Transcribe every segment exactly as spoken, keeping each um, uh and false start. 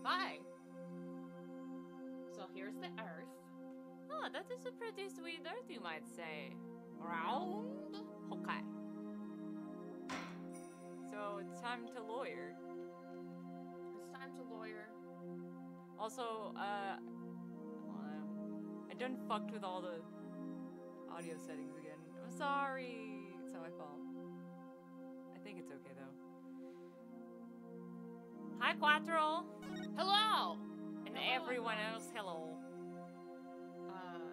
Hi. So here's the Earth. Oh, that is a pretty sweet earth, you might say. Round? Okay. So it's time to lawyer. It's time to lawyer. Also, uh, hold on. I done fucked with all the audio settings again. I'm sorry. It's not my fault. I think it's okay though. Hi, Quattro. Hello. And Hello, everyone everyone. else, hello. Uh,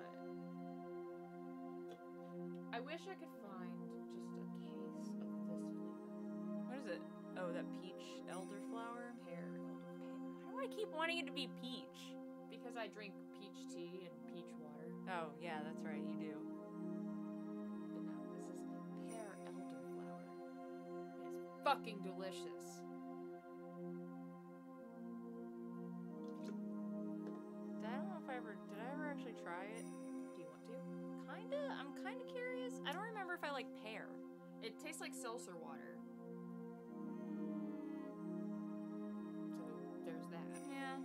I wish I could find just a case of this flavor. What is it? Oh, that peach elderflower? Pear Why do I keep wanting it to be peach? because I drink peach tea and peach water. Oh, yeah, that's right, you do. But no, this is pear elderflower. It's fucking delicious. I don't know if I ever, did I ever actually try it? Do you want to? Kinda, I'm kinda curious. I don't remember if I like pear. It tastes like seltzer water. So there's that. Yeah.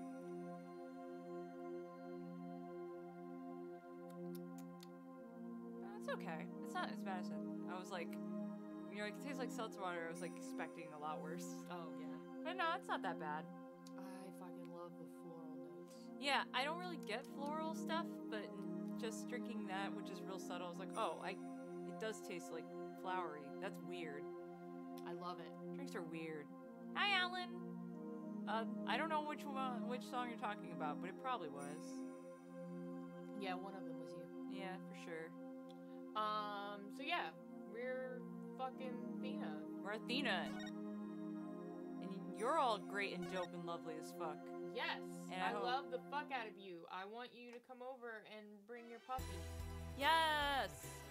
It's okay. It's not as bad as I, I was like, you know, like, it tastes like seltzer water. I was like expecting a lot worse. Oh yeah. But no, it's not that bad. I fucking love the floral notes. Yeah, I don't really get floral stuff, but just drinking that, which is real subtle, I was like, oh, I, it does taste like flowery. That's weird. I love it. Drinks are weird. Hi, Alan. Uh, I don't know which one, which song you're talking about, but it probably was. Yeah, one of them was you. Yeah, for sure. Um, so yeah, we're fucking Athena. We're Athena. And you're all great and dope and lovely as fuck. Yes, And I I, hope- love the fuck out of you. I want you to come over and bring your puppy. Yes!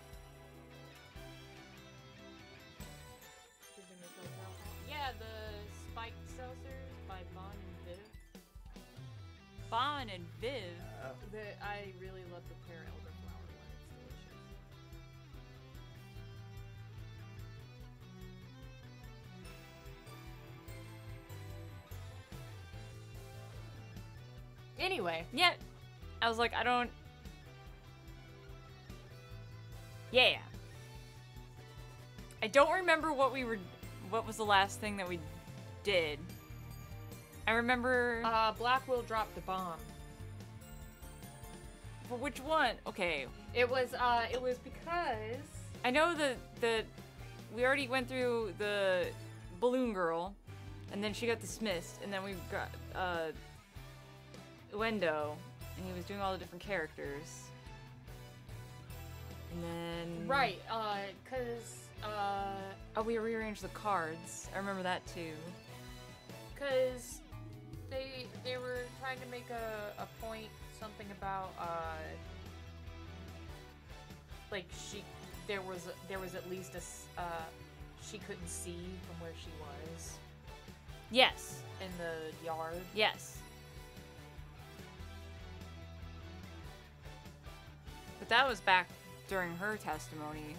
Give him his hotel call. Yeah, the spiked seltzers by Bon and Viv. Bon and Viv. The, I really love the pear elderflower one. It's delicious. Anyway, Yeah. I was like, I don't... Yeah. I don't remember what we were... What was the last thing that we did. I remember... uh, Blackwell dropped the bomb. For which one? Okay. It was, uh, it was because... I know that that we already went through the balloon girl, and then she got dismissed, and then we got uh, Wendo, and he was doing all the different characters, and then Right, uh, cause, uh, oh, we rearranged the cards. I remember that too. cause they, they were trying to make a, a point, something about, uh, like she, there was, there was at least a, s- uh, she couldn't see from where she was Yes, in the yard. yes. But that was back during her testimony.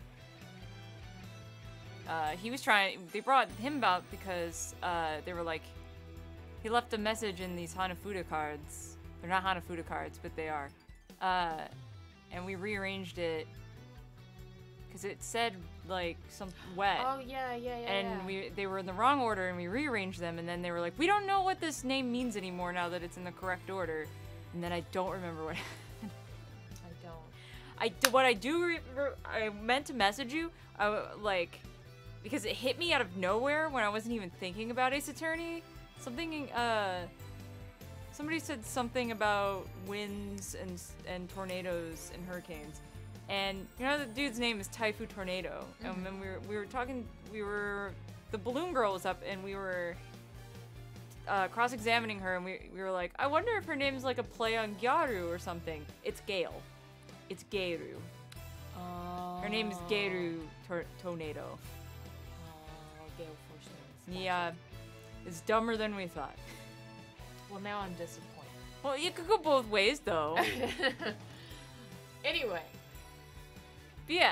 Uh, he was trying. They brought him about because uh, they were like, he left a message in these Hanafuda cards. They're not Hanafuda cards, but they are. Uh, and we rearranged it because it said like some wet, Oh, yeah, yeah, yeah, and yeah. we they were in the wrong order, and we rearranged them. And then they were like, we don't know what this name means anymore now that it's in the correct order. And then I don't remember what. I don't. I do, what I do re- re- I meant to message you, I, like, because it hit me out of nowhere when I wasn't even thinking about Ace Attorney. Something, uh, somebody said something about winds and s- and tornadoes and hurricanes, and you know the dude's name is Typhoon Tornado. And then we were we were talking, we were the balloon girl was up, and we were uh, cross-examining her, and we we were like, I wonder if her name's like a play on Gyaru or something. It's Gale. It's Geiru. Oh. Her name is Geiru Tor- Tornado. Oh, Gale Force Notes. Yeah, it's dumber than we thought. Well, now I'm disappointed. Well, you could go both ways, though. Anyway, But yeah.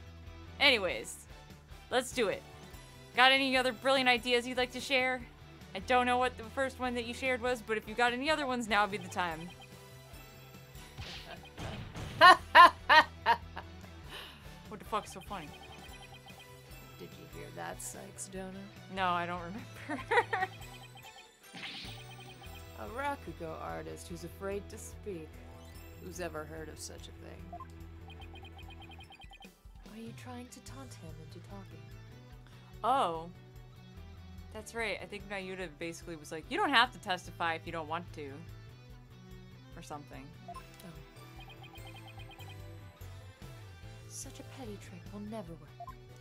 Anyways, let's do it. Got any other brilliant ideas you'd like to share? I don't know what the first one that you shared was, but if you got any other ones, now would be the time. What the fuck's so funny? Did you hear that, Sykes Donut? No, I don't remember. A Rakugo artist who's afraid to speak. Who's ever heard of such a thing? Are you trying to taunt him into talking? Oh. That's right. I think Nayuta basically was like, you don't have to testify if you don't want to. Or something. Oh. Such a petty trick will never work.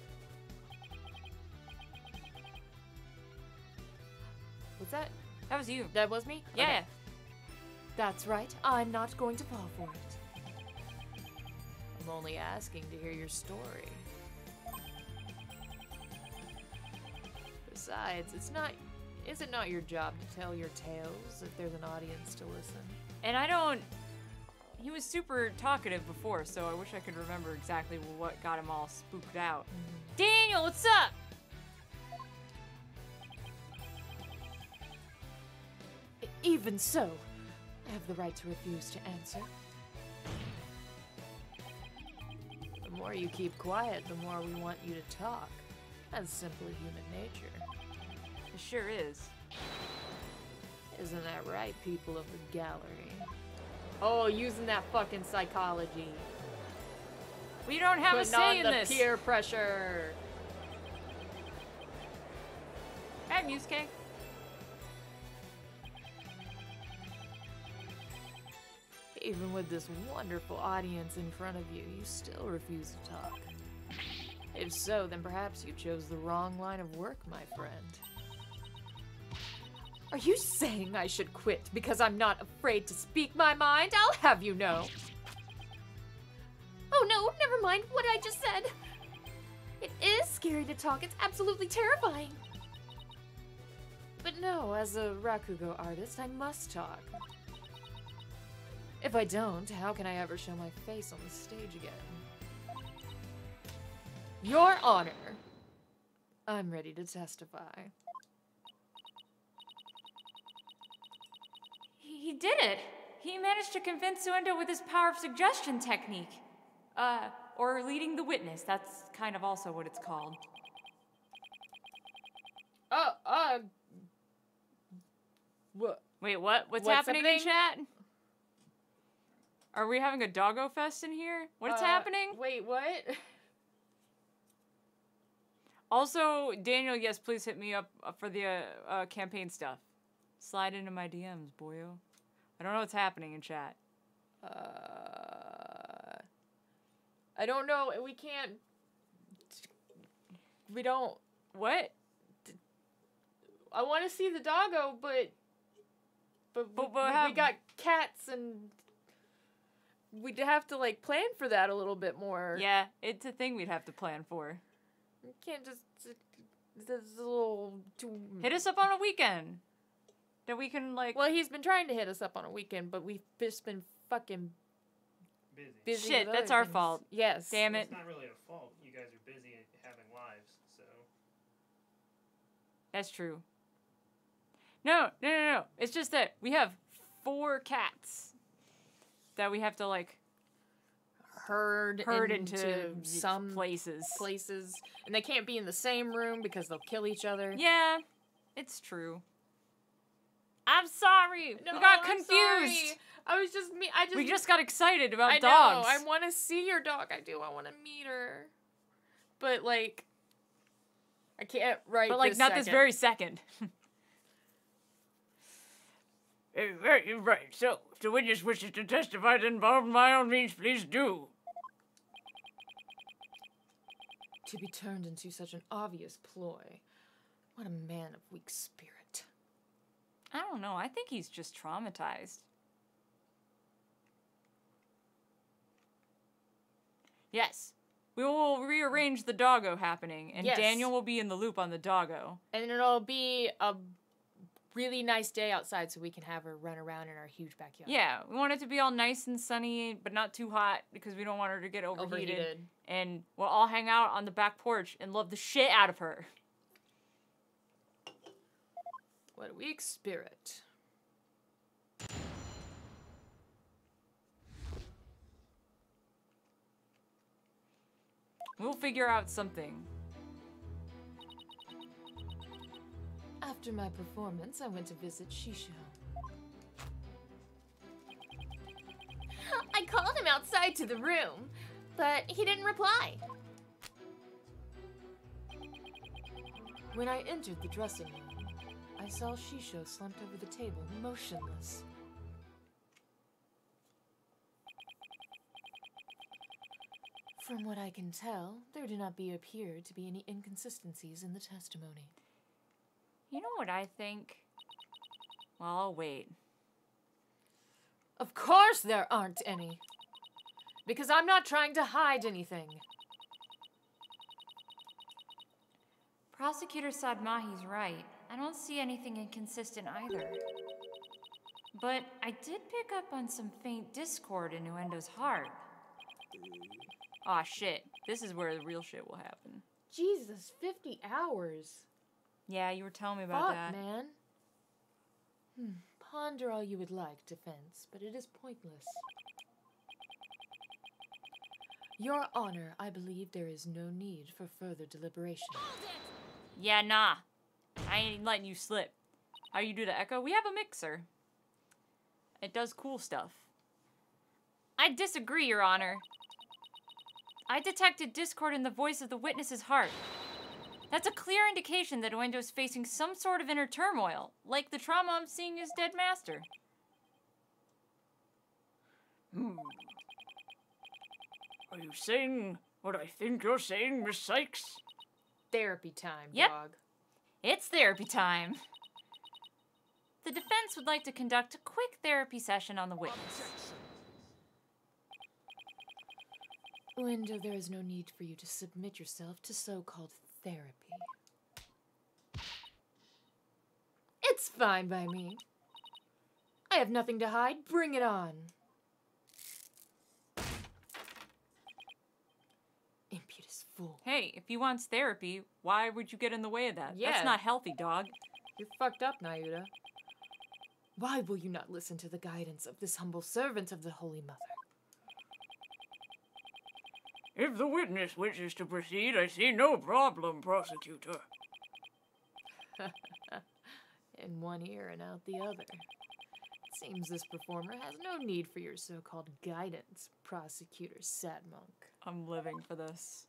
Was that? That was you. That was me? Yeah. Okay. That's right. I'm not going to fall for it. I'm only asking to hear your story. Besides, it's not... Is it not your job to tell your tales if there's an audience to listen? And I don't... He was super talkative before, so I wish I could remember exactly what got him all spooked out. Mm-hmm. Daniel, what's up? Even so, I have the right to refuse to answer. The more you keep quiet, the more we want you to talk. That's simply human nature. It sure is. Isn't that right, people of the gallery? Oh, using that fucking psychology. We don't have Putting a say on in the this. peer pressure. Hey, Musuke. Even with this wonderful audience in front of you, you still refuse to talk. If so, then perhaps you chose the wrong line of work, my friend. Are you saying I should quit because I'm not afraid to speak my mind? I'll have you know. Oh no, never mind what I just said. It is scary to talk, it's absolutely terrifying. But no, as a Rakugo artist, I must talk. If I don't, how can I ever show my face on the stage again? Your Honor, I'm ready to testify. He did it. He managed to convince Suendo with his power of suggestion technique. Uh, or leading the witness. That's kind of also what it's called. Uh, uh... What? Wait, what? What's, What's happening, happening? in chat? Are we having a doggo fest in here? What's Uh, happening? Wait, what? Also, Daniel, yes, please hit me up uh, for the uh, uh, campaign stuff. Slide into my D Ms, boyo. I don't know what's happening in chat. Uh... I don't know, we can't... We don't... What? I want to see the doggo, but... But, But- we, but we- how- we got cats and... We'd have to, like, plan for that a little bit more. Yeah, it's a thing we'd have to plan for. You can't just... This little... Hit us up on a weekend. That we can, like... Well, he's been trying to hit us up on a weekend, but we've just been fucking Busy. busy Shit, with that's other our things. fault. Yes. Damn it. It's not really a fault. You guys are busy and having lives, so. That's true. No, no, no, no. It's just that we have four cats that we have to, like, Herd, herd into, into some places. places, and they can't be in the same room because they'll kill each other. Yeah, it's true. I'm sorry. No, we got I'm confused. sorry. I was just me. I just. We just got excited about I dogs. know. I want to see your dog. I do. I want to meet her. But like, I can't right. but like this not this second. very second. Eh, right, you're right. So, if the witness wishes to testify, then by by all means, please do. To be turned into such an obvious ploy. What a man of weak spirit. I don't know. I think he's just traumatized. Yes. We will rearrange the doggo happening, and Yes. Daniel will be in the loop on the doggo. And it'll be a really nice day outside, so we can have her run around in our huge backyard. Yeah, we want it to be all nice and sunny, but not too hot, because we don't want her to get overheated. Overheated. And we'll all hang out on the back porch and love the shit out of her. What a weak spirit. We'll figure out something. After my performance, I went to visit Shisho. I called him outside to the room, but he didn't reply. When I entered the dressing room, I saw Shisho slumped over the table, motionless. From what I can tell, there do not be appear to be any inconsistencies in the testimony. You know what I think? Well, I'll wait. Of course there aren't any. Because I'm not trying to hide anything. Prosecutor Sadmahi's right. I don't see anything inconsistent either. But I did pick up on some faint discord in Uendo's heart. Aw, shit. This is where the real shit will happen. Jesus, fifty hours. Yeah, you were telling me about Fuck, that. man. Hmm. Ponder all you would like, defense, but it is pointless. Your Honor, I believe there is no need for further deliberation. Yeah, nah. I ain't letting you slip. How you do the echo? We have a mixer. It does cool stuff. I disagree, Your Honor. I detected discord in the voice of the witness's heart. That's a clear indication that Uendo's facing some sort of inner turmoil, like the trauma of seeing his dead master. Hmm. Are you saying what I think you're saying, Miss Sykes? Therapy time, Yep. dog. It's therapy time. The defense would like to conduct a quick therapy session on the witness. Uendo, there is no need for you to submit yourself to so-called therapy. It's fine by me. I have nothing to hide. Bring it on. Impious fool. Hey, if he wants therapy, why would you get in the way of that? Yeah. That's not healthy, dog. You're fucked up, Nayuta. Why will you not listen to the guidance of this humble servant of the Holy Mother? If the witness wishes to proceed, I see no problem, prosecutor. In one ear and out the other. It seems this performer has no need for your so-called guidance, Prosecutor Sadmonk. I'm living for this.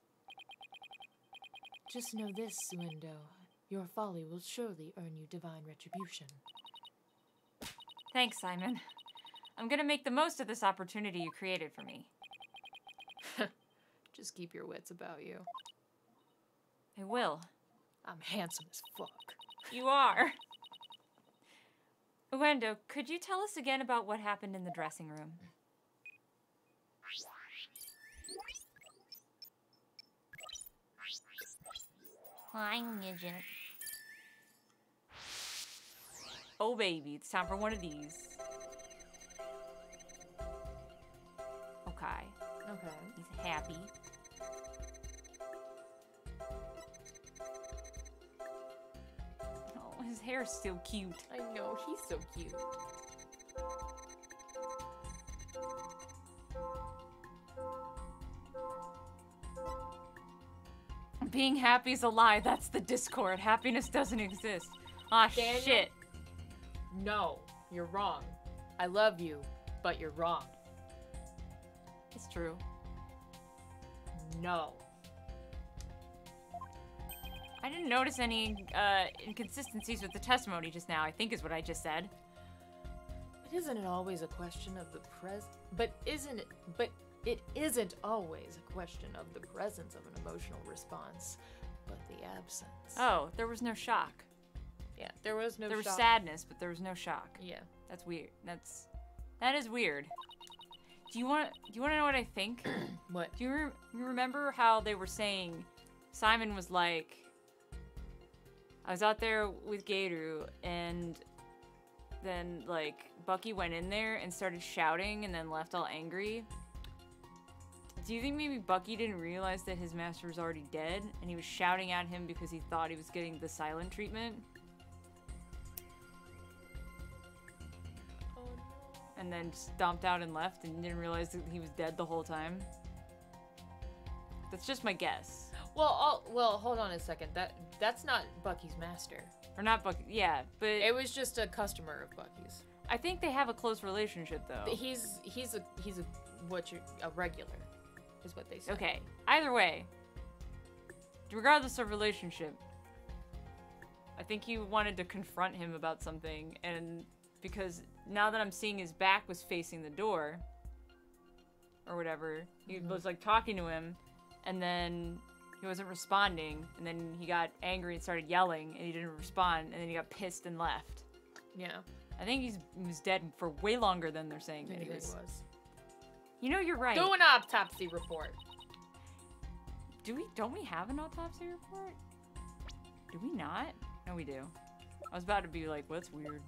Just know this, Uendo. Your folly will surely earn you divine retribution. Thanks, Simon. I'm gonna make the most of this opportunity you created for me. Just keep your wits about you. I will. I'm handsome as fuck. You are. Uendo, could you tell us again about what happened in the dressing room? Hi, midget. Oh, baby, it's time for one of these. Okay, Okay. he's happy. Oh, his hair's still cute. I know, he's so cute. Being happy is a lie. That's the discord. Happiness doesn't exist. Ah, Daniel? shit. No, you're wrong. I love you, but you're wrong. It's true. No. I didn't notice any uh, inconsistencies with the testimony just now, I think is what I just said. But isn't it always a question of the pres- But isn't it- But it isn't always a question of the presence of an emotional response, but the absence. Oh, there was no shock. Yeah, there was no there was shock. sadness, but there was no shock. Yeah. That's weird. That's that is weird. Do you want do you want to know what I think? What? Do you, re- you remember how they were saying Simon was like, I was out there with Garu, and then like Bucky went in there and started shouting and then left all angry? Do you think maybe Bucky didn't realize that his master was already dead and he was shouting at him because he thought he was getting the silent treatment? and then stomped out and left and didn't realize that he was dead the whole time. That's just my guess. Well, I'll, well, hold on a second. That that's not Bucky's master. Or not Bucky, yeah, but It was just a customer of Bucky's. I think they have a close relationship though. He's he's a he's a what you a regular, is what they say. Okay, either way, regardless of relationship, I think you wanted to confront him about something, and because now that I'm seeing his back was facing the door, or whatever, he Mhm. was like talking to him, and then he wasn't responding, and then he got angry and started yelling, and he didn't respond, and then he got pissed and left. Yeah. I think he's he was dead for way longer than they're saying that Maybe he it was. was. You know, you're right. Do an autopsy report. Do we? Don't we have an autopsy report? Do we not? No, we do. I was about to be like, what's weird?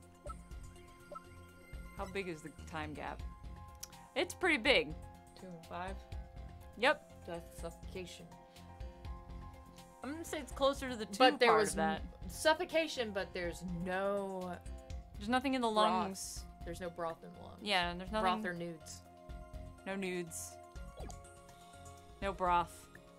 How big is the time gap? It's pretty big. Two and five. Yep. Death, suffocation. I'm gonna say it's closer to the two But there part was of that. m- suffocation, but there's no There's nothing in the broth. lungs. There's no broth in the lungs. Yeah, and there's nothing. Broth or nudes. No nudes. No broth.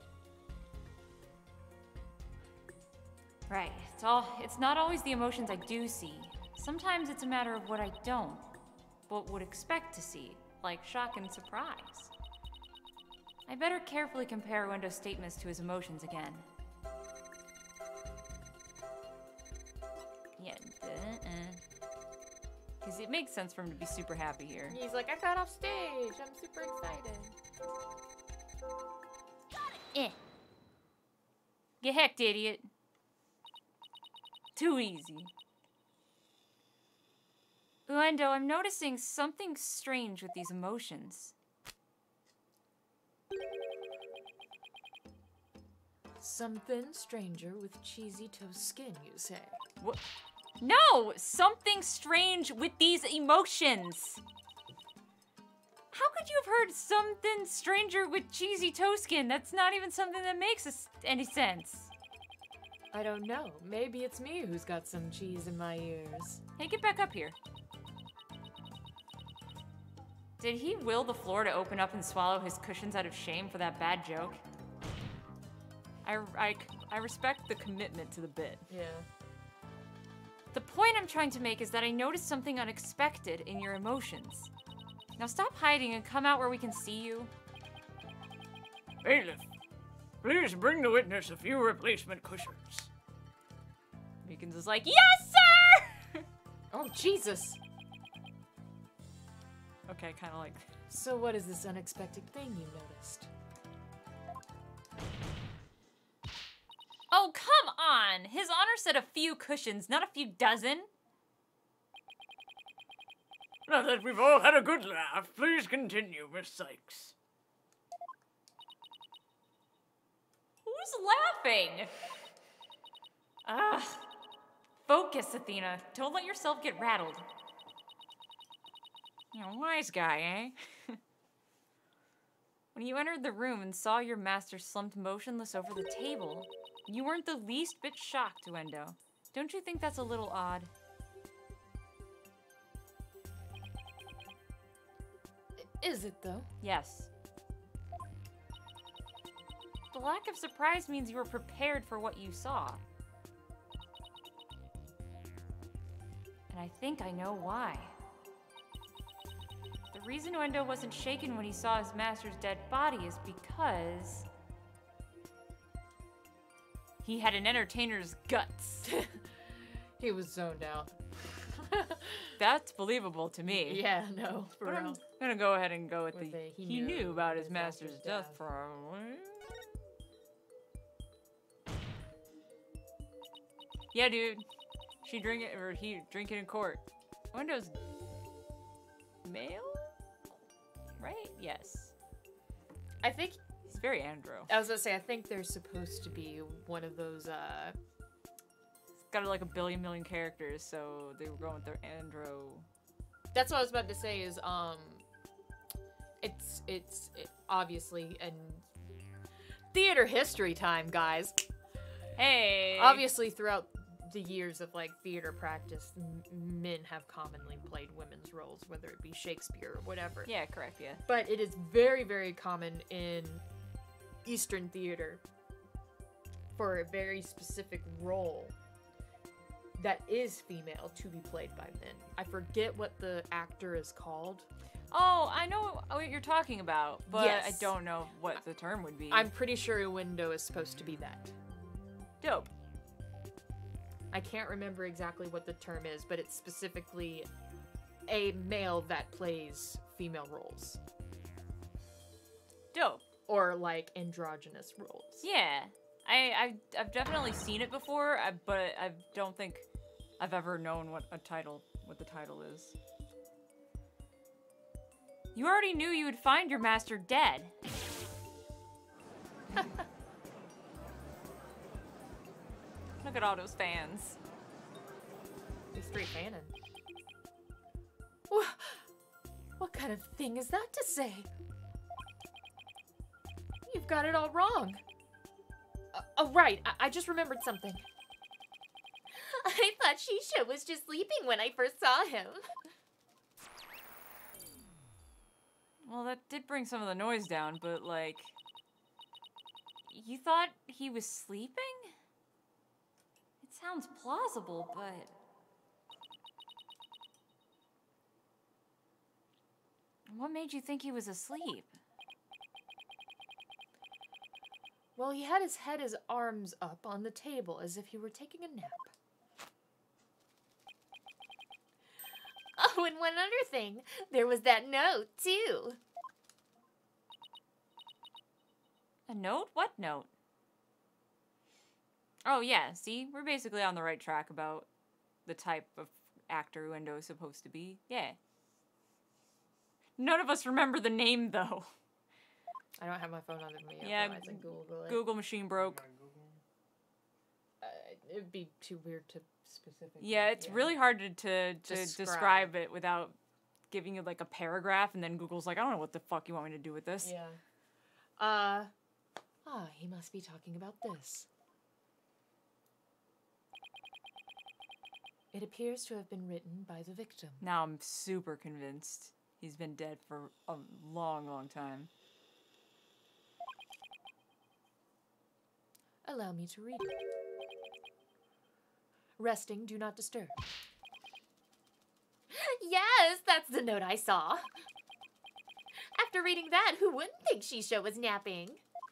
Right. It's all it's not always the emotions I do see. Sometimes it's a matter of what I don't, but would expect to see, like shock and surprise. I better carefully compare Wendo's statements to his emotions again. Yeah, because it makes sense for him to be super happy here. He's like, I got off stage. I'm super excited. Eh. Get hecked, idiot. Too easy. Wendo, I'm noticing something strange with these emotions. Something stranger with cheesy toast skin, you say? What? No! Something strange with these emotions! How could you have heard something stranger with cheesy toe skin? That's not even something that makes us any sense. I don't know. Maybe it's me who's got some cheese in my ears. Hey, get back up here. Did he will the floor to open up and swallow his cushions out of shame for that bad joke? I, I, I respect the commitment to the bit. Yeah. The point I'm trying to make is that I noticed something unexpected in your emotions. Now stop hiding and come out where we can see you. Bailiff, please bring the witness a few replacement cushions. Meekins is like, yes, sir! Oh, Jesus! Okay, kind of like... So what is this unexpected thing you noticed? Oh, come on! His Honor said a few cushions, not a few dozen. Now that we've all had a good laugh, please continue, Miss Sykes. Who's laughing? Ah. Focus, Athena. Don't let yourself get rattled. You know, wise guy, eh? When you entered the room and saw your master slumped motionless over the table, you weren't the least bit shocked, Wendo. Don't you think that's a little odd? Is it, though? Yes. The lack of surprise means you were prepared for what you saw. And I think I know why. The reason Wendo wasn't shaken when he saw his master's dead body is because... he had an entertainer's guts. He was zoned out. That's believable to me. Yeah, no, for But I'm real. gonna go ahead and go with, With the the he, knew about his master's death, death. probably. Yeah, dude. She drink it, or he drink it in court. Wendo's male, right? Yes. I think, He's very andro. I was gonna say, I think there's supposed to be one of those, uh, He's got like a billion million characters, so they were going with their andro. that's what I was about to say is, um, it's, it's, it, obviously, and theater history time, guys. Hey. Obviously, throughout the years of like theater practice, m- men have commonly played women's roles, whether it be Shakespeare or whatever. Yeah, correct, yeah. But it is very, very common in Eastern theater for a very specific role that is female to be played by men. I forget what the actor is called. Oh, I know what you're talking about, but Yes. I don't know what the term would be. I'm pretty sure a window is supposed to be that. dope. I can't remember exactly what the term is, but it's specifically a male that plays female roles. Dope. Or like androgynous roles. Yeah. I, I've, I've definitely seen it before, I, but I don't think I've ever known what a title, what the title is. You already knew you would find your master dead. Look at all those fans. He's straight fanning. What, what kind of thing is that to say? You've got it all wrong. Uh, oh, right. I, I just remembered something. I thought Shisha was just sleeping when I first saw him. Well, that did bring some of the noise down, but like... You thought he was sleeping? It sounds plausible, but... What made you think he was asleep? Well, he had his head, his arms up on the table as if he were taking a nap. Oh, and one other thing. There was that note, too. A note? What note? Oh, yeah, see? We're basically on the right track about the type of actor Uendo is supposed to be. Yeah. None of us remember the name, though. I don't have my phone on me. Yeah, otherwise I'd Google it. Google machine broke. Uh, it'd be too weird to specifically. Yeah, it's really hard to, to, to Describe. describe it without giving you, like, a paragraph, and then Google's like, I don't know what the fuck you want me to do with this. Yeah. Uh. Ah, he must be talking about this. It appears to have been written by the victim. Now I'm super convinced he's been dead for a long, long time. Allow me to read it. Resting, do not disturb. Yes, that's the note I saw. After reading that, who wouldn't think Shisha was napping?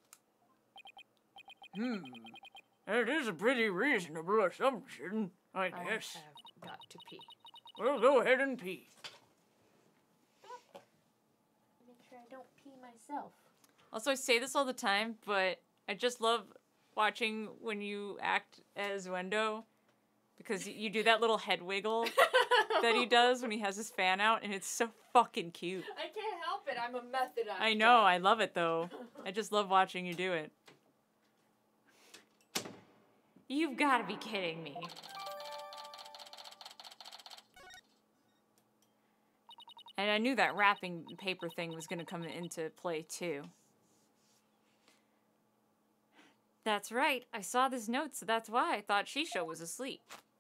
Hmm. That is a pretty reasonable assumption, I I guess. have got to pee. Well, go ahead and pee. Make sure I don't pee myself. Also, I say this all the time, but I just love watching when you act as Uendo, because you do that little head wiggle that he does when he has his fan out, and it's so fucking cute. I can't help it. I'm a method actor. I know, I love it though. I just love watching you do it. You've got to be kidding me. And I knew that wrapping paper thing was going to come into play too. That's right. I saw this note, so that's why I thought Shisha was asleep.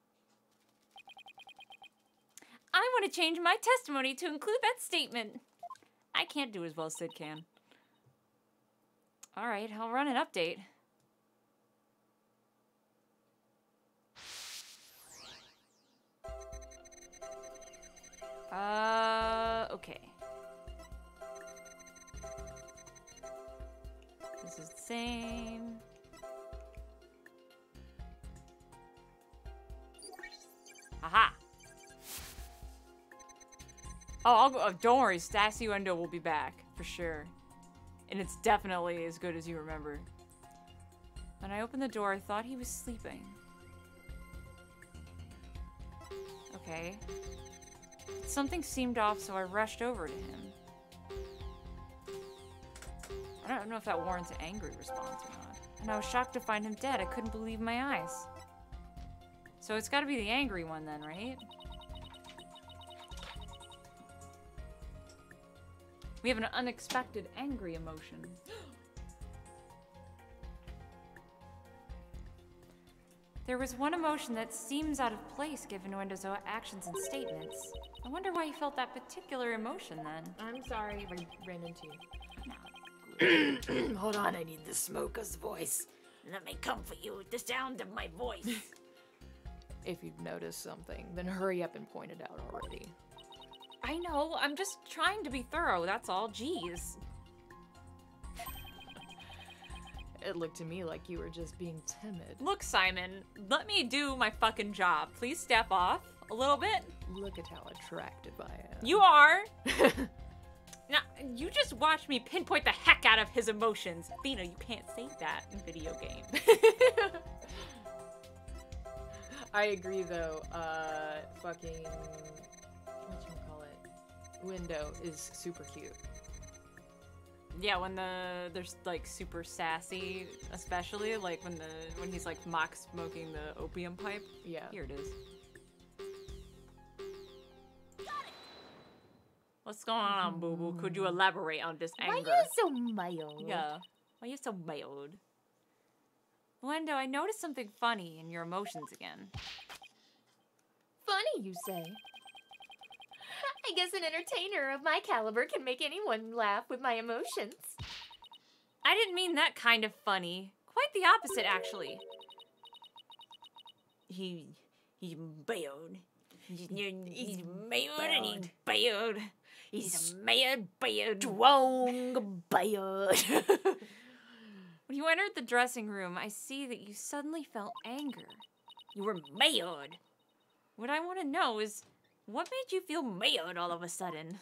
I want to change my testimony to include that statement. I can't do as well as Sid can. All right, I'll run an update. Uh, okay. This is the same. Aha! Oh, I'll go. Oh, don't worry, Stassi Uendo will be back for sure, and it's definitely as good as you remember. When I opened the door, I thought he was sleeping. Okay. Something seemed off, so I rushed over to him. I don't know if that warrants an angry response or not. And I was shocked to find him dead. I couldn't believe my eyes. So it's gotta be the angry one then, right? We have an unexpected angry emotion. There was one emotion that seems out of place given Wendo's actions and statements. I wonder why you felt that particular emotion then. I'm sorry, I ran into No. Hold on, I need the smoker's voice. Let me comfort you with the sound of my voice. If you've noticed something, then hurry up and point it out already. I know, I'm just trying to be thorough, that's all. Jeez. It looked to me like you were just being timid. Look, Simon, let me do my fucking job. Please step off a little bit. Look at how attractive I am. You are. Now, you just watched me pinpoint the heck out of his emotions. Athena, you can't say that in video games. I agree though, uh, fucking, whatchamacallit, Window is super cute. Yeah, when the there's like super sassy, especially like when the when he's like mock smoking the opium pipe. Yeah. Here it is. What's going on, Boo Boo? Could you elaborate on this Why anger? you so mild? Yeah. Why you so mild? Wendo, I noticed something funny in your emotions again. Funny, you say? I guess an entertainer of my caliber can make anyone laugh with my emotions. I didn't mean that kind of funny. Quite the opposite, actually. He, he's bad. He's, he's mad and he's bad. He's mad, bad. Wrong, bad. When you entered the dressing room, I see that you suddenly felt anger. You were mad. What I want to know is, what made you feel mad all of a sudden?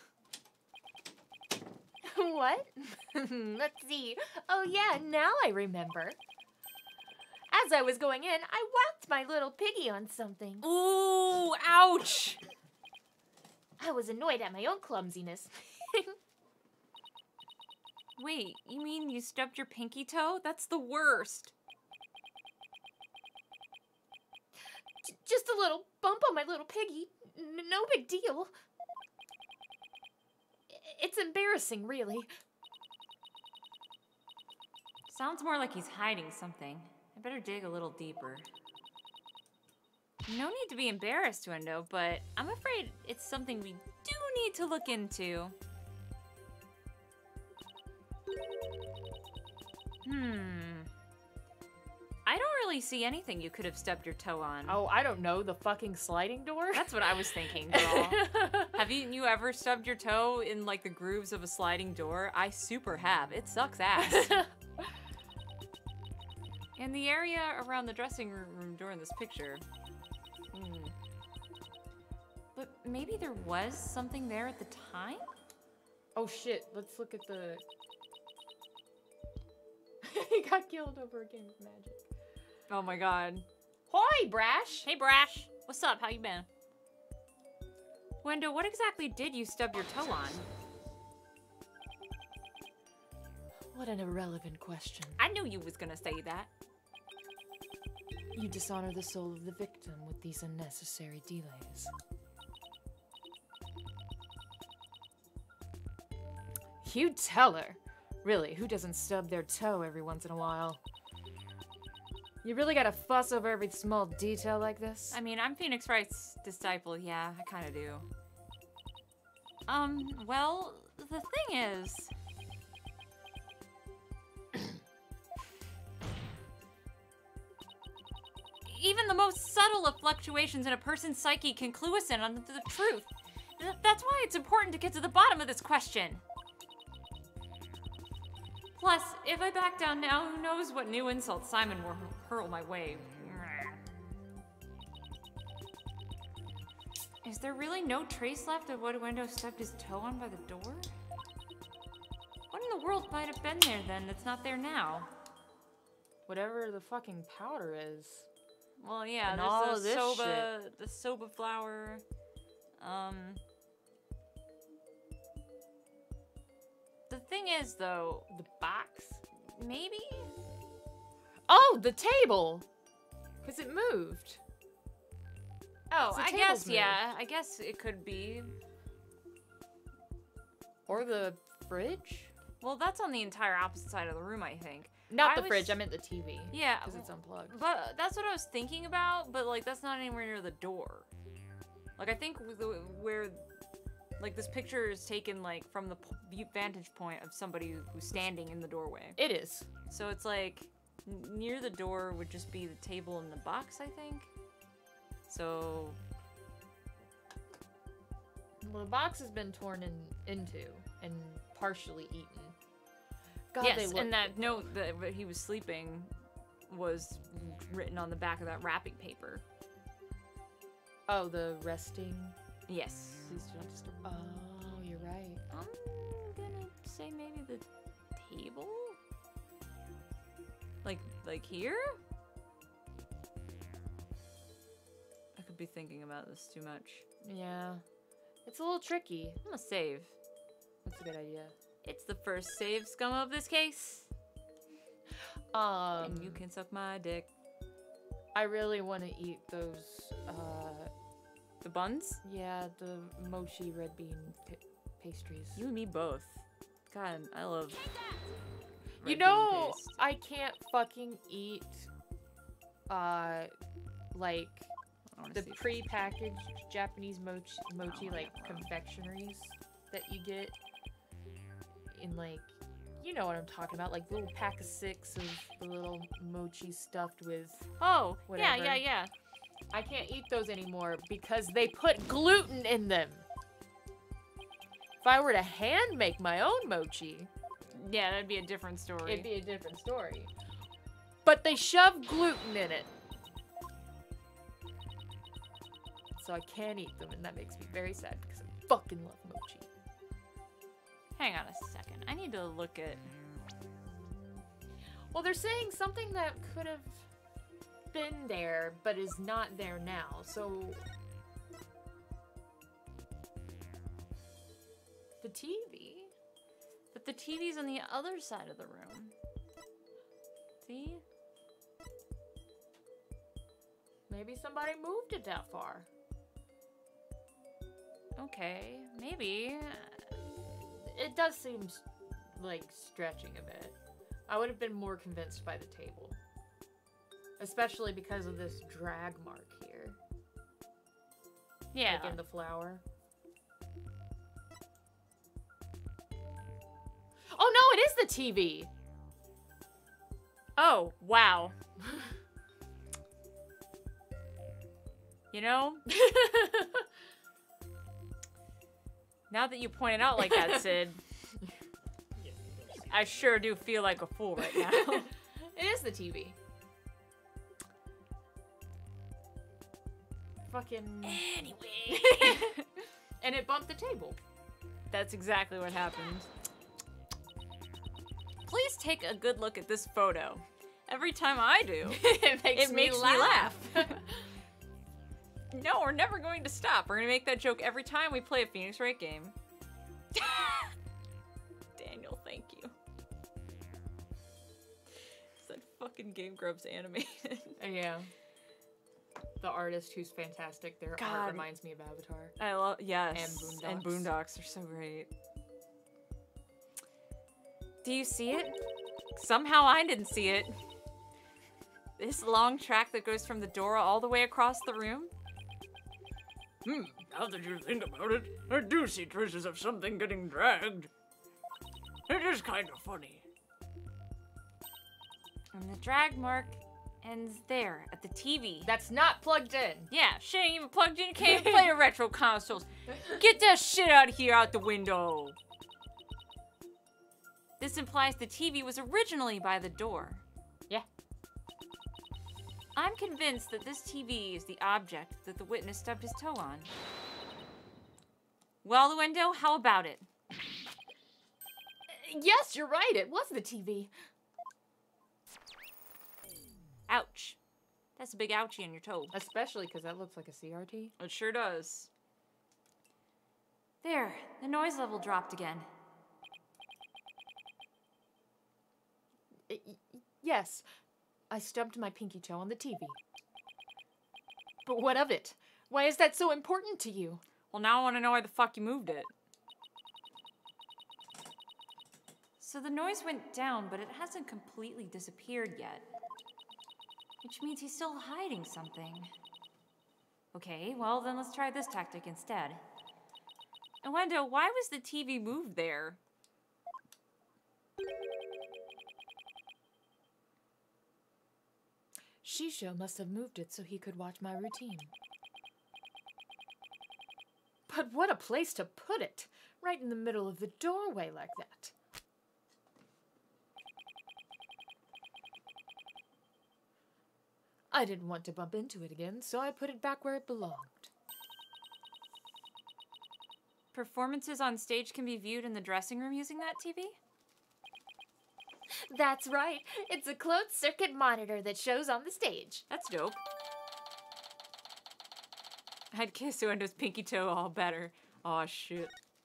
What? Let's see. Oh yeah, now I remember. As I was going in, I whacked my little piggy on something. Ooh, ouch! I was annoyed at my own clumsiness. Wait, you mean you stubbed your pinky toe? That's the worst. J- just a little bump on my little piggy. N- no big deal. I- It's embarrassing, really. Sounds more like he's hiding something. I better dig a little deeper. No need to be embarrassed, Wendo, but I'm afraid it's something we do need to look into. Hmm. I don't really see anything you could have stubbed your toe on. Oh, I don't know, the fucking sliding door? That's what I was thinking, girl. Have you, you ever stubbed your toe in, like, the grooves of a sliding door? I super have. It sucks ass. In the area around the dressing room door in this picture. Hmm. But maybe there was something there at the time? Oh shit, let's look at the... He got killed over a game of Magic. Oh my god. Hoi, Brash! Hey, Brash. What's up? How you been? Wendo, what exactly did you stub your toe on? What an irrelevant question. I knew you was gonna say that. You dishonor the soul of the victim with these unnecessary delays. You tell her. Really, who doesn't stub their toe every once in a while? You really gotta fuss over every small detail like this? I mean, I'm Phoenix Wright's disciple, yeah, I kinda do. Um, well, the thing is... Even the most subtle of fluctuations in a person's psyche can clue us in on the, the truth. Th- that's why it's important to get to the bottom of this question. Plus, if I back down now, who knows what new insult Simon will hurl my way. Is there really no trace left of what Wendo stubbed his toe on by the door? What in the world might have been there then that's not there now? Whatever the fucking powder is. Well, yeah, And there's all the of this soba, the soba flour. Um, the thing is, though, The box? maybe? Oh, the table! Because it moved. Oh, The I table's guess, moved. yeah, I guess it could be. Or the fridge? Well, that's on the entire opposite side of the room, I think. Not I the was- fridge. I meant the T V. Yeah, Because it's unplugged. but that's what I was thinking about. But like, that's not anywhere near the door. Like, I think with the- where, like, this picture is taken like from the p- view- vantage point of somebody who's standing in the doorway. It is. So it's like n- near the door would just be the table and the box, I think. So Well, the box has been torn in, into and partially eaten. God, they yes, look and that note that he was sleeping was written on the back of that wrapping paper. Oh, the resting. Yes. Please do not disturb. Oh, you're right. I'm gonna say maybe the table? Like, like here? I could be thinking about this too much. Yeah. It's a little tricky. I'm gonna save. That's a good idea. It's the first save scum of this case. Um, and you can suck my dick. I really want to eat those, uh, The buns? yeah, the mochi red bean pa- pastries. You and me both. God, I love. You red bean know, paste. I can't fucking eat, uh, like, I wanna the see. pre-packaged Japanese mochi, mochi Oh, like yeah. confectionaries that you get in like, you know what I'm talking about, like little pack of six of the little mochi stuffed with. Oh, Whatever. yeah, yeah, yeah. I can't eat those anymore because they put gluten in them. If I were to hand make my own mochi, Yeah, that'd be a different story. it'd be a different story. But they shove gluten in it. So I can't eat them, and that makes me very sad because I fucking love mochi. Hang on a second. I need to look at. Well, they're saying something that could have been there, but is not there now. So the T V. But the T V's on the other side of the room. See? Maybe somebody moved it that far. Okay, maybe. It does seem s- like stretching a bit. I would have been more convinced by the table. Especially because of this drag mark here. Yeah. Like in the flower. Oh no, it is the T V! Oh, wow. You know, now that you point it out like that, Sid, I sure do feel like a fool right now. It is the T V. Fucking. Anyway. And it bumped the table. That's exactly what happened. Please take a good look at this photo. Every time I do, it makes, it makes me laugh. No, we're never going to stop. We're gonna make that joke every time we play a Phoenix Wright game. Daniel, thank you. That fucking Game Grumps animated. Yeah. The artist who's fantastic. Their God. art reminds me of Avatar. I love yes. And And Boondocks. Boondocks are so great. Do you see it? Somehow I didn't see it. This long track that goes from the door all the way across the room. Hmm, now that you think about it, I do see traces of something getting dragged. It is kind of funny. And the drag mark ends there at the T V. That's not plugged in. Yeah, shit ain't even plugged in. You can't even play the retro consoles. Get that shit out of here, out the window. This implies the T V was originally by the door. Yeah. I'm convinced that this T V is the object that the witness stubbed his toe on. Well, Luendo, how about it? Yes, you're right. It was the T V. Ouch. That's a big ouchie on your toe. Especially because that looks like a C R T. It sure does. There, the noise level dropped again. Y- y- yes, I stubbed my pinky toe on the T V. But what of it? Why is that so important to you? Well, now I want to know why the fuck you moved it. So the noise went down, but it hasn't completely disappeared yet. Which means he's still hiding something. Okay, well then let's try this tactic instead. Wendo, why was the T V moved there? Shisho must have moved it so he could watch my routine. But what a place to put it! Right in the middle of the doorway like that. I didn't want to bump into it again, so I put it back where it belonged. Performances on stage can be viewed in the dressing room using that T V? That's right. It's a closed circuit monitor that shows on the stage. That's dope. I'd kiss Wendo's pinky toe all better. Aw, shit.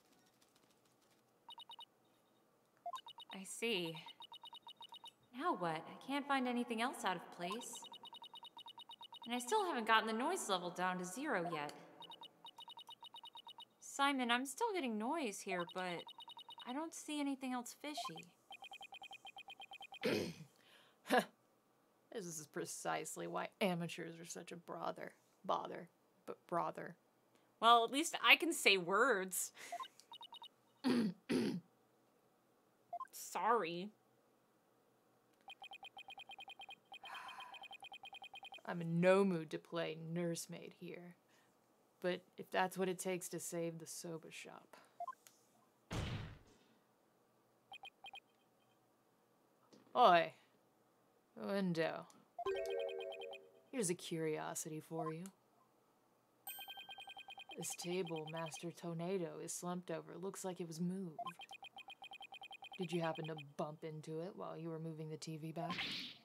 I see. Now what? I can't find anything else out of place. And I still haven't gotten the noise level down to zero yet. Simon, I'm still getting noise here, but I don't see anything else fishy. This is precisely why amateurs are such a bother. Bother. But brother. Well, at least I can say words. Sorry. I'm in no mood to play nursemaid here. But if that's what it takes to save the soba shop. Oi. Window. Here's a curiosity for you. This table Master Tornado is slumped over. Looks like it was moved. Did you happen to bump into it while you were moving the T V back?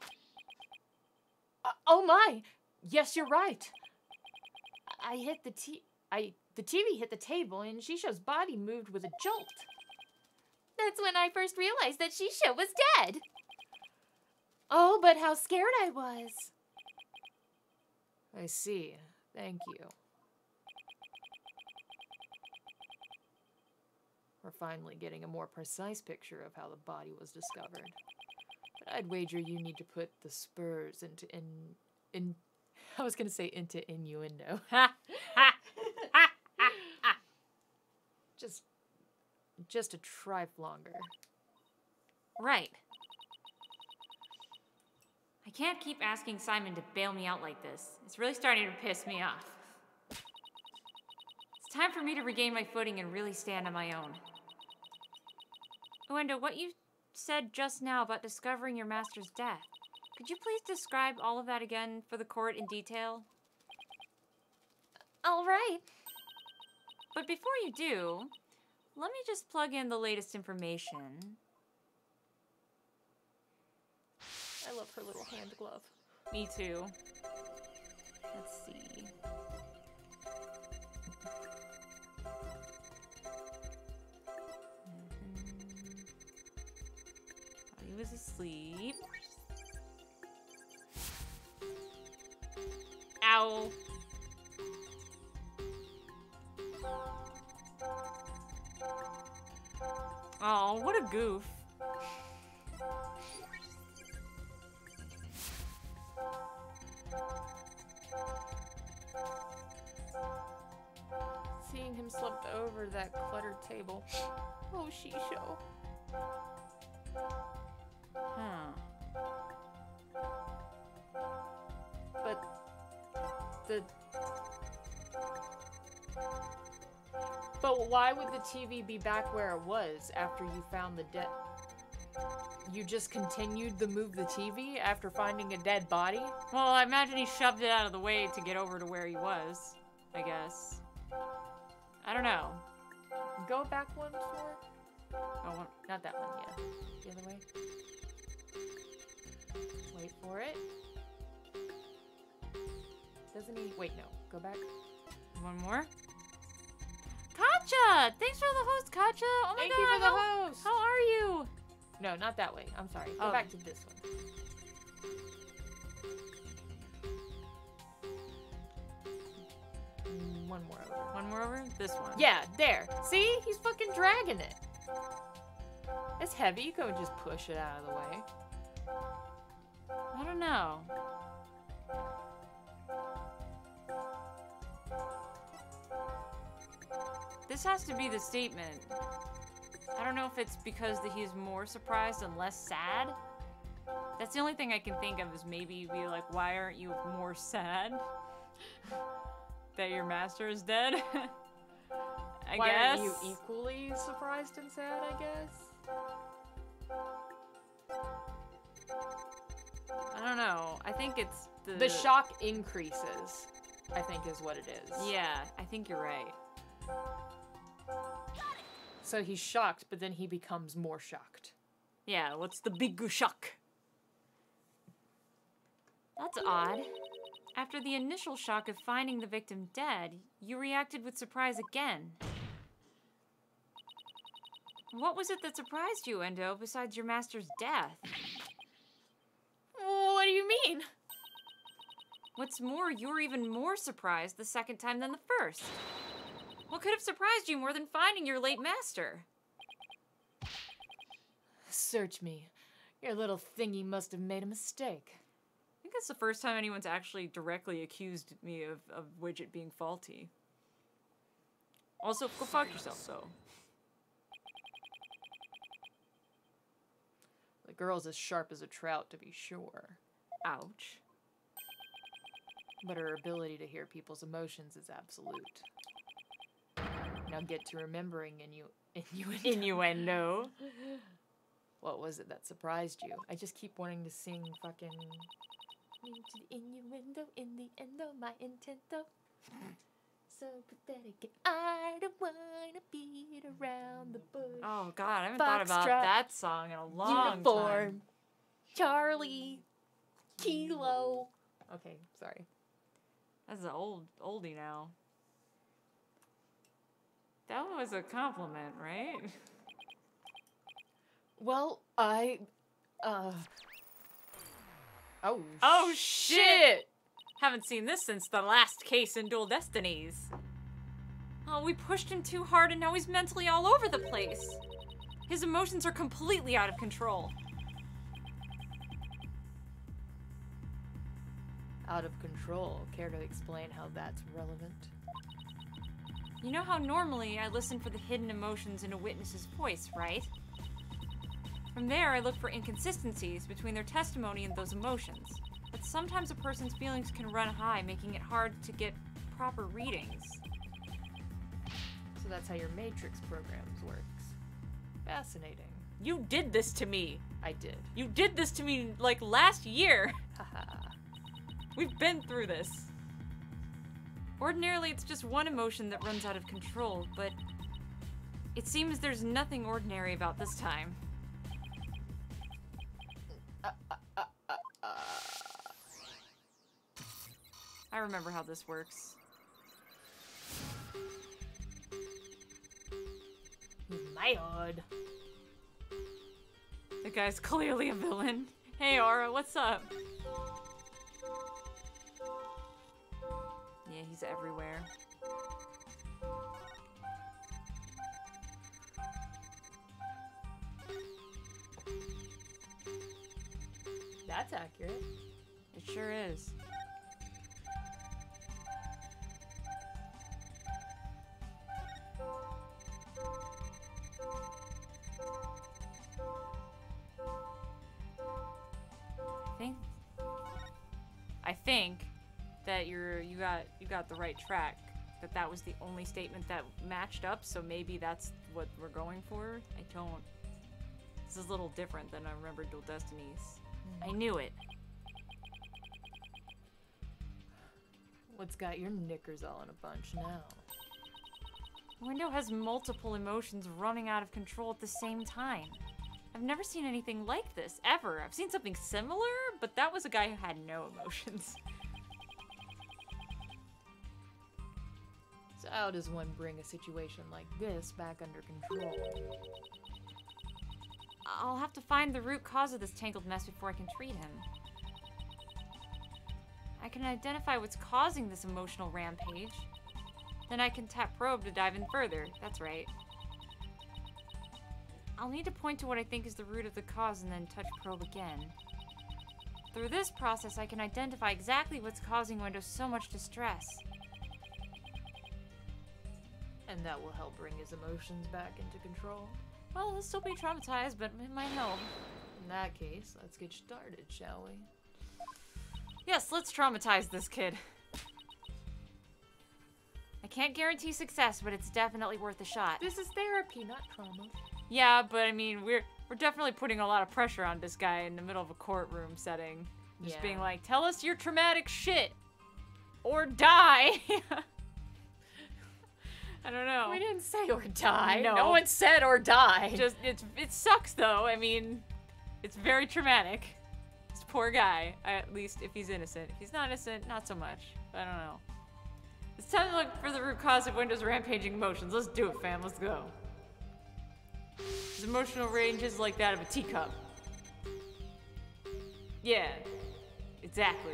Uh, oh my! Yes, you're right. I hit the t I the T V hit the table and Shisho's body moved with a jolt. That's when I first realized that Shisho was dead. Oh, but how scared I was. I see. Thank you. We're finally getting a more precise picture of how the body was discovered. But I'd wager you need to put the spurs into in in I was gonna say into innuendo. Ha! Ha! Ha! Ha! Ha! Just just a trife longer. Right. I can't keep asking Simon to bail me out like this. It's really starting to piss me off. It's time for me to regain my footing and really stand on my own. Wendo, what you said just now about discovering your master's death, could you please describe all of that again for the court in detail? All right. But before you do, let me just plug in the latest information. I love her little hand glove. Me too. Let's see. He was asleep. Ow. Oh, what a goof. Seeing him slumped over that cluttered table. Oh, Shisho. Huh. But the But why would the T V be back where it was after you found the dead? You just continued to move the T V after finding a dead body? Well, I imagine he shoved it out of the way to get over to where he was, I guess. I don't know. Go back one floor? Oh, one- Not that one, yeah. The other way. Wait for it. Doesn't he? Wait, no. Go back. one more. Katja! Thanks for the host, Katja! Oh my Thank god! you for the how, host! how are you? No, not that way. I'm sorry. Go Oh. back to this one. Mm, One more over. One more over? This one. Yeah, there. See? He's fucking dragging it. It's heavy. You can just push it out of the way. I don't know. This has to be the statement. I don't know if it's because that he's more surprised and less sad. That's the only thing I can think of is maybe be like, why aren't you more sad that your master is dead? I Why guess. aren't you equally surprised and sad, I guess? I don't know. I think it's the... The shock increases, I think is what it is. Yeah, I think you're right. So he's shocked, but then he becomes more shocked. Yeah, what's the big shock? That's odd. After the initial shock of finding the victim dead, you reacted with surprise again. What was it that surprised you, Endo, besides your master's death? What do you mean? What's more, you were even more surprised the second time than the first. What could have surprised you more than finding your late master? Search me. Your little thingy must have made a mistake. I think that's the first time anyone's actually directly accused me of, of Widget being faulty. Also, go fuck yourself, though. The girl's as sharp as a trout, to be sure. Ouch. But her ability to hear people's emotions is absolute. Now get to remembering innu innuendo. Innuendo. What was it that surprised you? I just keep wanting to sing fucking... Into the innuendo, in the endo, my intento. So pathetic, I don't wanna beat around the bush. Oh god, I haven't thought about Foxtrot, that song in a long Uniform, time. Charlie, Kilo. Okay, sorry. That's an old oldie now. That was a compliment, right? Well, I... Uh... Oh, Oh, shit! Haven't seen this since the last case in Dual Destinies. Oh, we pushed him too hard and now he's mentally all over the place. His emotions are completely out of control. Out of control. Care to explain how that's relevant? You know how normally I listen for the hidden emotions in a witness's voice, right? From there, I look for inconsistencies between their testimony and those emotions. But sometimes a person's feelings can run high, making it hard to get proper readings. So that's how your Matrix programs works. Fascinating. You did this to me. I did. You did this to me, like, last year. Haha. We've been through this. Ordinarily, it's just one emotion that runs out of control, but it seems there's nothing ordinary about this time. I remember how this works. My god. The guy's clearly a villain. Hey, Aura, what's up? Yeah, he's everywhere. That's accurate. It sure is. I think I think that you're you got you got the right track. That that was the only statement that matched up, so maybe that's what we're going for. I don't. This is a little different than I remember Dual Destinies. I knew it. What's got your knickers all in a bunch now? Window has multiple emotions running out of control at the same time. I've never seen anything like this, ever. I've seen something similar, but that was a guy who had no emotions. So how does one bring a situation like this back under control? I'll have to find the root cause of this tangled mess before I can treat him. I can identify what's causing this emotional rampage. Then I can tap Probe to dive in further. That's right. I'll need to point to what I think is the root of the cause and then touch probe again. Through this process, I can identify exactly what's causing Windows so much distress. And that will help bring his emotions back into control. Well, he'll still be traumatized, but it might help. In that case, let's get started, shall we? Yes, let's traumatize this kid. I can't guarantee success, but it's definitely worth a shot. This is therapy, not trauma. Yeah, but I mean, we're we're definitely putting a lot of pressure on this guy in the middle of a courtroom setting. Just Yeah. being like, tell us your traumatic shit. Or die. I don't know. We didn't say or die. No. No one said or die. Just it's it sucks though. I mean, it's very traumatic. This poor guy. At least if he's innocent. If he's not innocent, not so much. I don't know. It's time to look for the root cause of Windows' rampaging emotions. Let's do it, fam. Let's go. His emotional range is like that of a teacup. Yeah, exactly.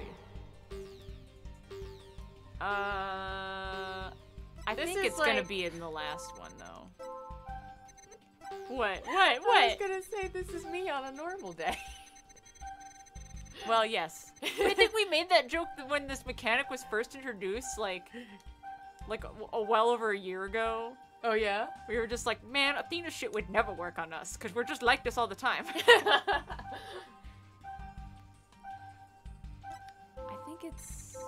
Uh, I This think is it's gonna like- be in the last one though. What? What? I was What? gonna say this is me on a normal day. Well, yes. I think we made that joke that when this mechanic was first introduced, like, like a, a well over a year ago. Oh yeah? We were just like, man, Athena shit would never work on us because we're just like this all the time. I think it's.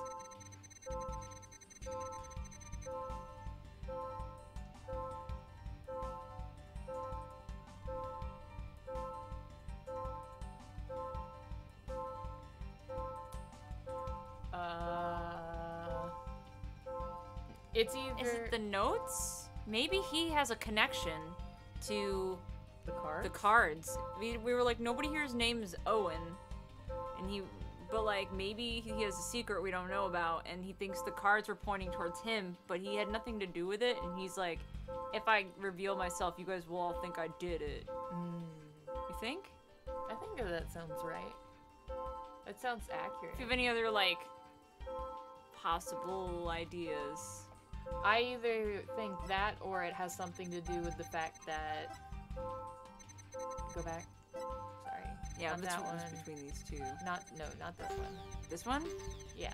Uh, it's either Is it the notes? Maybe he has a connection to the card. the cards. We, we were like, nobody here's name is Owen, and he, but like maybe he has a secret we don't know about, and he thinks the cards were pointing towards him, but he had nothing to do with it, and he's like, if I reveal myself, you guys will all think I did it. Mm, You think? I think that sounds right. That sounds accurate. If you have any other like possible ideas? I either think that or it has something to do with the fact that. Go back. Sorry. Yeah, Not which that one's one. between these two? Not no, not this one. This one? Yeah.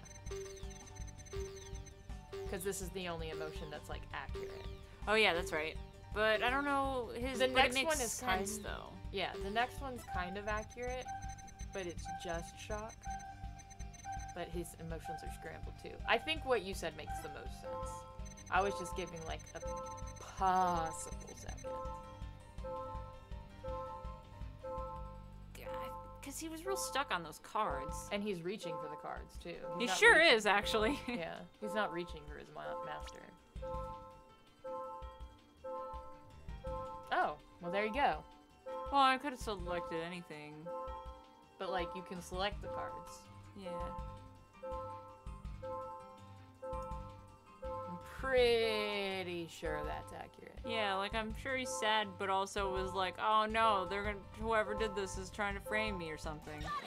Because this is the only emotion that's like accurate. Oh yeah, that's right. But I don't know his. The but next it makes one is sense kind- though. Yeah, the next one's kind of accurate, but it's just shock. But his emotions are scrambled too. I think what you said makes the most sense. I was just giving like a possible second. Because he was real stuck on those cards. And he's reaching for the cards too. He's He not sure reaching- is, actually. Yeah, he's not reaching for his ma- master. Oh, well there you go. Well, I could have selected anything. But like you can select the cards. Yeah. I'm pretty sure that's accurate. Yeah, like I'm sure he's sad, but also was like, oh no, they're gonna. Whoever did this is trying to frame me or something. Yeah.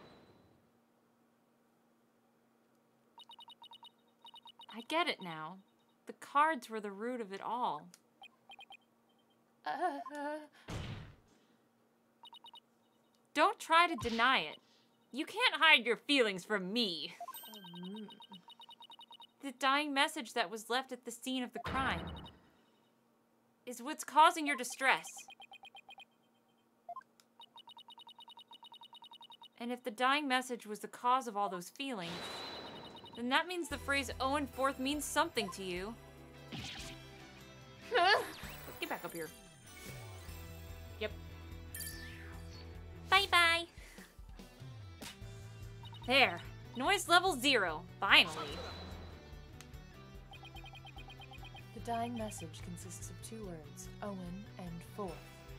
I get it now. The cards were the root of it all. Uh, Don't try to deny it. You can't hide your feelings from me. mm. The dying message that was left at the scene of the crime is what's causing your distress. And if the dying message was the cause of all those feelings, then that means the phrase Owen Forth means something to you. Get back up here. Yep. Bye-bye. There. Noise level zero. Finally. The dying message consists of two words, Owen and Forth.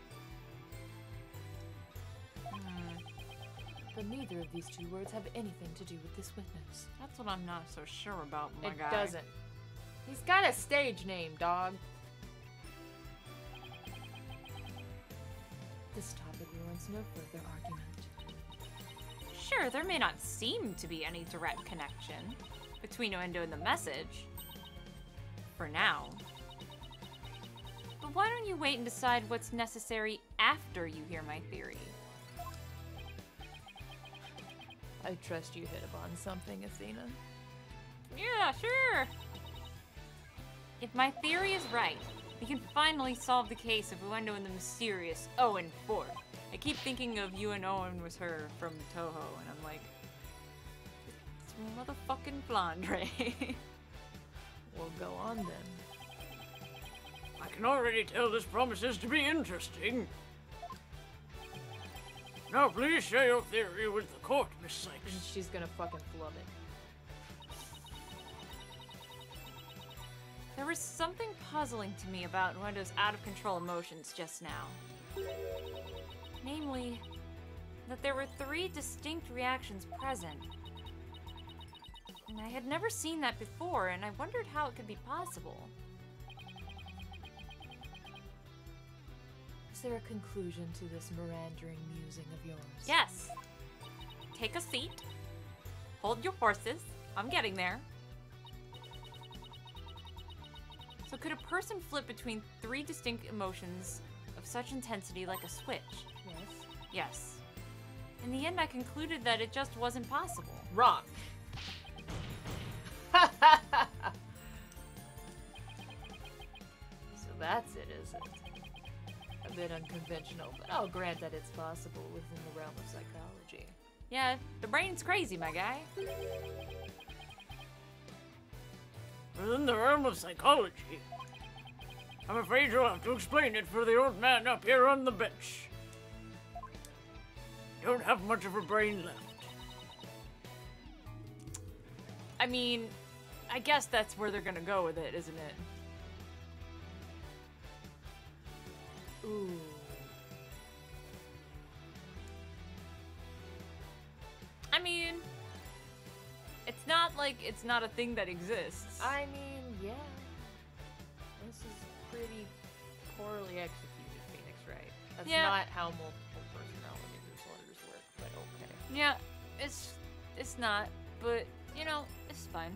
Hmm, But neither of these two words have anything to do with this witness. that's what I'm not so sure about, my it guy. doesn't. He's got a stage name, dog. This topic warrants no further argument. Sure, there may not seem to be any direct connection between Oendo and the message. For now. But why don't you wait and decide what's necessary after you hear my theory? I trust you hit upon something, Athena. Yeah, sure. If my theory is right, we can finally solve the case of Uendo and the mysterious Owen Ford. I keep thinking of you and Owen was her from Toho, and I'm like, it's motherfucking Flandre. We'll go on then. I can already tell this promises to be interesting. Now please share your theory with the court, Miss And Sykes. she's gonna fucking flub it. There was something puzzling to me about Uendo's out-of-control emotions just now. Namely, that there were three distinct reactions present. And I had never seen that before, and I wondered how it could be possible. Is there a conclusion to this meandering musing of yours? Yes. Take a seat. Hold your horses. I'm getting there. So could a person flip between three distinct emotions of such intensity like a switch? Yes. Yes. In the end, I concluded that it just wasn't possible. Wrong. So that's it, is it? A bit unconventional, but I'll grant that it's possible within the realm of psychology. Yeah, the brain's crazy, my guy. Within the realm of psychology. I'm afraid you'll have to explain it for the old man up here on the bench. Don't have much of a brain left. I mean, I guess that's where they're gonna go with it, isn't it? Ooh. I mean, it's not like it's not a thing that exists. I mean, yeah. This is pretty poorly executed, Phoenix Wright. That's Yeah. not how multiple personality disorders work, but okay. Yeah, it's it's not, but you know, it's fine.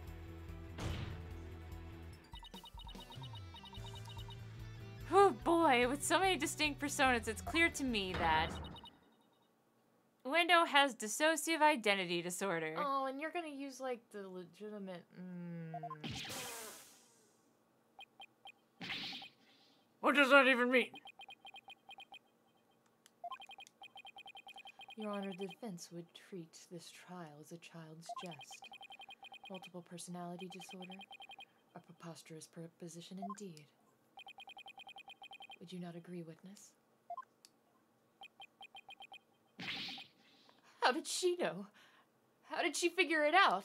Oh boy, with so many distinct personas, it's clear to me that Uendo has dissociative identity disorder. Oh, and you're gonna use like the legitimate. Mm, What does that even mean? Your Honor, the defense would treat this trial as a child's jest. Multiple personality disorder, a preposterous proposition indeed. Would you not agree, witness? How did she know? How did she figure it out?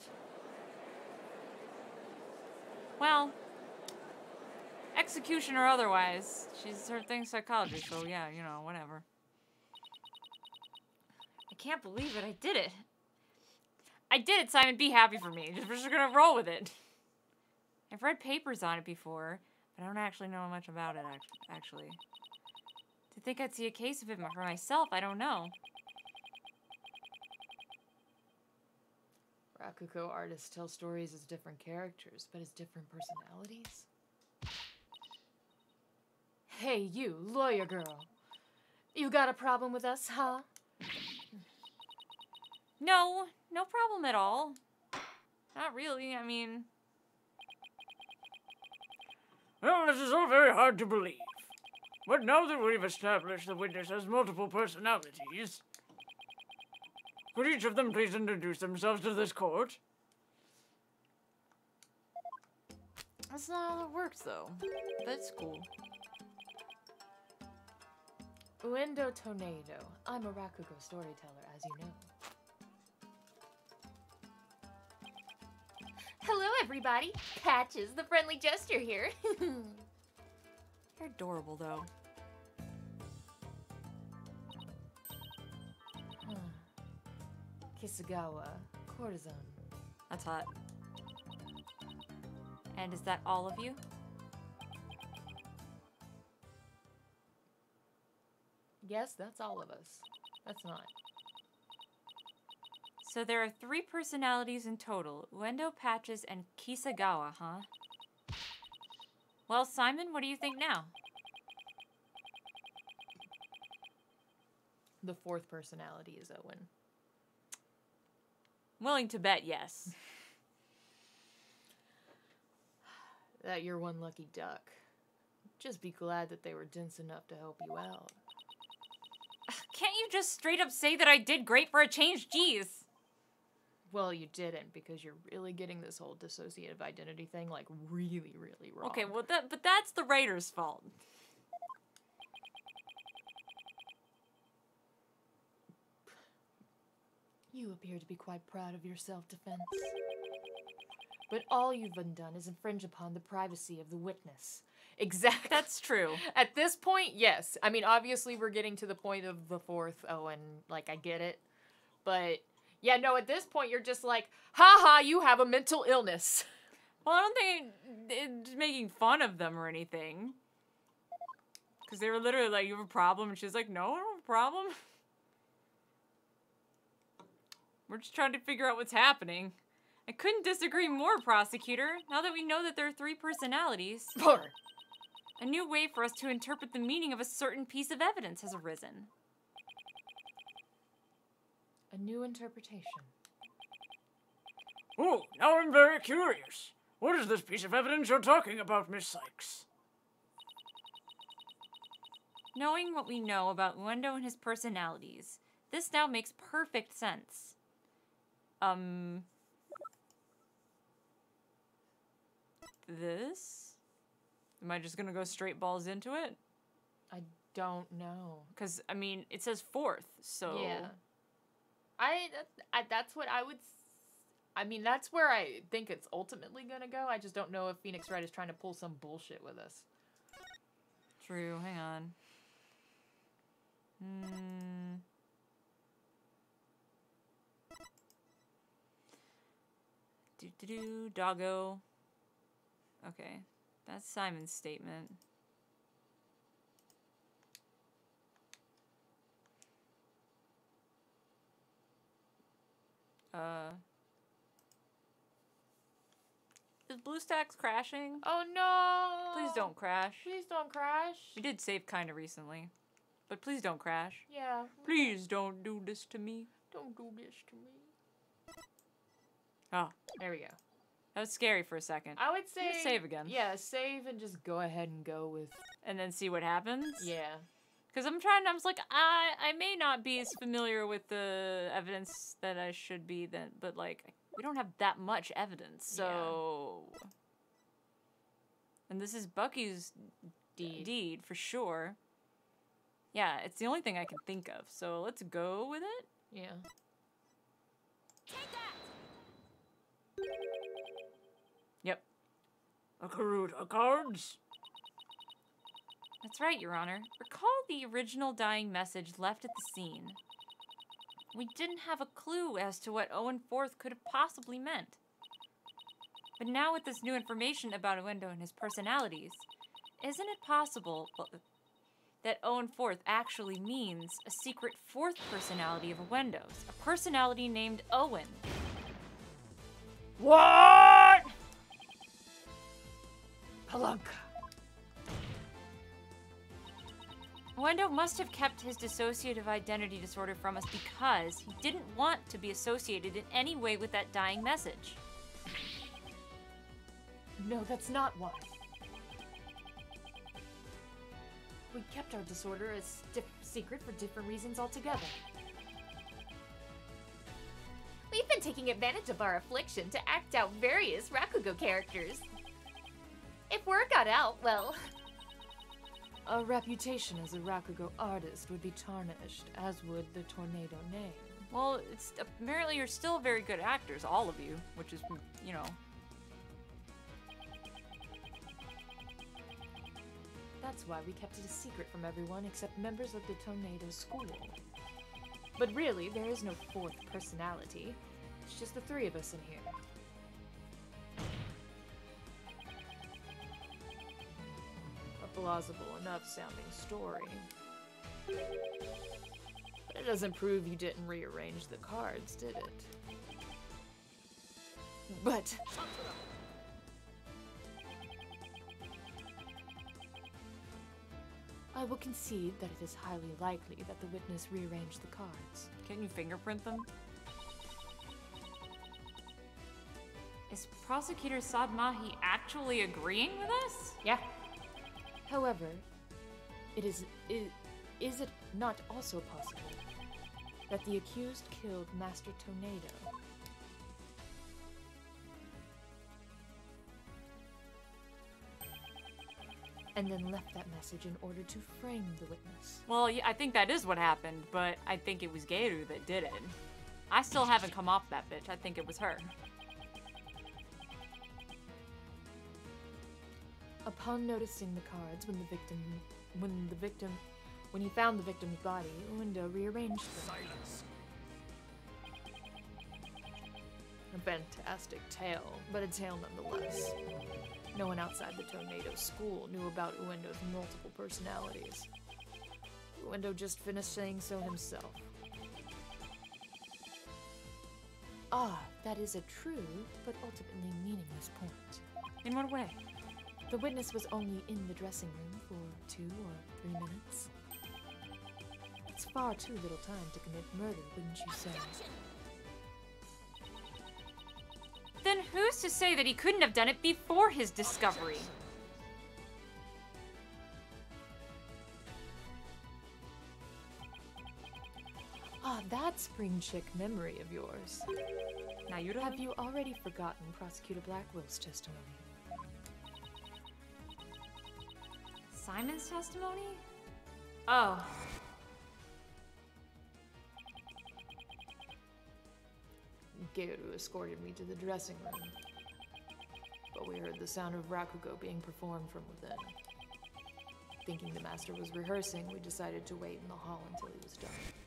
Well, execution or otherwise, she's her thing psychology, so yeah, you know, whatever. I can't believe it, I did it. I did it, Simon, be happy for me. Just, we're just gonna roll with it. I've read papers on it before, but I don't actually know much about it, act actually. To think I'd see a case of it for myself, I don't know. Rakugo artists tell stories as different characters, but as different personalities. Hey, you, lawyer girl. You got a problem with us, huh? No, no problem at all. Not really, I mean... Well, this is all very hard to believe. But now that we've established the witness has multiple personalities, could each of them please introduce themselves to this court? That's not how it works, though. That's cool. Uendo Tornado. I'm a Rakugo storyteller, as you know. Hello, everybody. Patches, the friendly jester here. You're adorable, though. Huh. Kisagawa, courtesan. That's hot. And is that all of you? Yes, that's all of us. That's not. So there are three personalities in total. Uendo, Patches, and Kisagawa, huh? Well, Simon, what do you think now? the fourth personality is Owen. Willing to bet yes. That you're one lucky duck. Just be glad that they were dense enough to help you out. Can't you just straight up say that I did great for a change? Jeez. Well, you didn't, because you're really getting this whole dissociative identity thing, like, really, really wrong. Okay, well, that but that's the writer's fault. You appear to be quite proud of your self-defense. But all you've undone is infringe upon the privacy of the witness. Exactly. That's true. At this point, yes. I mean, obviously, we're getting to the point of the fourth Owen. Like, I get it. But, yeah, no, at this point, you're just like, ha-ha, you have a mental illness. Well, I don't think it's making fun of them or anything. Because they were literally like, you have a problem? And she's like, no, I don't have a problem. We're just trying to figure out what's happening. I couldn't disagree more, prosecutor. Now that we know that there are three personalities, a new way for us to interpret the meaning of a certain piece of evidence has arisen. A new interpretation. Oh, now I'm very curious. What is this piece of evidence you're talking about, Miss Sykes? Knowing what we know about Uendo and his personalities, this now makes perfect sense. Um... This? Am I just gonna go straight balls into it? I don't know. Because, I mean, it says fourth, so... Yeah. I, I, that's what I would... s- I mean, that's where I think it's ultimately gonna go. I just don't know if Phoenix Wright is trying to pull some bullshit with us. True, hang on. Hmm... Do-do-do, doggo. Okay, that's Simon's statement. Uh... Is BlueStacks crashing? Oh no! Please don't crash. Please don't crash. We did save kinda recently. But please don't crash. Yeah. Please don't do this to me. Don't do this to me. Oh, There we go. that was scary for a second. I would say... Just save again. Yeah, save and just go ahead and go with... And then see what happens? Yeah. Because I'm trying, I was like, I, I may not be as familiar with the evidence that I should be, then, but like, we don't have that much evidence, so... And this is Bucky's Deed. deed, for sure. Yeah, it's the only thing I can think of, so let's go with it? Yeah. Yep. A Karuta cards? That's right, Your Honor. Recall the original dying message left at the scene. We didn't have a clue as to what Owen Forth could have possibly meant. But now with this new information about Uendo and his personalities, isn't it possible that Owen Forth actually means a secret fourth personality of Uendo's? A personality named Owen. What? Palunka. Uendo must have kept his dissociative identity disorder from us because he didn't want to be associated in any way with that dying message. No, that's not why. We kept our disorder as dif- secret for different reasons altogether. We've been taking advantage of our affliction to act out various Rakugo characters. If word got out, well, Our reputation as a Rakugo artist would be tarnished, as would the Tornado name. Well, it's apparently you're still very good actors, all of you, which is, you know. That's why we kept it a secret from everyone except members of the Tornado School. But really, there is no fourth personality. It's just the three of us in here. A plausible enough sounding story. But it doesn't prove you didn't rearrange the cards, did it? But... I will concede that it is highly likely that the witness rearranged the cards. Can you fingerprint them? Is Prosecutor Sadmahi actually agreeing with us? Yeah. However, it is, is is it not also possible that the accused killed Master Tornado? And then left that message in order to frame the witness. Well, yeah, I think that is what happened, but I think it was Geiru that did it. I still haven't come off that bitch. I think it was her. Upon noticing the cards when the victim, when the victim, when he found the victim's body, Window rearranged them. Silence. A fantastic tale, but a tale nonetheless. No one outside the Tornado school knew about Uendo's multiple personalities. Uendo just finished saying so himself. Ah, that is a true, but ultimately meaningless point. In what way? The witness was only in the dressing room for two or three minutes. It's far too little time to commit murder, wouldn't you say? Then who's to say that he couldn't have done it before his discovery? Ah, that spring chick memory of yours. Now you don't Have you already forgotten Prosecutor Blackwell's testimony? Simon's testimony? Oh. Geiru escorted me to the dressing room, but we heard the sound of Rakugo being performed from within. Thinking the master was rehearsing, we decided to wait in the hall until he was done.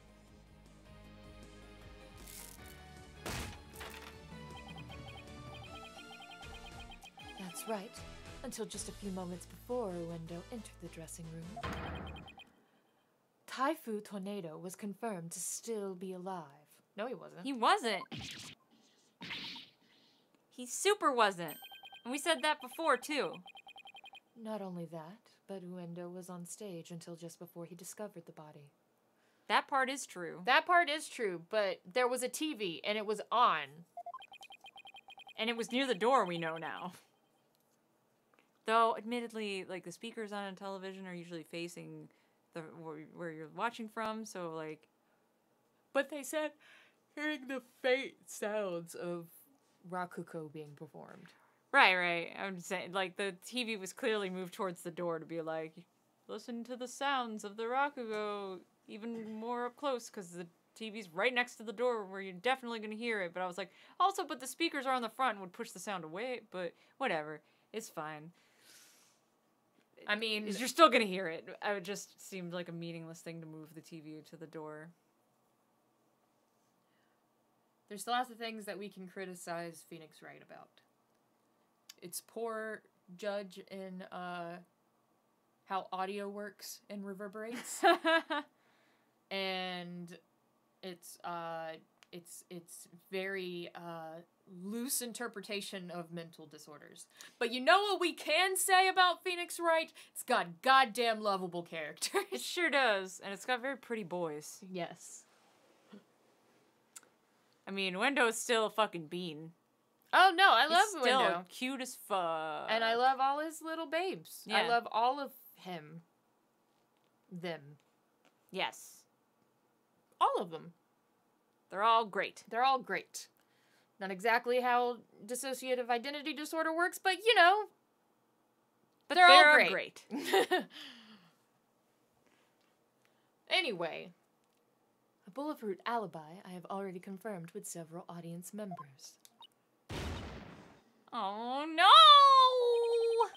That's right, until just a few moments before Uendo entered the dressing room. Taifu Tornado was confirmed to still be alive. No, he wasn't. He wasn't. He super wasn't. And we said that before, too. Not only that, but Uendo was on stage until just before he discovered the body. That part is true. That part is true, but there was a T V and it was on. And it was near the door, we know now. Though, admittedly, like, the speakers on a television are usually facing the where, where you're watching from, so, like... But they said hearing the faint sounds of Rakugo being performed. Right, right. I'm just saying, like, the T V was clearly moved towards the door to be like, listen to the sounds of the Rakugo even more up close, because the T V's right next to the door where you're definitely going to hear it. But I was like, also, but the speakers are on the front and would push the sound away, but whatever. It's fine. I mean, You're still going to hear it. It just seemed like a meaningless thing to move the T V to the door. there's lots of things that we can criticize Phoenix Wright about. It's poor judge in uh, how audio works and reverberates, and it's uh, it's it's very uh, loose interpretation of mental disorders. But you know what we can say about Phoenix Wright? It's got goddamn lovable characters. It sure does, and it's got very pretty boys. Yes. I mean, Wendo's still a fucking bean. Oh no, I He's love still Window. cute as fuck. And I love all his little babes. I Yeah. love all of him. Them. Yes. All of them. They're all great. They're all great. Not exactly how dissociative identity disorder works, but you know, But they're, they're, all all great. great. Anyway, A Bulletproof alibi I have already confirmed with several audience members. Oh no!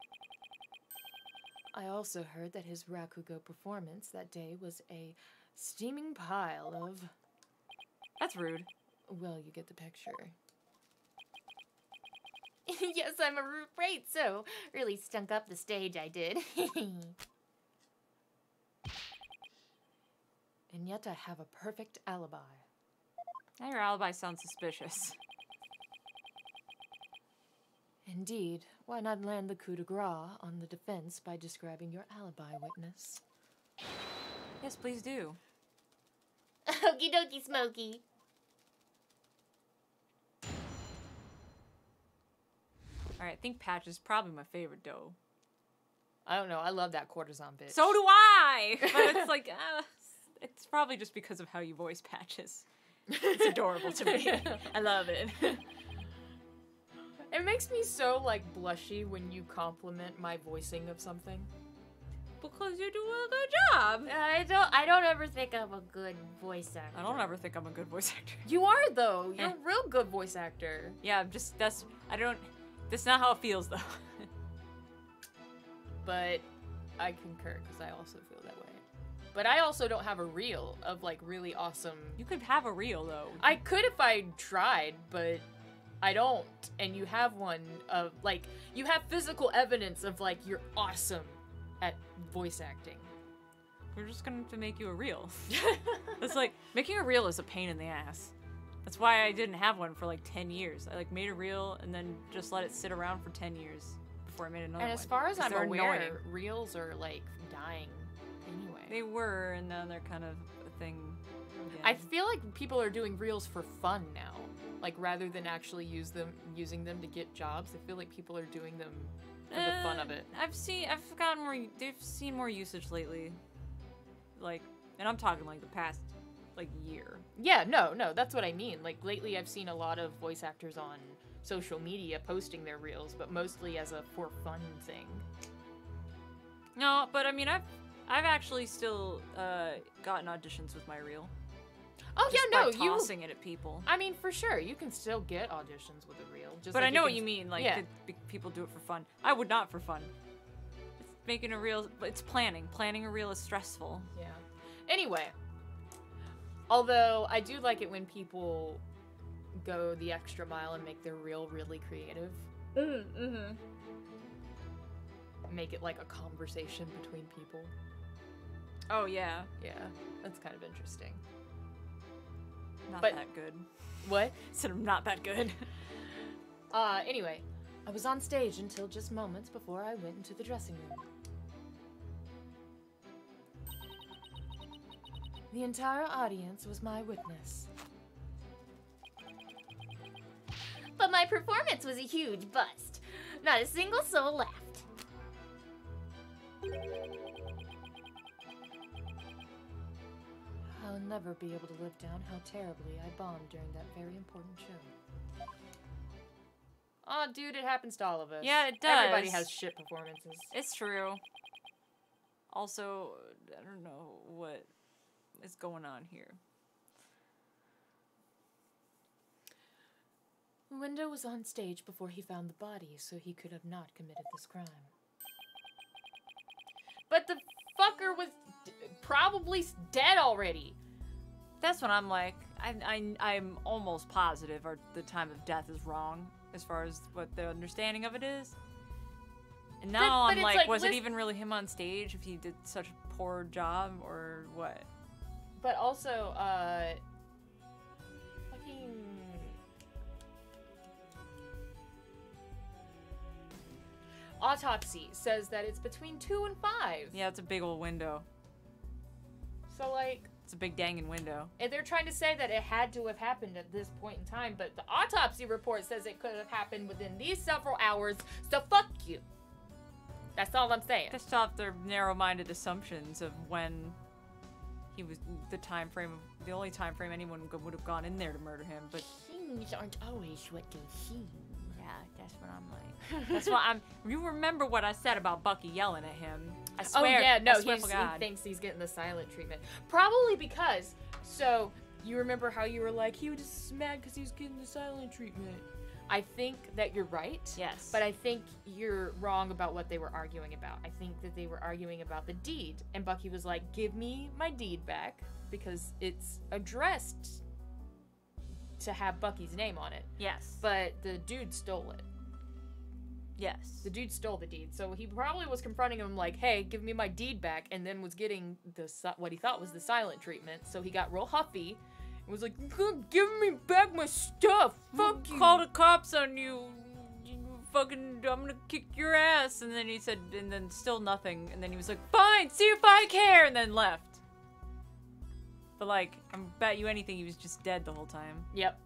I also heard that his Rakugo performance that day was a steaming pile of... That's rude. Well, you get the picture. Yes, I'm a root braid, so really stunk up the stage I did. And yet I have a perfect alibi. Now your alibi sounds suspicious. Indeed, why not land the coup de grace on the defense by describing your alibi witness? Yes, please do. Okie dokie, Smokey. Alright, I think Patch is probably my favorite doe. I don't know. I love that courtesan bitch. So do I! But it's like, uh, it's probably just because of how you voice Patches. It's adorable to me. I love it. It makes me so like blushy when you compliment my voicing of something. Because you do a good job. I don't. I don't ever think I'm a good voice actor. I don't ever think I'm a good voice actor. You are though. You're Eh. a real good voice actor. Yeah, I'm just, that's, I don't, that's not how it feels though. But I concur because I also feel that way. But I also don't have a reel of like really awesome. You could have a reel though. I could if I tried, but I don't. And you have one of like you have physical evidence of like you're awesome at voice acting. We're just gonna have to make you a reel. It's like, making a reel is a pain in the ass. That's why I didn't have one for like ten years. I like made a reel and then just let it sit around for ten years before I made another And one. as far as 'Cause I'm they're aware, annoying. reels are like dying anyway. They were, and now they're kind of a thing again. I feel like people are doing reels for fun now. Like rather than actually use them using them to get jobs, I feel like people are doing them for the fun of Uh, it. I've seen, I've gotten more, they've seen more usage lately. Like, and I'm talking like the past, like, year. Yeah, no, no, that's what I mean. Like lately I've seen a lot of voice actors on social media posting their reels, but mostly as a for fun thing. No, but I mean, I've, I've actually still, uh, gotten auditions with my reel. Oh Just yeah, no, by you. tossing it at people. I mean, for sure, you can still get auditions with a reel. Just But like I know what can- you mean, like, yeah. that be- people do it for fun. I would not for fun. It's making a reel, but it's planning. Planning a reel is stressful. Yeah. Anyway, although I do like it when people go the extra mile and make their reel really creative. Mm-hmm. Make it like a conversation between people. Oh, yeah. Yeah, that's kind of interesting. Not But- that good. What? Said I'm not that good. Uh, anyway, I was on stage until just moments before I went into the dressing room. The entire audience was my witness. But my performance was a huge bust. Not a single soul laughed. I'll never be able to live down how terribly I bombed during that very important show. Aw, dude, it happens to all of us. Yeah, it Everybody does. has shit performances. It's true. Also, I don't know what is going on here. Window was on stage before he found the body, so he could have not committed this crime. But the fucker was d- probably s- dead already. That's what I'm like. I, I, I'm almost positive our, the time of death is wrong as far as what the understanding of it is. And now But- but I'm it's like, like, was it lis- even really him on stage if he did such a poor job or what? But also, uh... fucking... Autopsy says that it's between two and five. Yeah, it's a big old window. So, like, It's a big danging window. and they're trying to say that it had to have happened at this point in time, but the autopsy report says it could have happened within these several hours, so fuck you. That's all I'm saying. They stop their narrow-minded assumptions of when he was the time frame of the only time frame anyone go- would have gone in there to murder him. But Things aren't always what they seem. yeah, that's what I'm like. That's why I'm. You remember what I said about Bucky yelling at him? I Oh swear. yeah, no, I swear he's, for he God. thinks he's getting the silent treatment. Probably because, so, you remember how you were like, he was just mad because he was getting the silent treatment. I think that you're right. Yes. But I think you're wrong about what they were arguing about. I think that they were arguing about the deed. And Bucky was like, give me my deed back because it's addressed to have Bucky's name on it. Yes. But the dude stole it. Yes. The dude stole the deed, so he probably was confronting him like, "Hey, give me my deed back," and then was getting the si- what he thought was the silent treatment. So he got real huffy and was like, "Give me back my stuff! Fuck you!" Call the cops on you, you fucking, I'm gonna kick your ass. And then he said, and then still nothing. And then he was like, fine, see if I care, and then left. But like, I bet you anything he was just dead the whole time. Yep.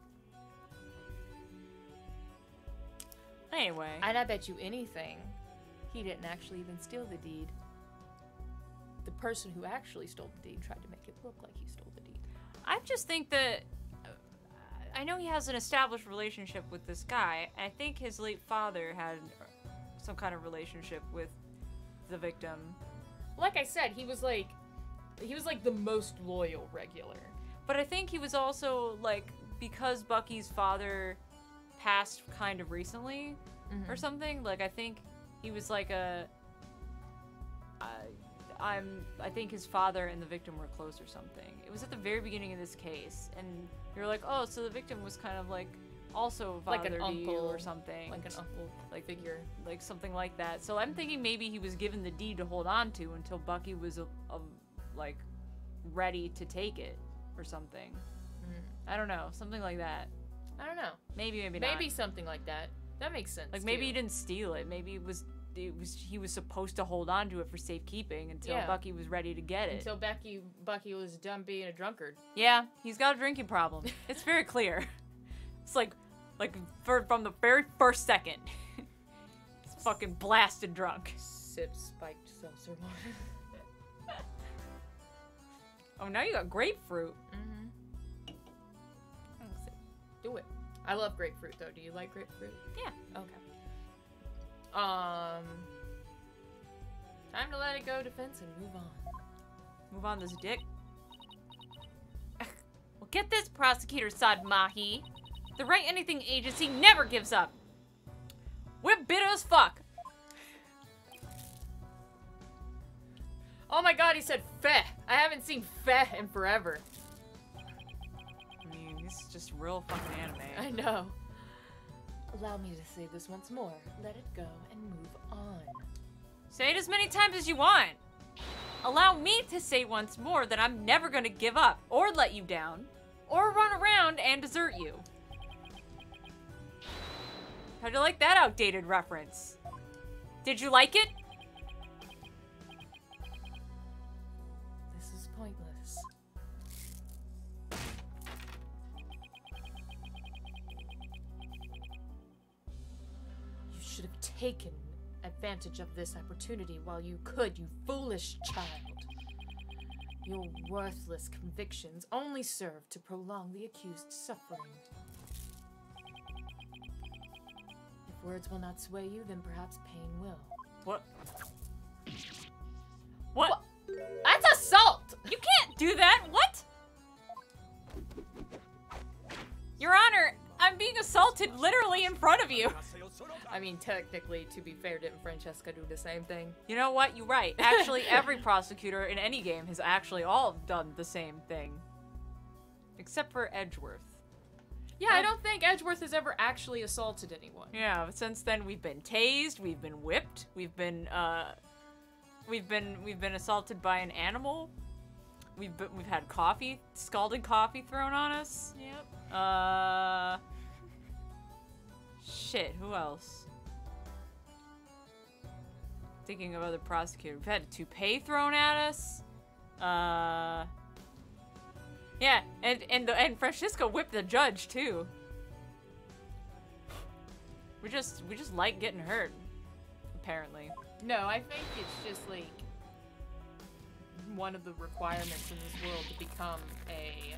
Anyway. And I bet you anything, he didn't actually even steal the deed. The person who actually stole the deed tried to make it look like he stole the deed. I just think that uh, I know he has an established relationship with this guy. And I think his late father had some kind of relationship with the victim. Like I said, he was like, he was like the most loyal regular. But I think he was also like, because Bucky's father passed kind of recently Mm-hmm. or something. Like I think he was like a. I, I'm. I think his father and the victim were close or something. It was at the very beginning of this case, and you're like, oh, so the victim was kind of like also Like an father to you uncle, or something, Like an uncle like figure. like something like that. So I'm thinking maybe he was given the deed to hold on to until Bucky was a, a, like ready to take it or something. Mm. I don't know, something like that. I don't know. Maybe, maybe not. Maybe something like that. That makes sense. Like maybe too. he didn't steal it. Maybe it was it was he was supposed to hold on to it for safekeeping until Yeah. Bucky was ready to get it. Until Becky, Bucky was done being a drunkard. Yeah, he's got a drinking problem. It's very clear. It's like like for, from the very first second. He's fucking blasted drunk. Sip spiked seltzer water. Oh, now you got grapefruit. Mm-hmm. Do it. I love grapefruit though. Do you like grapefruit? Yeah. Okay. Um. Time to let it go, defense, and move on. Move on this dick. Well, get this, Prosecutor Saad Mahi. The Right Anything Agency never gives up. We're bitter as fuck. Oh my god, he said feh. I haven't seen feh in forever. I mean, this is just real fucking anime. I know. Allow me to say this once more. Let it go and move on. Say it as many times as you want. Allow me to say once more that I'm never gonna give up, or let you down, or run around and desert you. How'd you like that outdated reference? Did you like it? This is pointless. You should have taken advantage of this opportunity while you could, you foolish child. Your worthless convictions only serve to prolong the accused's suffering. If words will not sway you, then perhaps pain will. What? What? That's assault! You can't do that! What? Your Honor, I'm being assaulted literally in front of you. I mean, technically, to be fair, didn't Francesca do the same thing? You know what? You're right. Actually, every prosecutor in any game has actually all done the same thing. Except for Edgeworth. Yeah, I don't think Edgeworth has ever actually assaulted anyone. Yeah, since then we've been tased, we've been whipped, we've been, uh... We've been, we've been assaulted by an animal. We've been, we've had coffee, scalded coffee thrown on us. Yep. Uh... Shit, who else? Thinking of other prosecutors. We've had a toupee thrown at us. Uh... Yeah, and and the, and Francisco whipped the judge too. We just we just like getting hurt, apparently. No, I think it's just like one of the requirements in this world to become a.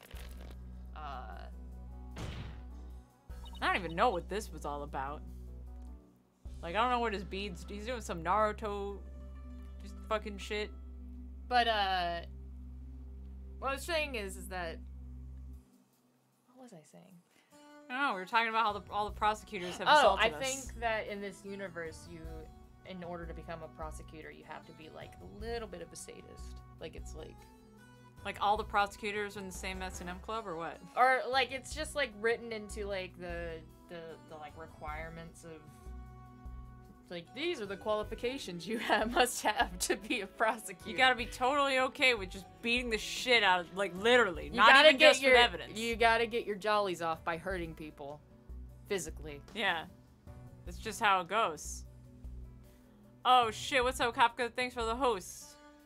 Uh, I don't even know what this was all about. Like, I don't know what his beads. He's doing some Naruto, just fucking shit. but uh, what I was saying is, is that. What was I saying? I don't know. We were talking about how the, all the prosecutors have Oh, assaulted I us. think that in this universe, you, in order to become a prosecutor, you have to be like a little bit of a sadist. Like it's like. Like all the prosecutors are in the same S and M club, or what? Or like it's just like written into like the the the like requirements of like these are the qualifications you have must have to be a prosecutor. You gotta be totally okay with just beating the shit out of, like, literally, You not gotta even get just your, with evidence. You gotta get your jollies off by hurting people physically. Yeah. That's just how it goes. Oh shit, what's up, Kapka? Thanks for the host.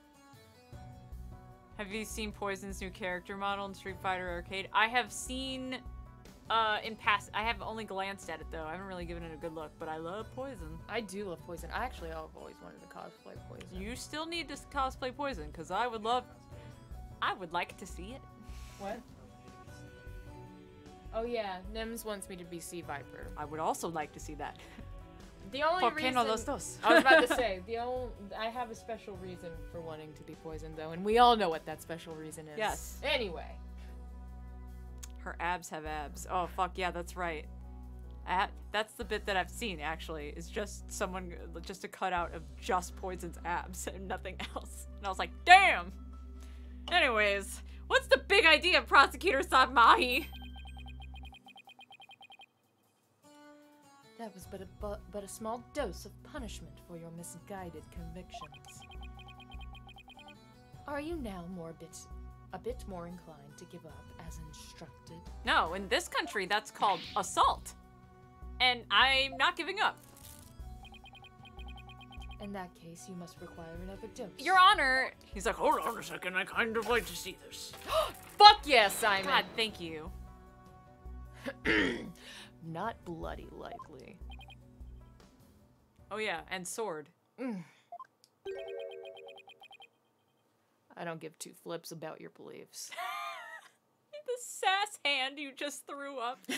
Have you seen Poison's new character model in Street Fighter Arcade? I have seen, uh, in past, I have only glanced at it though. I haven't really given it a good look, but I love Poison. I do love Poison. I actually have always wanted to cosplay Poison. You still need to cosplay Poison, because I would love, I would like to see it. What? Oh yeah, Nims wants me to be Sea Viper. I would also like to see that. The only ¿Por qué reason no los dos? I was about to say the only I have a special reason for wanting to be Poison though, and we all know what that special reason is. Yes. Anyway. Her abs have abs. Oh fuck yeah, that's right. I ha that's the bit that I've seen actually. Is just someone just a cutout of just Poison's abs and nothing else. And I was like, damn. Anyways, what's the big idea, Prosecutor Sabmahi? That was but a bu but a small dose of punishment for your misguided convictions. Are you now more bit a bit more inclined to give up as instructed? No, in this country that's called assault. And I'm not giving up. In that case, you must require another dose. Your Honor. He's like, hold on a second, I kind of like to see this. Fuck yes, Simon! God, thank you. Not bloody likely. Oh yeah, and sword. Mm. I don't give two flips about your beliefs. The sass hand you just threw up. Sorry,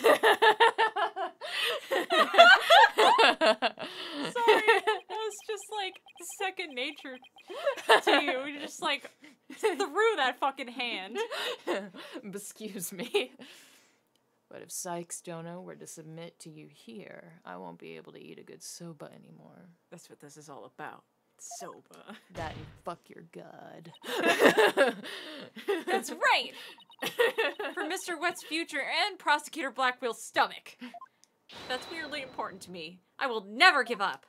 that was just like second nature to you. You just like threw that fucking hand. Excuse me. But if Sykes Dono were to submit to you here, I won't be able to eat a good soba anymore. That's what this is all about. Soba. That and fuck your god. That's right! For Mister Wet's future and Prosecutor Blackwheel's stomach. That's weirdly important to me. I will never give up.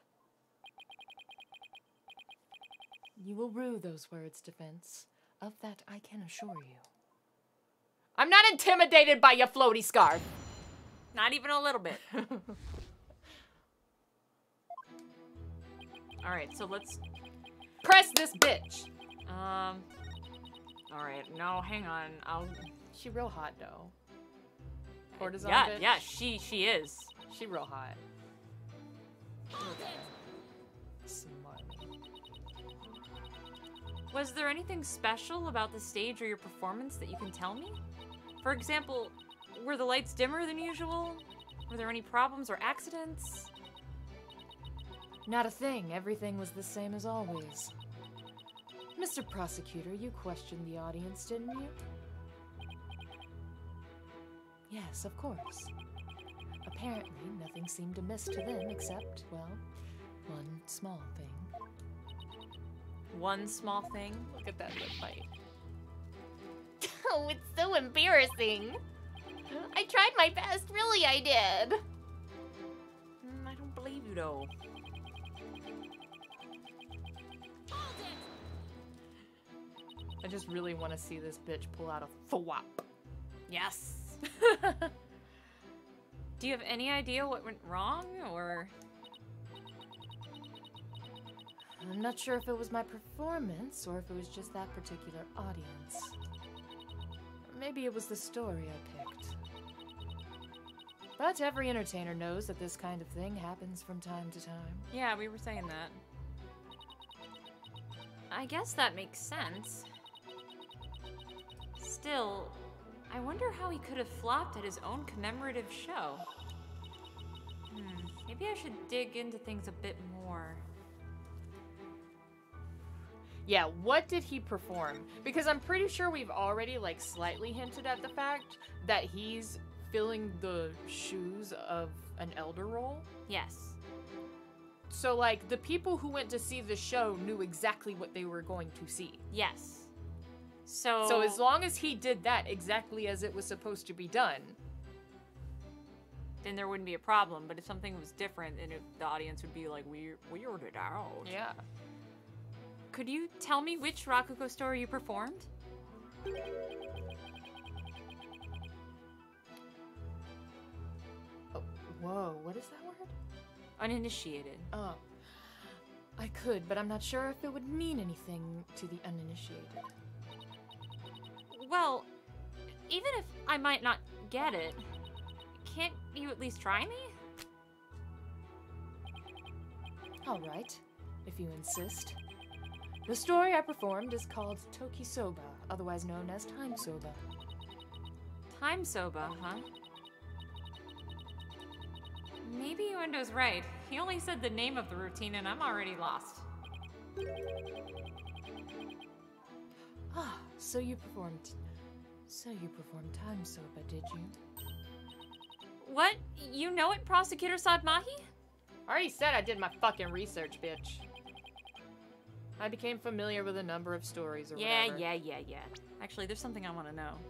You will rue those words, Defense. Of that I can assure you. I'm not intimidated by your floaty scarf. Not even a little bit. Alright, so let's... Press this bitch! Um... Alright, no, hang on. I'll... She real hot, though. Cortisone Yeah, bitch? yeah, she, she is. She real hot. Look at her. Smart. Was there anything special about the stage or your performance that you can tell me? For example, were the lights dimmer than usual? Were there any problems or accidents? Not a thing. Everything was the same as always. Mister Prosecutor, you questioned the audience, didn't you? Yes, of course. Apparently, nothing seemed amiss to them except, well, one small thing. One small thing? Look at that lip bite. Oh, it's so embarrassing. I tried my best, really I did. Mm, I don't believe you, though. I just really want to see this bitch pull out a thwap. Yes. Do you have any idea what went wrong, or...? I'm not sure if it was my performance or if it was just that particular audience. Maybe it was the story I picked. But every entertainer knows that this kind of thing happens from time to time. Yeah, we were saying that. I guess that makes sense. Still, I wonder how he could have flopped at his own commemorative show. Hmm, maybe I should dig into things a bit more. Yeah, what did he perform? Because I'm pretty sure we've already, like, slightly hinted at the fact that he's filling the shoes of an elder role. Yes. So, like, the people who went to see the show knew exactly what they were going to see. Yes. So... So as long as he did that exactly as it was supposed to be done... then there wouldn't be a problem, but if something was different, then it, the audience would be like, we weird it out. Yeah. Could you tell me which Rakugo story you performed? Oh, whoa, what is that word? Uninitiated. Oh. I could, but I'm not sure if it would mean anything to the uninitiated. Well, even if I might not get it, can't you at least try me? All right, if you insist. The story I performed is called Tokisoba, otherwise known as Time Soba. Time soba, huh? Maybe Uendo's right. He only said the name of the routine and I'm already lost. Ah, so you performed... So you performed Time Soba, did you? What? You know it, Prosecutor Sadmahi? I already said I did my fucking research, bitch. I became familiar with a number of stories or Yeah, whatever. yeah, yeah, yeah. Actually, there's something I want to know.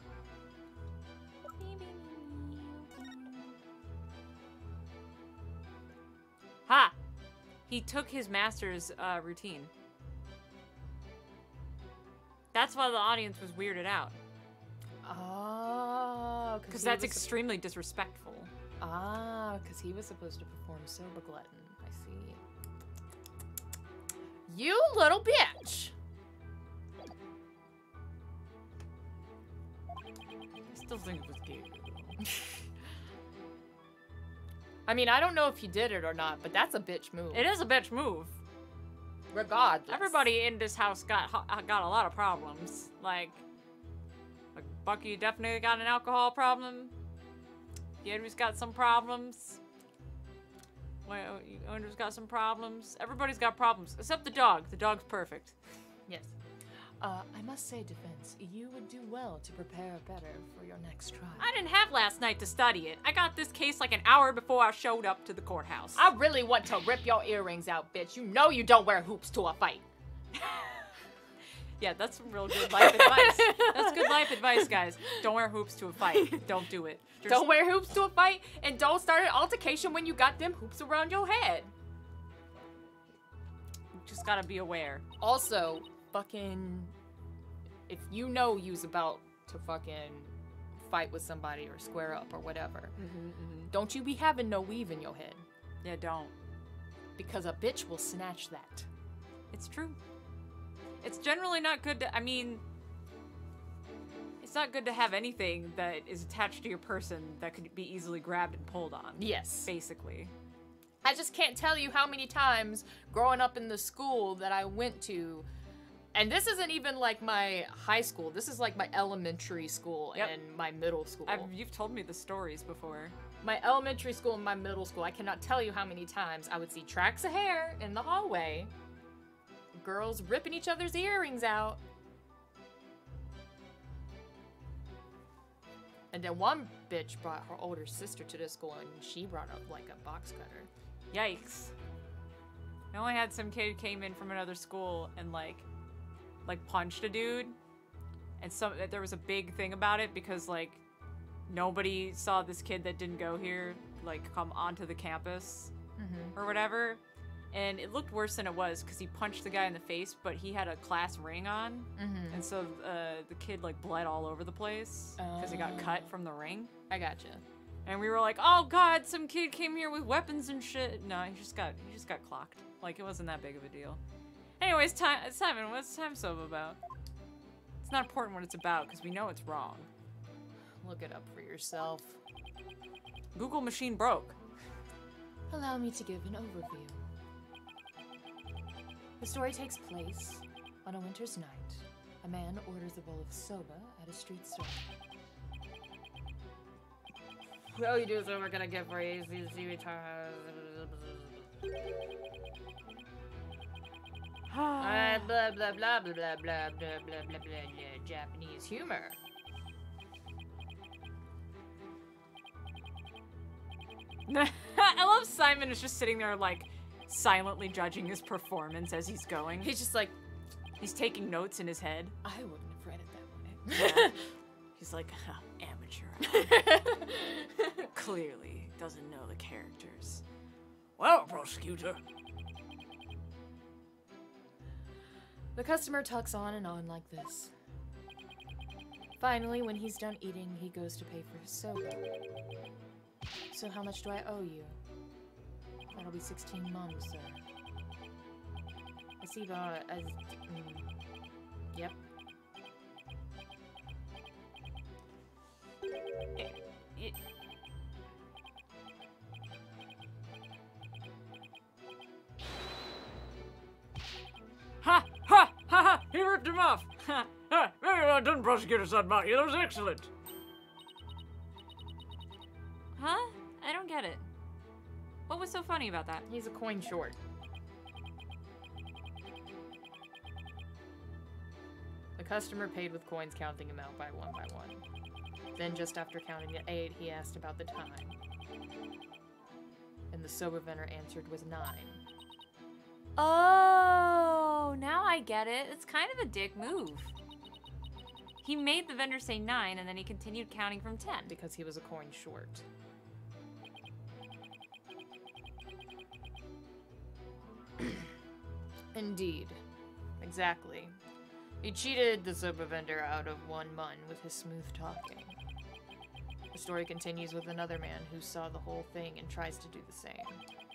Ha! He took his master's uh, routine. That's why the audience was weirded out. Oh, Because he that's was extremely disrespectful. supp- Ah, because he was supposed to perform Soba Glutton. I see. You little bitch! I still think it was gay. I mean, I don't know if he did it or not, but that's a bitch move. It is a bitch move. Regardless. Everybody in this house got got a lot of problems. Like, like Bucky definitely got an alcohol problem. Yedru's got some problems. Andrew's got some problems. Everybody's got problems, except the dog. The dog's perfect. Yes. Uh, I must say, Defense, you would do well to prepare better for your next trial. I didn't have last night to study it. I got this case like an hour before I showed up to the courthouse. I really want to rip your earrings out, bitch. You know you don't wear hoops to a fight. Yeah, that's some real good life advice. That's good life advice, guys. Don't wear hoops to a fight. Don't do it. Just- Don't wear hoops to a fight, and don't start an altercation when you got them hoops around your head. Just gotta be aware. Also, fucking, if you know you's about to fucking fight with somebody or square up or whatever, don't you be having no weave in your head, Yeah, don't. because a bitch will snatch that. It's true. It's generally not good to, I mean, it's not good to have anything that is attached to your person that could be easily grabbed and pulled on. Yes. Basically. I just can't tell you how many times growing up in the school that I went to, and this isn't even like my high school, this is like my elementary school Yep. and my middle school. I've, you've told me the stories before. My elementary school and my middle school, I cannot tell you how many times I would see tracks of hair in the hallway, girls ripping each other's earrings out. And then one bitch brought her older sister to the school and she brought up like a box cutter. Yikes. I only had some kid came in from another school and like, like punched a dude. And some there was a big thing about it because like nobody saw this kid that didn't go here like come onto the campus Mm-hmm. or whatever. And it looked worse than it was because he punched the guy in the face, but he had a class ring on. Mm-hmm. And so uh, the kid like bled all over the place because he got cut Oh. from the ring. I gotcha. And we were like, "Oh God, some kid came here with weapons and shit." No, he just got he just got clocked. Like it wasn't that big of a deal. Anyways, time Simon, what's Time Soba about? It's not important what it's about because we know it's wrong. Look it up for yourself. Google machine broke. Allow me to give an overview. The story takes place on a winter's night. A man orders a bowl of soba at a street stall. All you do is we're gonna get for you. Uh, blah blah blah blah blah blah blah blah blah blah blah. Japanese humor. I love Simon is just sitting there like silently judging his performance as he's going. He's just like, He's taking notes in his head. I wouldn't have read it that way. He's like, huh, amateur. Clearly doesn't know the characters. Well, prosecutor. The customer talks on and on like this. Finally, when he's done eating, he goes to pay for his soba. So how much do I owe you? That'll be sixteen months, sir. I see the, uh, as, mm, yep. It, it, Ha! Ha! Ha! Ha! He ripped him off! Ha! Ha! Very well done, Prosecutor Sadmaki. That was excellent. huh? I don't get it. What was so funny about that? He's a coin short. The customer paid with coins, counting them out by one by one. Then, just after counting to eight, he asked about the time. And the sober vendor answered was nine. Oh, now I get it. It's kind of a dick move. He made the vendor say nine, and then he continued counting from ten. Because he was a coin short. Indeed. Exactly. He cheated the soba vendor out of one mun with his smooth talking. The story continues with another man who saw the whole thing and tries to do the same.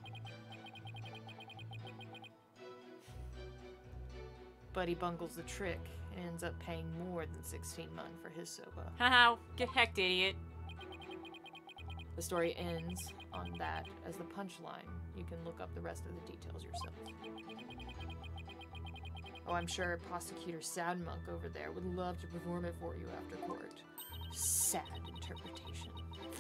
But he bungles the trick and ends up paying more than sixteen mun for his soba. Haha, get hecked, idiot. The story ends on that as the punchline. You can look up the rest of the details yourself. Oh, I'm sure Prosecutor Sadmonk over there would love to perform it for you after court. Sad interpretation.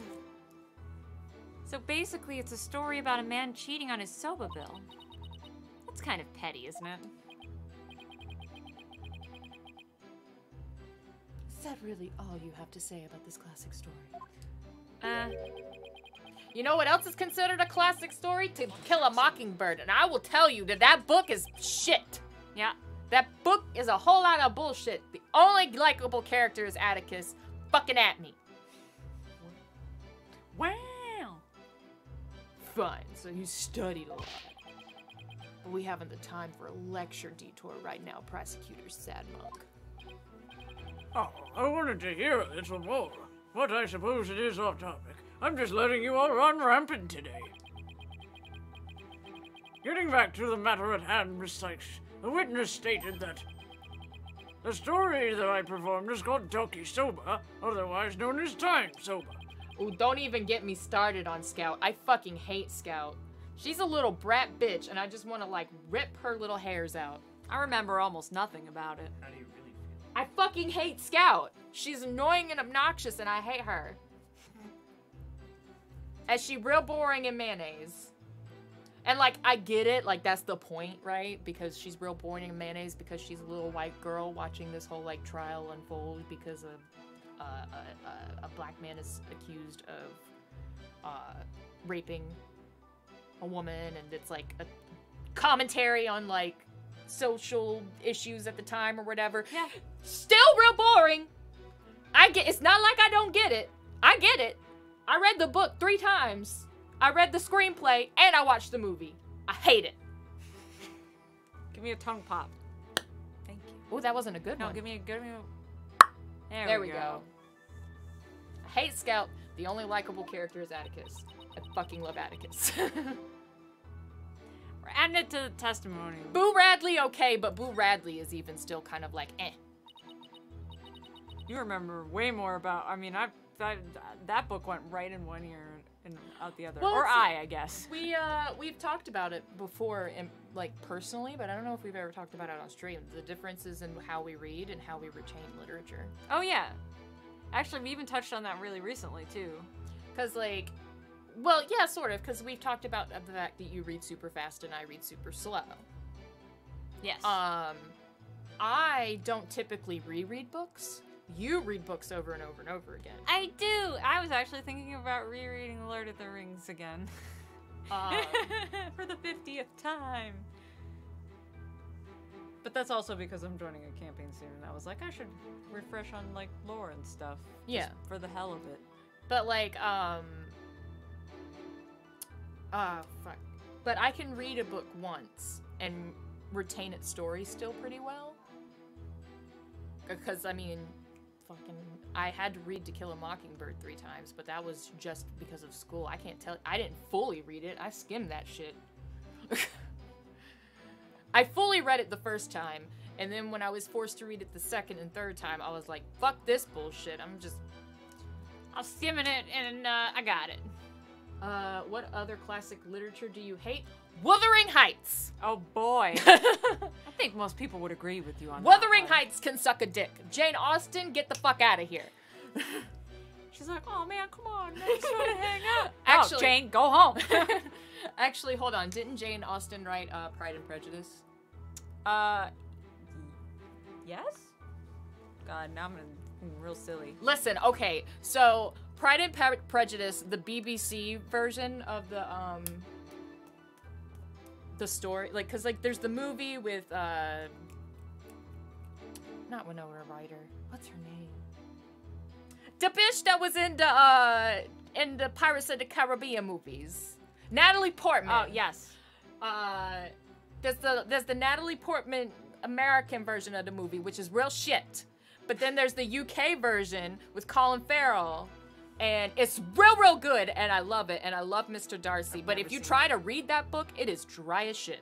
So basically, it's a story about a man cheating on his soba bill. That's kind of petty, isn't it? Is that really all you have to say about this classic story? Uh, You know what else is considered a classic story? To Kill a Mockingbird. And I will tell you that that book is shit. yeah. That book is a whole lot of bullshit. The only likable character is Atticus fucking at me. Wow. Fine, so you studied a lot. But we haven't the time for a lecture detour right now, Prosecutor Sadmonk. Oh, I wanted to hear a little more, but I suppose it is off topic. I'm just letting you all run rampant today. Getting back to the matter at hand, Miss Sykes, the witness stated that the story that I performed is called Toki Soba, otherwise known as Time Soba. Ooh, don't even get me started on Scout. I fucking hate Scout. She's a little brat bitch, and I just want to, like, rip her little hairs out. I remember almost nothing about it. How do you really feel? I fucking hate Scout. She's annoying and obnoxious, and I hate her. As she real boring in mayonnaise. And, like, I get it. Like, that's the point, right? Because she's real boring in mayonnaise because she's a little white girl watching this whole, like, trial unfold because of uh, a, a, a black man is accused of uh, raping a woman. And it's, like, a commentary on, like, social issues at the time or whatever. Yeah. Still real boring. I get. It's not like I don't get it. I get it. I read the book three times. I read the screenplay, and I watched the movie. I hate it. Give me a tongue pop. Thank you. Oh, that wasn't a good No, one. give me a give me a. There, there we, we go. I hate Scout. The only likable character is Atticus. I fucking love Atticus. We're adding it to the testimony. Boo Radley, okay, but Boo Radley is even still kind of like, eh. You remember way more about. I mean, I that that book went right in one ear and out the other, Well, or it's- I, I guess. We uh we've talked about it before, in, like personally, but I don't know if we've ever talked about it on stream. The differences in how we read and how we retain literature. Oh yeah. Actually, we even touched on that really recently too. Cause like, well, yeah, sort of. Cause we've talked about the fact that you read super fast and I read super slow. Yes. Um, I don't typically reread books. You read books over and over and over again. I do. I was actually thinking about rereading Lord of the Rings again. Um, For the fiftieth time. But that's also because I'm joining a campaign soon, and I was like, I should refresh on like lore and stuff. just Yeah. For the hell of it. but like, um, uh, fuck. But I can read a book once and retain its story still pretty well. Because I mean, fucking. I had to read To Kill a Mockingbird three times, but that was just because of school. I can't tell. I didn't fully read it. I skimmed that shit. I fully read it the first time, and then when I was forced to read it the second and third time, I was like, fuck this bullshit. I'm just. I'm skimming it, and uh, I got it. Uh, what other classic literature do you hate? Wuthering Heights! Oh boy. I think most people would agree with you on that. Wuthering one. Heights can suck a dick. Jane Austen, get the fuck out of here. She's like, oh man, come on, I just want to hang out. Actually- oh, Jane, go home. Actually, hold on. Didn't Jane Austen write uh, Pride and Prejudice? uh, yes? God, now I'm gonna real silly. Listen, okay, so Pride and Pre- Prejudice, the B B C version of the um the story, like, cause like there's the movie with uh not Winona Ryder. What's her name? The bitch that was in the uh in the Pirates of the Caribbean movies, Natalie Portman. Oh, yes. Uh, there's the there's the Natalie Portman American version of the movie, which is real shit. But then there's the U K version with Colin Farrell, and it's real, real good, and I love it, and I love Mister Darcy. But if you try to read that book, it is dry as shit.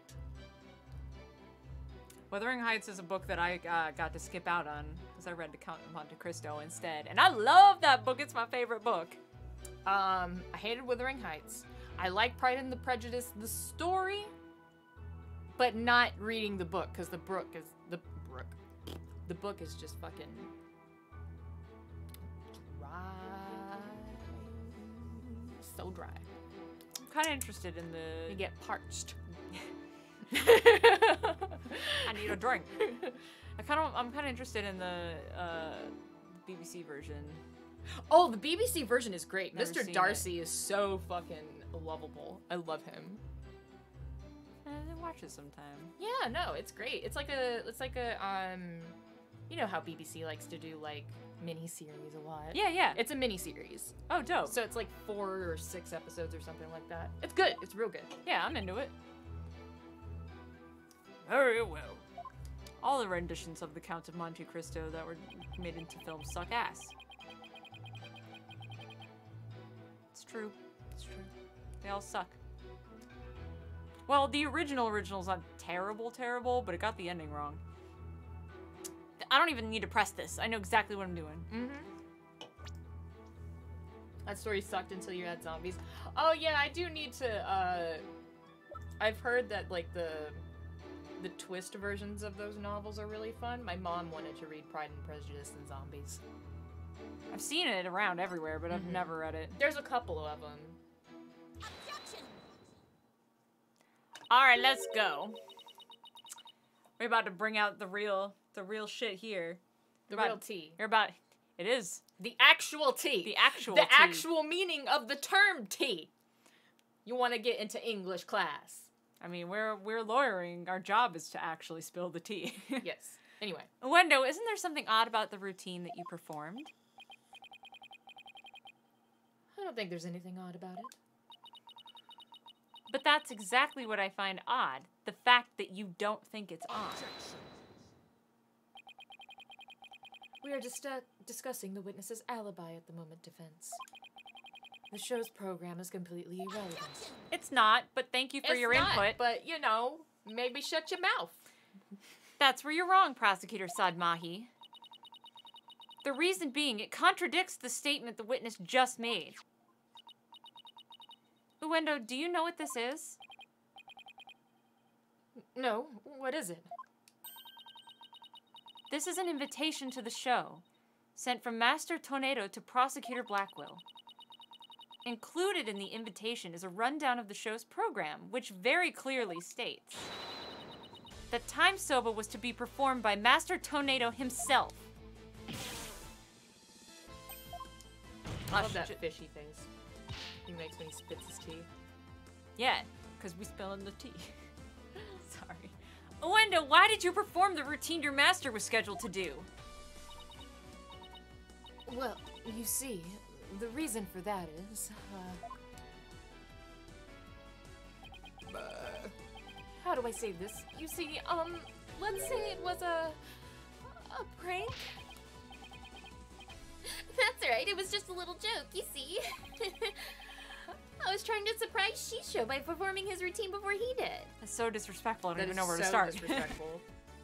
Wuthering Heights is a book that I uh, got to skip out on because I read The Count of Monte Cristo instead, and I love that book. It's my favorite book. Um, I hated Wuthering Heights. I like Pride and the Prejudice, the story, but not reading the book, because the book is the book. The book is just fucking dry. So dry. I'm kind of interested in the. You get parched. I need a drink. I kind of. I'm kind of interested in the uh, B B C version. Oh, the B B C version is great. Never Mister seen Darcy is so fucking lovable. I love him. Eh, I watch it sometime. Yeah, no, it's great. It's like a, it's like a, um, you know how B B C likes to do like mini series a lot. Yeah, yeah. It's a mini series, Oh, dope. so it's like four or six episodes or something like that. It's good. It's real good. Yeah, I'm into it. Very well. All the renditions of The Count of Monte Cristo that were made into films suck ass. It's true. It's true. They all suck. Well, the original original's not terrible, terrible, but it got the ending wrong. I don't even need to press this. I know exactly what I'm doing. Mm-hmm. That story sucked until you had zombies. Oh yeah, I do need to. uh... I've heard that like the the twist versions of those novels are really fun. My mom wanted to read Pride and Prejudice and Zombies. I've seen it around everywhere, but I've Mhm. never read it. There's a couple of them. All right, let's go. We're about to bring out the real, the real shit here. The About- real tea. You're about. It is The actual tea. the actual. the tea. actual meaning of the term tea. You want to get into English class. I mean, we're we're lawyering. Our job is to actually spill the tea. Yes. Anyway. Wendo, isn't there something odd about the routine that you performed? I don't think there's anything odd about it. But that's exactly what I find odd. The fact that you don't think it's odd. We are just uh, discussing the witness's alibi at the moment, defense. The show's program is completely irrelevant. It's not, but thank you for It's your not, input. But, you know, maybe shut your mouth. That's where you're wrong, Prosecutor Sadmahi. The reason being, it contradicts the statement the witness just made. Uendo, do you know what this is? No, what is it? This is an invitation to the show, sent from Master Tornado to Prosecutor Blackwell. Included in the invitation is a rundown of the show's program, which very clearly states that Time Soba was to be performed by Master Tornado himself. I love Sh- that fishy face. He makes when he spits his tea. Yeah, because we spilling the tea. Sorry. Uendo, why did you perform the routine your master was scheduled to do? Well, you see, the reason for that is, uh... how do I say this? You see, um, let's say it was a... a prank? right. It was just a little joke, you see. I was trying to surprise Shisho by performing his routine before he did. That's so disrespectful. I don't That even is know where to so start. disrespectful.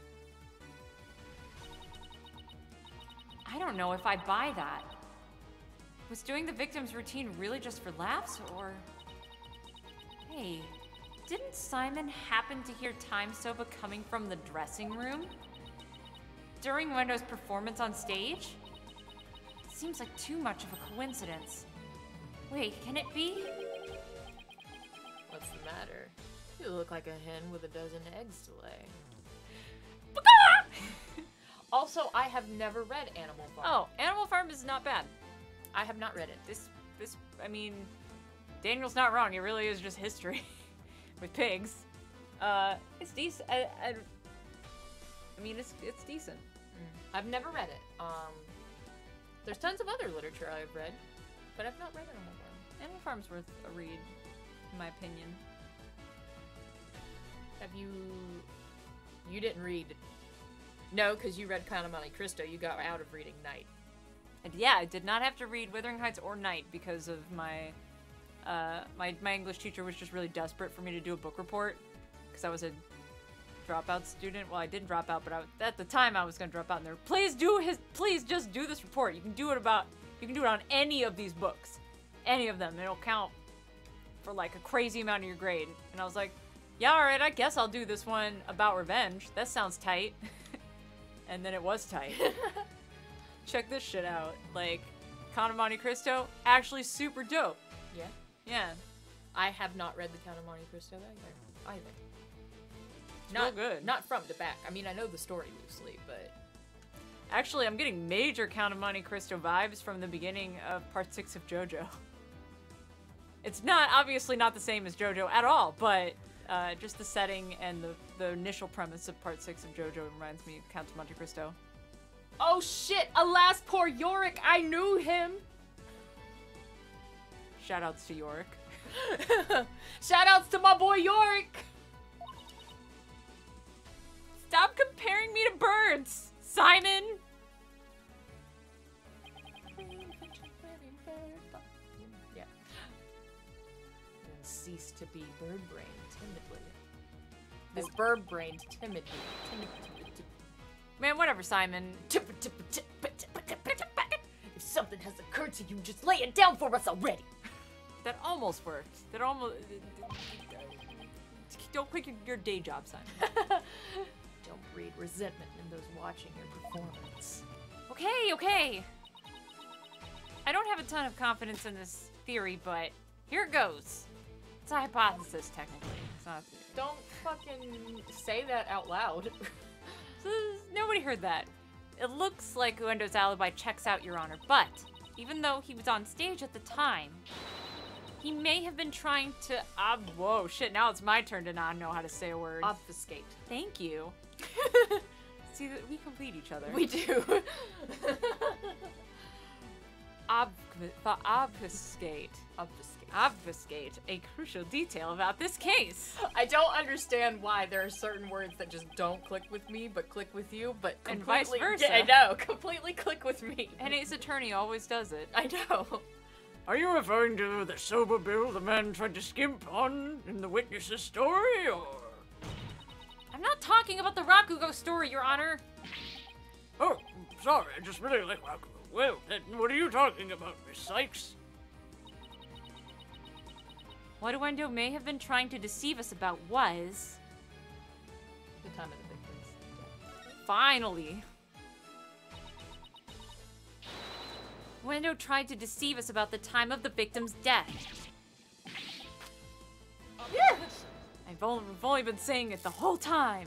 I don't know if I buy that. Was doing the victim's routine really just for laughs, or... Hey, didn't Simon happen to hear Time Soba coming from the dressing room? During Wendo's performance on stage? It seems like too much of a coincidence. Wait, can it be? What's the matter? You look like a hen with a dozen eggs to lay. Also, I have never read Animal Farm. Oh, Animal Farm is not bad. I have not read it. This, this, I mean, Daniel's not wrong. It really is just history with pigs. Uh, it's decent. I, I, I mean, it's it's decent. Mm. I've never read it. Um, there's tons of other literature I've read, but I've not read Animal Farm. Animal Farm's worth a read, in my opinion. Have you... You didn't read... No, because you read Count of Monte Cristo. You got out of reading Night. And yeah, I did not have to read Wuthering Heights or Night because of my, uh, my, my English teacher was just really desperate for me to do a book report because I was a dropout student. Well, I didn't drop out, but I, at the time I was going to drop out. And they're, please do his, please just do this report. You can do it about, you can do it on any of these books, any of them. It'll count for like a crazy amount of your grade. And I was like, yeah, all right, I guess I'll do this one about revenge. That sounds tight. And then it was tight. Check this shit out. Like, Count of Monte Cristo, actually super dope. Yeah? Yeah. I have not read the Count of Monte Cristo either. Either. It's Not real good. Not from to back. I mean, I know the story loosely, but... Actually, I'm getting major Count of Monte Cristo vibes from the beginning of part six of JoJo. It's not, obviously not the same as JoJo at all, but uh, just the setting and the, the initial premise of part six of JoJo reminds me of Count of Monte Cristo. Oh shit! Alas, poor Yorick! I knew him! Shoutouts to Yorick. Shoutouts to my boy Yorick! Stop comparing me to birds, Simon! Yeah. And cease to be bird-brained timidly. This bird-brained timidly. Timid, timid, timid. Man, whatever, Simon. If something has occurred to you, just lay it down for us already. That almost worked. That almost... Don't quit your, your day job, Simon. Don't breed resentment in those watching your performance. Okay, okay. I don't have a ton of confidence in this theory, but here it goes. It's a hypothesis, technically. It's not a theory. Don't fucking say that out loud. So, nobody heard that. It looks like Uendo's alibi checks out, Your Honor, but even though he was on stage at the time, he may have been trying to ob- Whoa, shit, now it's my turn to not know how to say a word. Obfuscate. Thank you. See, that we complete each other. We do. Ob- obfuscate. Obfuscate. Obfuscate a crucial detail about this case. I don't understand why there are certain words that just don't click with me, but click with you, but And vice completely- versa. Yeah, I know, completely click with me. And Ace Attorney always does it. I know. Are you referring to the sober bill the man tried to skimp on in the witness's story, or...? I'm not talking about the Rakugo story, Your Honor. Oh, sorry, I just really like Rakugo. Well, then what are you talking about, Miss Sykes? What Uendo may have been trying to deceive us about was... The time of the victims. Finally. Uendo tried to deceive us about the time of the victim's death. Yes! I've only, I've only been saying it the whole time.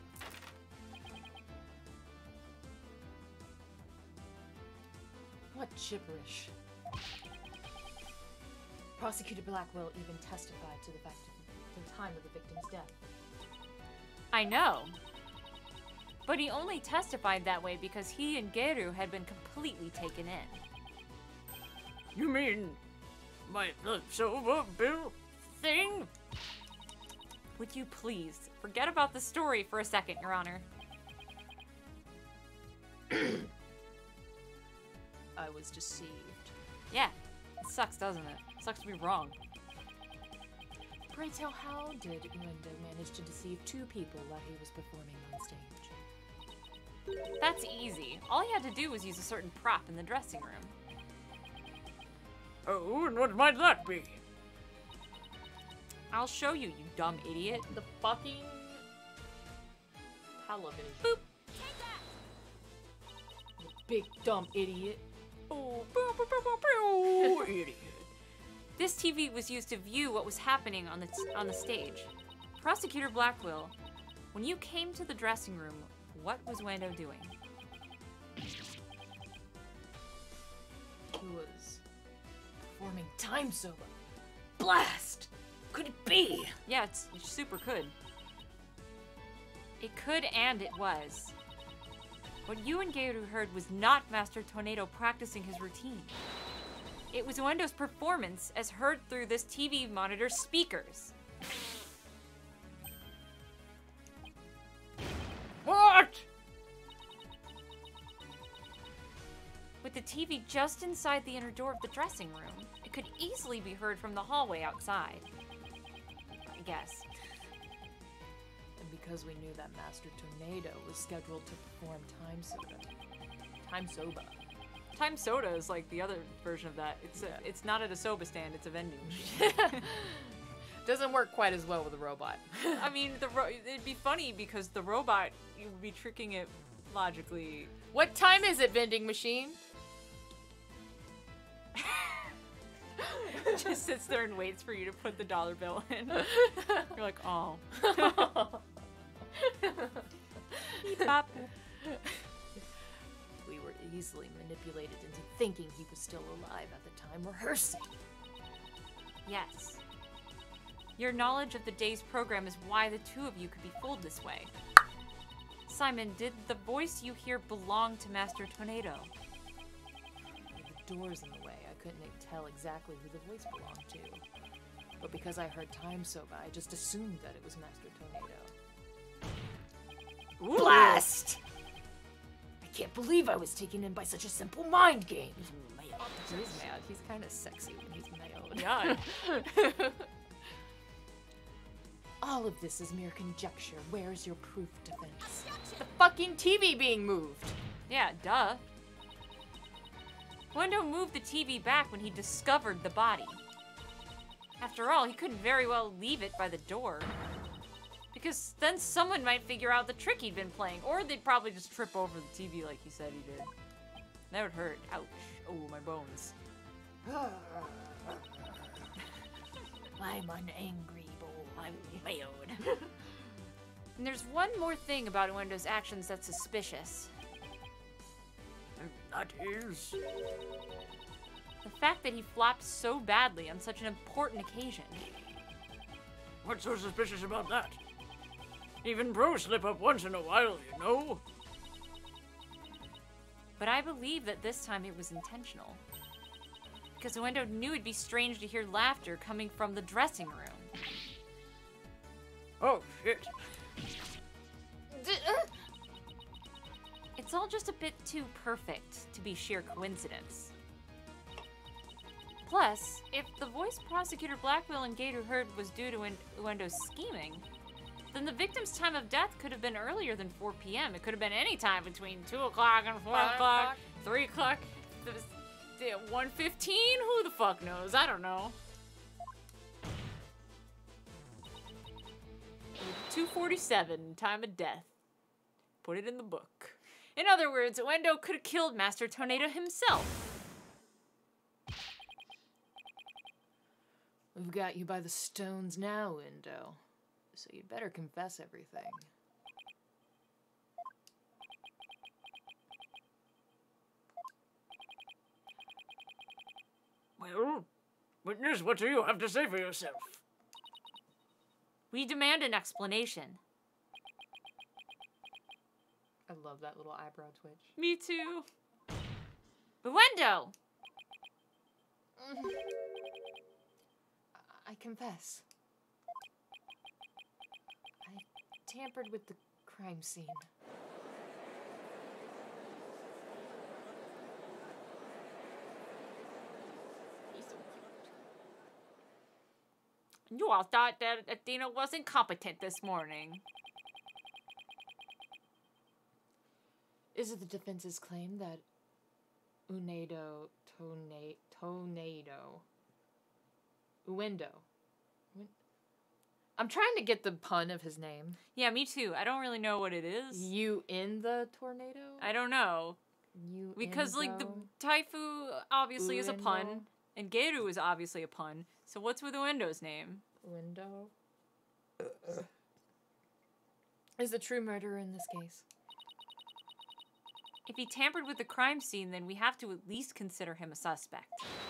What gibberish. Prosecutor Blackwell even testified to the fact of the time of the victim's death. I know. But he only testified that way because he and Geru had been completely taken in. You mean my the sober bill thing? Would you please forget about the story for a second, Your Honor? I was deceived. Yeah, it sucks, doesn't it? Sucks to be wrong. Pray tell, how did Uendo manage to deceive two people while he was performing on stage? That's easy. All he had to do was use a certain prop in the dressing room. Oh, and what might that be? I'll show you, you dumb idiot. The fucking television. Boop. Big dumb idiot. Oh, boop, boop, boop, boop, boop. Idiot. This T V was used to view what was happening on the t on the stage. Prosecutor Blackwell, when you came to the dressing room, what was Wando doing? Who was performing time soba? Blast! Could it be? Yeah, it's, it super could. It could and it was. What you and Geiru heard was not Master Tornado practicing his routine. It was Wendo's performance as heard through this T V monitor's speakers. What? With the T V just inside the inner door of the dressing room, it could easily be heard from the hallway outside. I guess. And because we knew that Master Tornado was scheduled to perform time soba. Time soba. Time soda is like the other version of that. It's a, Yeah. it's not at a soba stand, it's a vending machine. Doesn't work quite as well with a robot. I mean, the ro it'd be funny because the robot, you would be tricking it logically. What time is it, vending machine? It just sits there and waits for you to put the dollar bill in. You're like, oh. Beep, bop. We were easily manipulated into thinking he was still alive at the time rehearsing. Yes. Your knowledge of the day's program is why the two of you could be fooled this way. Simon, did the voice you hear belong to Master Tornado? The door's in the way. I couldn't tell exactly who the voice belonged to. But because I heard time soba, I just assumed that it was Master Tornado. Ooh. Blast! I can't believe I was taken in by such a simple mind game. Mayo. He's mad. He's kind of sexy when he's mayoed. Yeah. All of this is mere conjecture. Where's your proof defense? The fucking T V being moved. Yeah, duh. Wendo moved the T V back when he discovered the body. After all, he couldn't very well leave it by the door. Because then someone might figure out the trick he'd been playing, or they'd probably just trip over the T V like he said he did. That would hurt. Ouch. Oh, my bones. I'm an angry bull. I'm mayoed. And there's one more thing about Wendo's actions that's suspicious. That is... The fact that he flopped so badly on such an important occasion. What's so suspicious about that? Even pros slip up once in a while, you know? But I believe that this time it was intentional. Because Wendo knew it'd be strange to hear laughter coming from the dressing room. Oh, shit. It's all just a bit too perfect to be sheer coincidence. Plus, if the voice Prosecutor Blackwell and Geiru heard was due to Wendo's scheming, then the victim's time of death could have been earlier than four p m It could have been any time between two o'clock and four o'clock, three o'clock, one fifteen? Who the fuck knows? I don't know. two forty-seven, time of death. Put it in the book. In other words, Wendo could have killed Master Tornado himself. We've got you by the stones now, Indo. So you'd better confess everything. Well, witness, what do you have to say for yourself? We demand an explanation. I love that little eyebrow twitch. Me too. But Wendo! I confess. I tampered with the crime scene. You all thought that Athena wasn't competent this morning. Is it the defense's claim that Unedo Tona- Tornado Uendo? I'm trying to get the pun of his name. Yeah, me too. I don't really know what it is. You in the tornado? I don't know. You Because, like, the Taifu obviously is a pun, Uendo? and Geiru is obviously a pun. So what's with Uendo's name? Window is the true murderer in this case. If he tampered with the crime scene, then we have to at least consider him a suspect.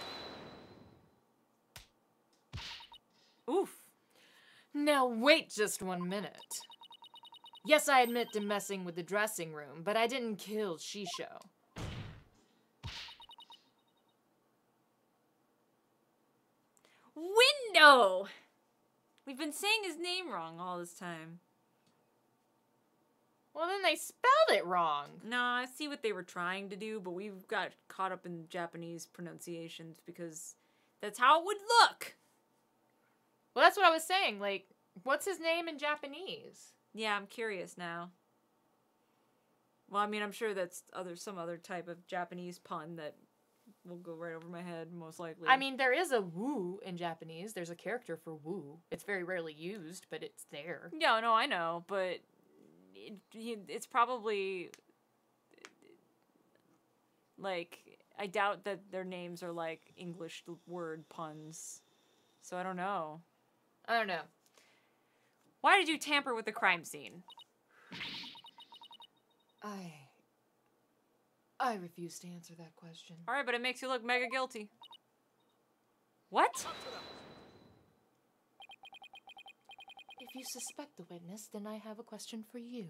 Oof. Now wait just one minute. Yes, I admit to messing with the dressing room, but I didn't kill Shisho. Window! We've been saying his name wrong all this time. Well, then they spelled it wrong. No, I see what they were trying to do, but we've got caught up in Japanese pronunciations because that's how it would look. Well, that's what I was saying. Like, what's his name in Japanese? Yeah, I'm curious now. Well, I mean, I'm sure that's other some other type of Japanese pun that will go right over my head, most likely. I mean, there is a woo in Japanese. There's a character for woo. It's very rarely used, but it's there. Yeah, no, I know, but it, it's probably like I doubt that their names are like English word puns. So I don't know. I don't know. Why did you tamper with the crime scene? I... I refuse to answer that question. All right, but it makes you look mega guilty. What? If you suspect the witness, then I have a question for you.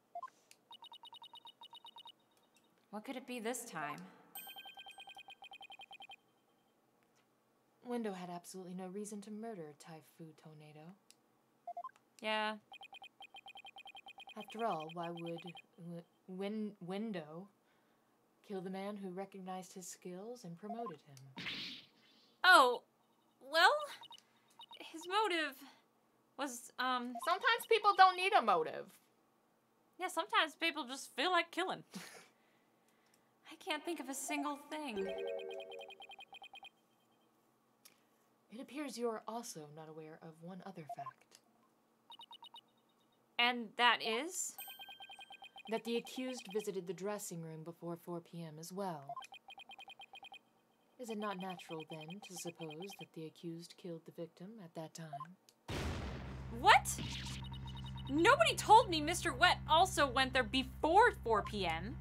What could it be this time? Window had absolutely no reason to murder Taifu Tornado. Yeah. After all, why would w- Win- Window kill the man who recognized his skills and promoted him? Oh, well, his motive was, um... Sometimes people don't need a motive. Yeah, sometimes people just feel like killing. I can't think of a single thing. It appears you're also not aware of one other fact. And that is? That the accused visited the dressing room before four p m as well. Is it not natural, then, to suppose that the accused killed the victim at that time? What? Nobody told me Mister Wet also went there before four p m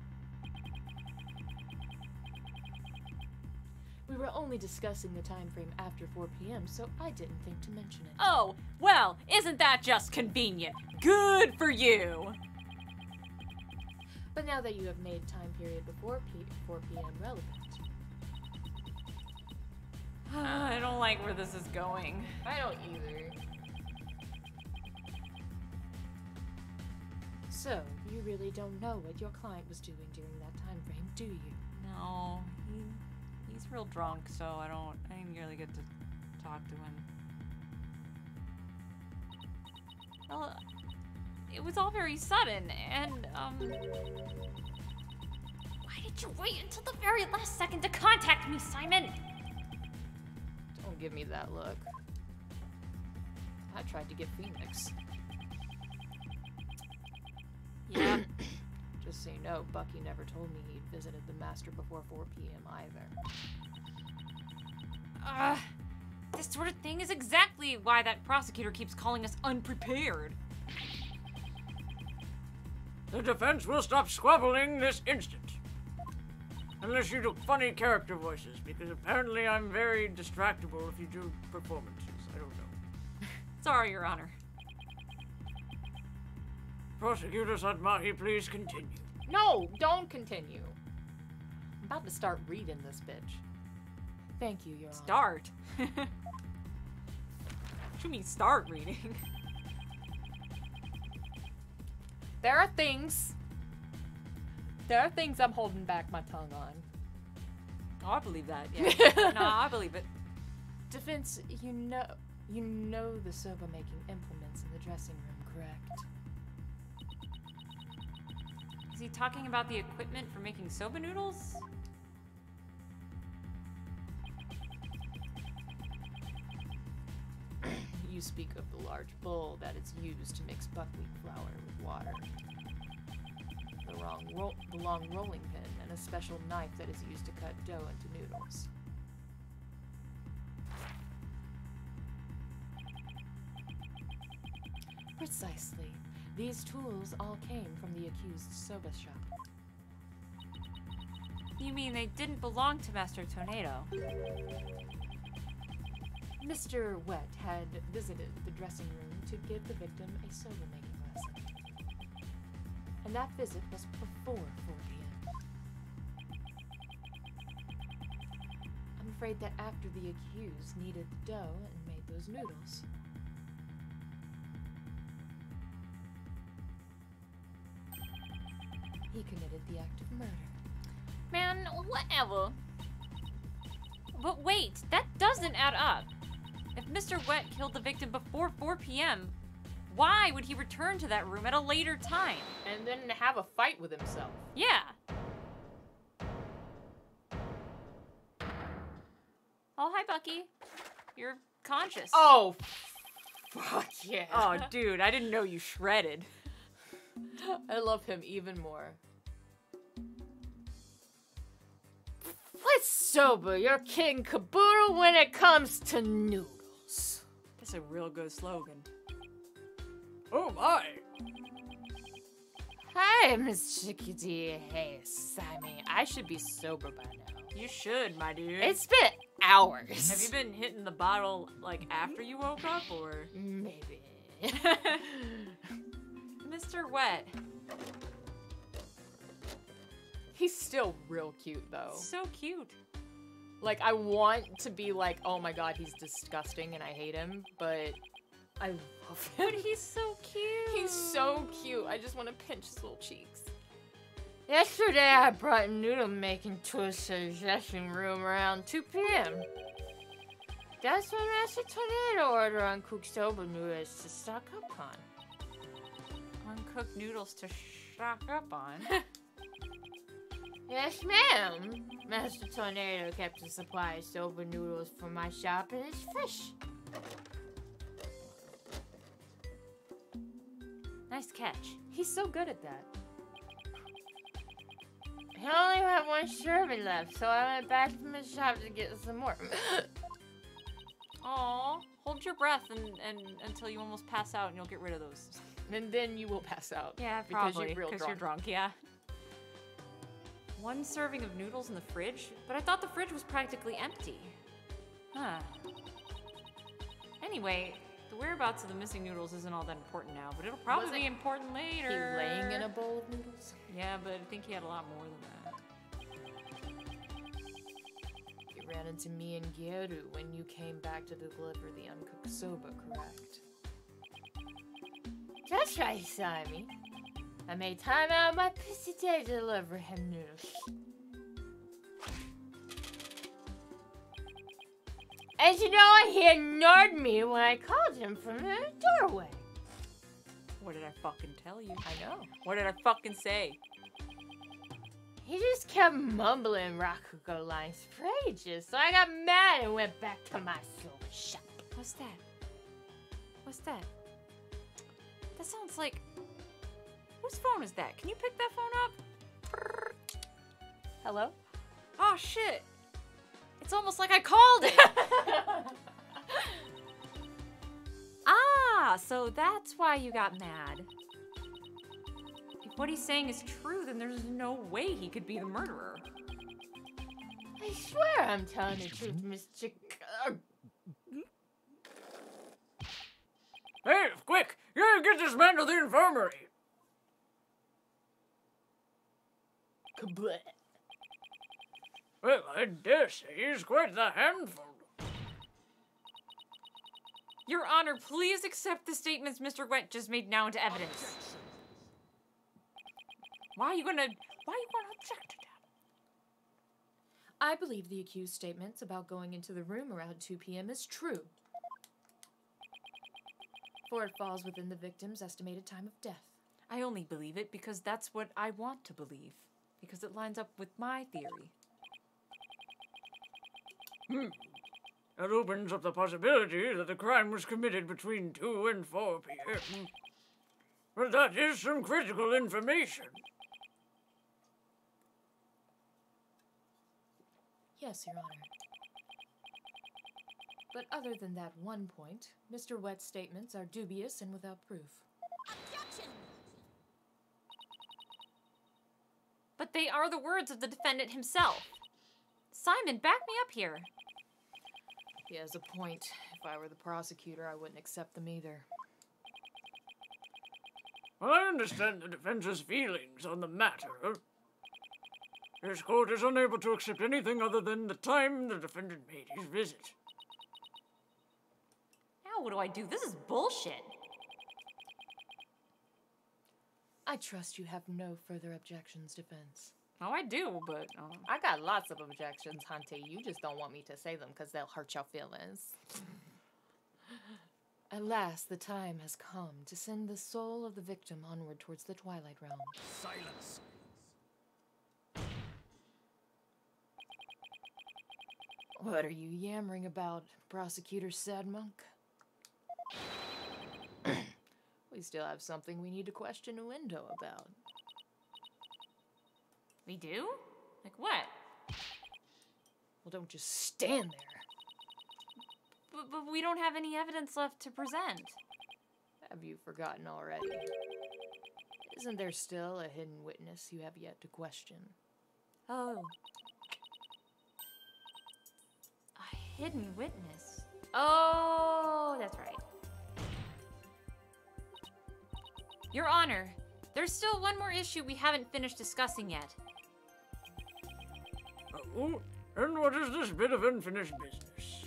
We were only discussing the time frame after four p m, so I didn't think to mention it. Oh, well, isn't that just convenient? Good for you! But now that you have made time period before P- four p m relevant... I don't like where this is going. I don't either. So, you really don't know what your client was doing during that time frame, do you? No, he, he's real drunk, so I don't, I didn't really get to talk to him. Well, it was all very sudden, and, um... Why did you wait until the very last second to contact me, Simon? Don't give me that look. I tried to get Phoenix. Yeah. Just so you know, Bucky never told me he'd visited the Master before four p m either. Uh, this sort of thing is exactly why that prosecutor keeps calling us unprepared. The defense will stop squabbling this instant. Unless you do funny character voices, because apparently I'm very distractible if you do performances. I don't know. Sorry, Your Honor. Prosecutor Sadmahi, please continue. No, don't continue. I'm about to start reading this bitch. Thank you, Your Honor. Start? What do you mean start reading? There are things... There are things I'm holding back my tongue on. Oh, I believe that, yeah. No, I believe it. Defense, you know... You know the soba-making implements in the dressing room, correct? Is he talking about the equipment for making soba noodles? You speak of the large bowl that is used to mix buckwheat flour with water. The, wrong ro the long rolling pin and a special knife that is used to cut dough into noodles. Precisely. These tools all came from the accused soba shop. You mean they didn't belong to Master Tornado? Mister Wet had visited the dressing room to give the victim a soba making lesson. And that visit was before four p m I'm afraid that after the accused kneaded the dough and made those noodles, he committed the act of murder. Man, whatever. But wait, that doesn't add up. If Mister Wet killed the victim before four p m, why would he return to that room at a later time? And then have a fight with himself. Yeah. Oh, hi, Bucky. You're conscious. Oh, fuck yeah. Oh, dude, I didn't know you shredded. I love him even more. Let's sober your king caboodle when it comes to noodles. That's a real good slogan. Oh my! Hi, Miss Chickadee. Hey, Simon. I should be sober by now. You should, my dude. It's been hours. Have you been hitting the bottle, like, after you woke up, or? Maybe. Mister Wet. He's still real cute, though. So cute. Like, I want to be like, oh my god, he's disgusting and I hate him, but I love him. But he's so cute. He's so cute. I just want to pinch his little cheeks. Yesterday, I brought noodle making to a suggestion room around two p m That's when Master Tornado ordered uncooked soba noodles to stock up on. Uncooked noodles to stock up on. Yes, ma'am. Master Tornado kept a supply of soba noodles for my shop in his fish. Nice catch. He's so good at that. He only had one serving left, so I went back to my shop to get some more. Aw, hold your breath and, and until you almost pass out, and you'll get rid of those. And then you will pass out. Yeah, because probably, you're real because you're drunk. drunk, yeah. One serving of noodles in the fridge? But I thought the fridge was practically empty. Huh. Anyway, the whereabouts of the missing noodles isn't all that important now, but it'll probably Wasn't be important later. He laying in a bowl of noodles? Yeah, but I think he had a lot more than that. You ran into me and Gyeru when you came back to deliver the uncooked soba, correct? That's right, Simon. I made time out of my pissy day to deliver him noodles. And you know, he ignored me when I called him from the doorway. What did I fucking tell you? I know. What did I fucking say? He just kept mumbling Rakugo lines for ages, so I got mad and went back to my soba shop. What's that? What's that? That sounds like... Whose phone is that? Can you pick that phone up? Hello? Oh, shit. It's almost like I called it. Ah, so that's why you got mad. If what he's saying is true, then there's no way he could be the murderer. I swear I'm telling the truth, Miss Chick. Uh, Hey, quick! You gotta get this man to the infirmary! Kablit. Well, I dare say he's quite the handful. Your Honor, please accept the statements Mister Wet just made now into evidence. Why are you gonna... Why are you gonna object to that? I believe the accused statements about going into the room around two p m is true. for it falls within the victim's estimated time of death. I only believe it because that's what I want to believe. Because it lines up with my theory. Hmm. That opens up the possibility that the crime was committed between two and four p m But that is some critical information. Yes, Your Honor. But other than that one point, Mister Wett's statements are dubious and without proof. But they are the words of the defendant himself. Simon, back me up here. He has a point. If I were the prosecutor, I wouldn't accept them either. Well, I understand the defense's feelings on the matter. This court is unable to accept anything other than the time the defendant made his visit. Now what do I do? This is bullshit. I trust you have no further objections, defense. Oh, I do, but... Um, I got lots of objections, Hunty. You just don't want me to say them because they'll hurt your feelings. At last, the time has come to send the soul of the victim onward towards the Twilight Realm. Silence. What are you yammering about, Prosecutor Sadmonk? We still have something we need to question a window about. we do? Like what? Well, don't just stand there. But, but we don't have any evidence left to present. Have you forgotten already? Isn't there still a hidden witness you have yet to question? Oh. A hidden witness. Oh, that's right. Your Honor, there's still one more issue we haven't finished discussing yet. Oh, and what is this bit of unfinished business?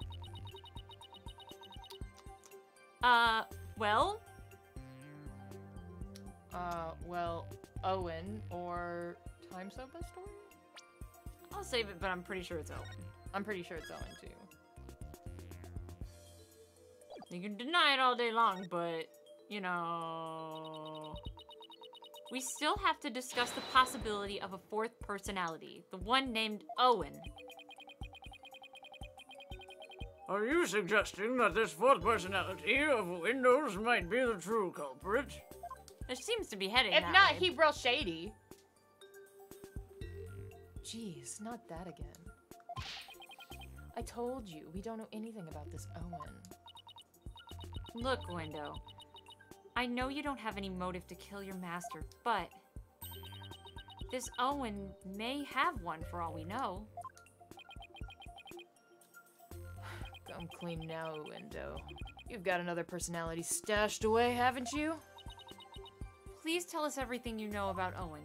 Uh, well, Uh, well, Owen or Time Soba story? I'll save it, but I'm pretty sure it's Owen. I'm pretty sure it's Owen, too. You can deny it all day long, but, you know... We still have to discuss the possibility of a fourth personality, the one named Owen. Are you suggesting that this fourth personality of Windows might be the true culprit? It seems to be heading If that not, way. he real shady. Jeez, not that again. I told you, we don't know anything about this Owen. Look, Window. I know you don't have any motive to kill your master, but... this Owen may have one for all we know. Come clean now, Window. You've got another personality stashed away, haven't you? Please tell us everything you know about Owen.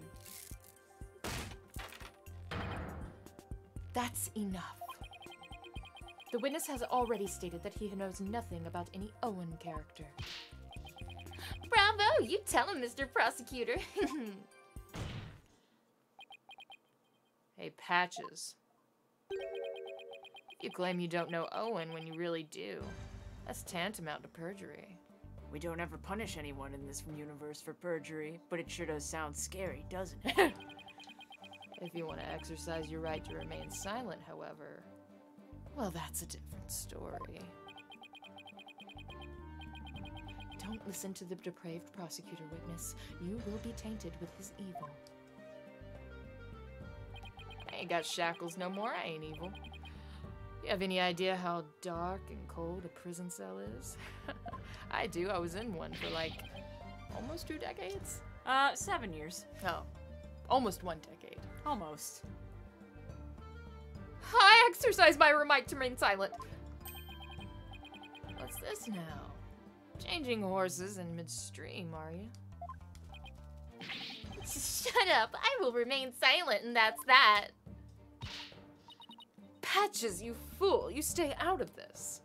That's enough. The witness has already stated that he knows nothing about any Owen character. Bravo! You tell him, Mister Prosecutor. Hey, Patches. You claim you don't know Owen when you really do. That's tantamount to perjury. We don't ever punish anyone in this universe for perjury, but it sure does sound scary, doesn't it? If you want to exercise your right to remain silent, however, well, that's a different story. Don't listen to the depraved prosecutor, witness. You will be tainted with his evil. I ain't got shackles no more. I ain't evil. You have any idea how dark and cold a prison cell is? I do. I was in one for like almost two decades. Uh, seven years. Oh, almost one decade. Almost. I exercise my right to remain silent. What's this now? Changing horses in midstream, are you? Shut up. I will remain silent, and that's that. Patches, you fool! You stay out of this.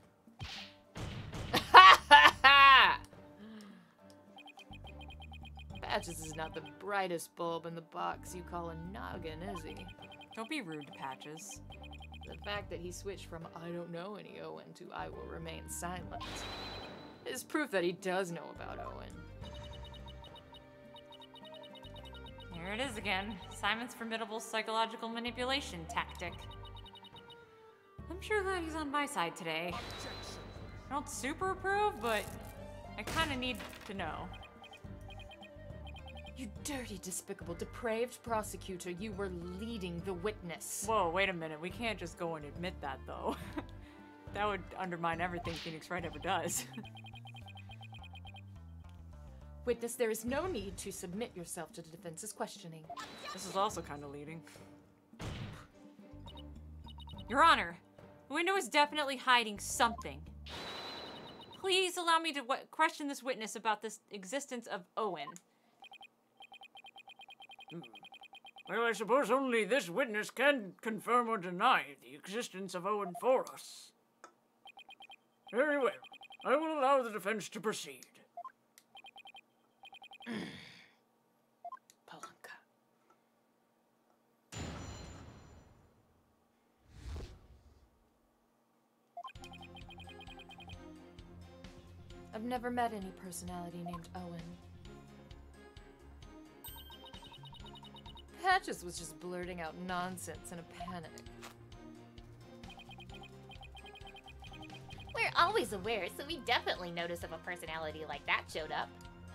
Patches is not the brightest bulb in the box you call a noggin, is he? Don't be rude to Patches. The fact that he switched from I don't know any Owen to I will remain silent is proof that he does know about Owen. Here it is again. Simon's formidable psychological manipulation tactic. I'm sure glad he's on my side today. I don't super approve, but I kind of need to know. You dirty, despicable, depraved prosecutor, you were leading the witness. Whoa, wait a minute. We can't just go and admit that, though. That would undermine everything Phoenix Wright ever does. Witness, there is no need to submit yourself to the defense's questioning. This is also kind of leading. Your Honor, the window is definitely hiding something. Please allow me to w question this witness about the existence of Owen. Well, I suppose only this witness can confirm or deny the existence of Owen for us. Very well. I will allow the defense to proceed. Palanka. I've never met any personality named Owen. Patches was just blurting out nonsense in a panic. We're always aware, so we definitely notice if a personality like that showed up.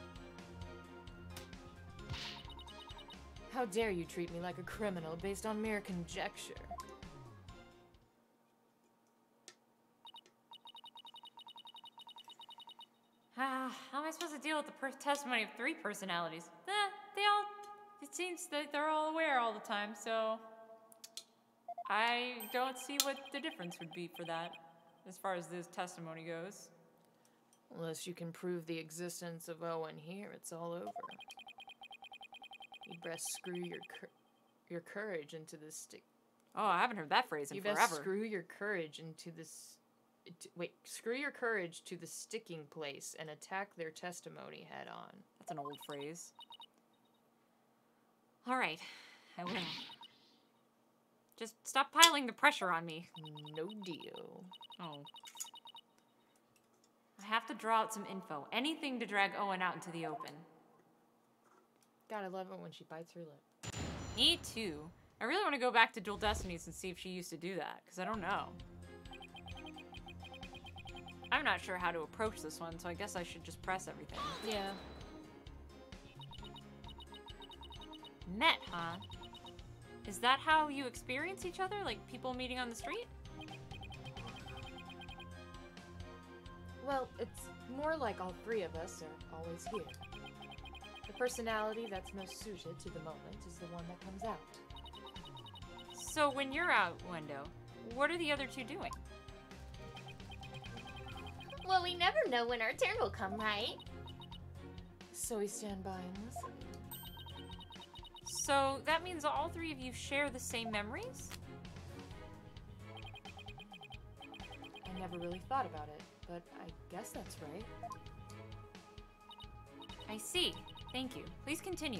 How dare you treat me like a criminal based on mere conjecture? Ah, how am I supposed to deal with the per testimony of three personalities? Eh, they all... It seems that they're all aware all the time, so... I don't see what the difference would be for that, as far as this testimony goes. Unless you can prove the existence of Owen here, it's all over. You best screw your cur your courage into this stick. Oh, I haven't heard that phrase in You forever. best screw your courage into this. It, wait, screw your courage to the sticking place and attack their testimony head on. That's an old phrase. All right, I will. Just stop piling the pressure on me. No deal. Oh. I have to draw out some info. Anything to drag Owen out into the open. God, I love it when she bites her lip. Me too. I really want to go back to Dual Destinies and see if she used to do that, because I don't know. I'm not sure how to approach this one, so I guess I should just press everything. Yeah. Met, huh? Is that how you experience each other? Like people meeting on the street? Well, it's more like all three of us are always here. The personality that's most suited to the moment is the one that comes out. So when you're out, Wendo, what are the other two doing? Well, we never know when our turn will come, right? So we stand by and listen. So that means all three of you share the same memories? I never really thought about it, but I guess that's right. I see. Thank you. Please continue.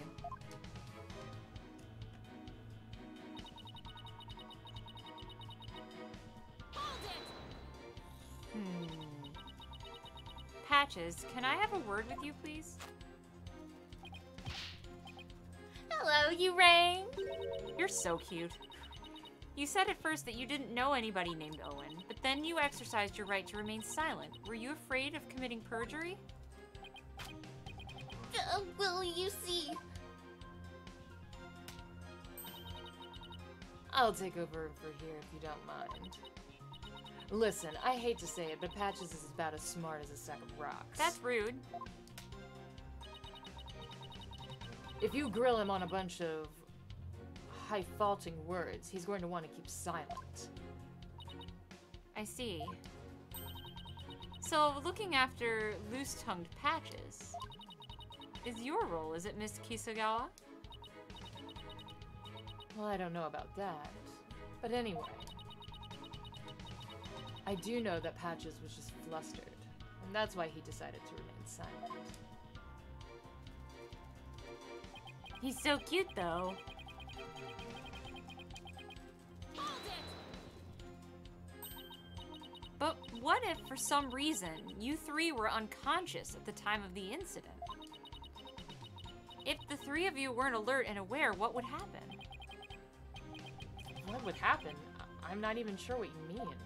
Hmm. Patches, can I have a word with you, please? Hello, you rang? You're so cute. You said at first that you didn't know anybody named Owen, but then you exercised your right to remain silent. Were you afraid of committing perjury? Uh, well, you see... I'll take over for here if you don't mind. Listen, I hate to say it, but Patches is about as smart as a sack of rocks. That's rude. If you grill him on a bunch of high-faulting words, he's going to want to keep silent. I see. So, looking after loose-tongued Patches is your role, is it, Miss Kisagawa? Well, I don't know about that. But anyway, I do know that Patches was just flustered, and that's why he decided to remain silent. He's so cute, though. But what if, for some reason, you three were unconscious at the time of the incident? If the three of you weren't alert and aware, what would happen? What would happen? I- I'm not even sure what you mean.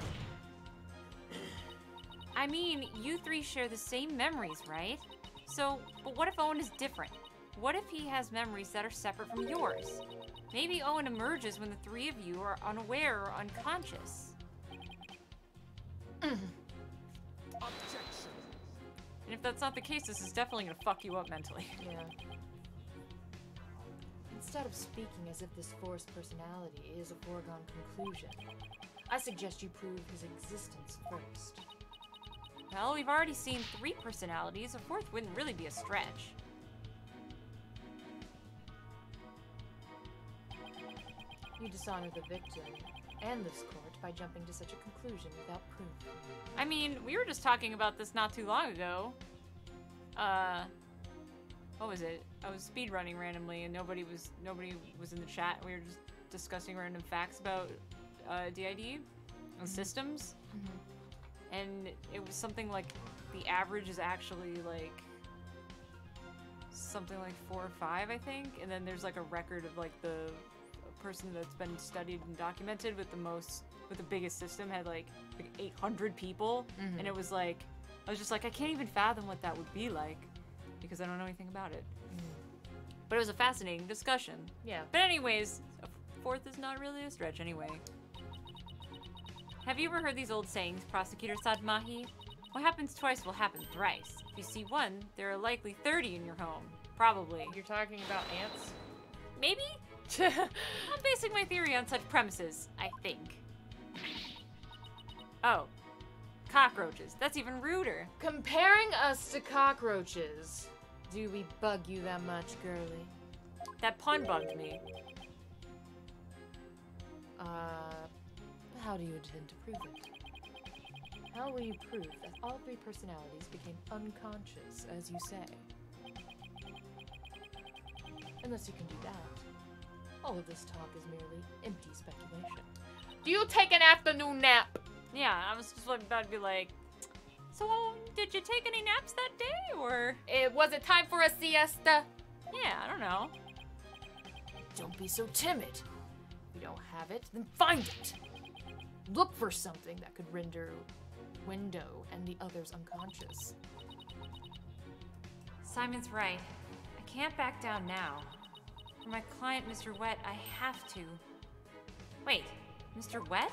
I mean, you three share the same memories, right? So, but what if Owen is different? What if he has memories that are separate from yours? Maybe Owen emerges when the three of you are unaware or unconscious. And if that's not the case, this is definitely gonna fuck you up mentally. Yeah. Instead of speaking as if this forced personality is a foregone conclusion, I suggest you prove his existence first. Well, we've already seen three personalities. A fourth wouldn't really be a stretch. You dishonor the victim and this court by jumping to such a conclusion without proof. I mean, we were just talking about this not too long ago. Uh, what was it? I was speedrunning randomly, and nobody was nobody was in the chat. We were just discussing random facts about uh, D I D and systems, and it was something like the average is actually like something like four or five, I think, and then there's like a record of like the person that's been studied and documented with the most with the biggest system had like, like eight hundred people, Mhm. and it was like I was just like I can't even fathom what that would be like because I don't know anything about it. But it was a fascinating discussion. Yeah. But anyways, a fourth is not really a stretch anyway. Have you ever heard these old sayings, Prosecutor Sadmahi? What happens twice will happen thrice. If you see one, there are likely thirty in your home. Probably. You're talking about ants? Maybe? I'm basing my theory on such premises, I think. Oh. Cockroaches. That's even ruder. Comparing us to cockroaches, do we bug you that much, girly? That pun bugged me. Uh, how do you intend to prove it? How will you prove that all three personalities became unconscious, as you say? Unless you can do that, all of this talk is merely empty speculation. Do you take an afternoon nap? Yeah, I was just about to be like, so did you take any naps that day, or? It was it time for a siesta? Yeah, I don't know. Don't be so timid. If you don't have it, then find it. Look for something that could render Window and the others unconscious. Simon's right. I can't back down now. For my client, Mister Wet, I have to. Wait, Mister Wet?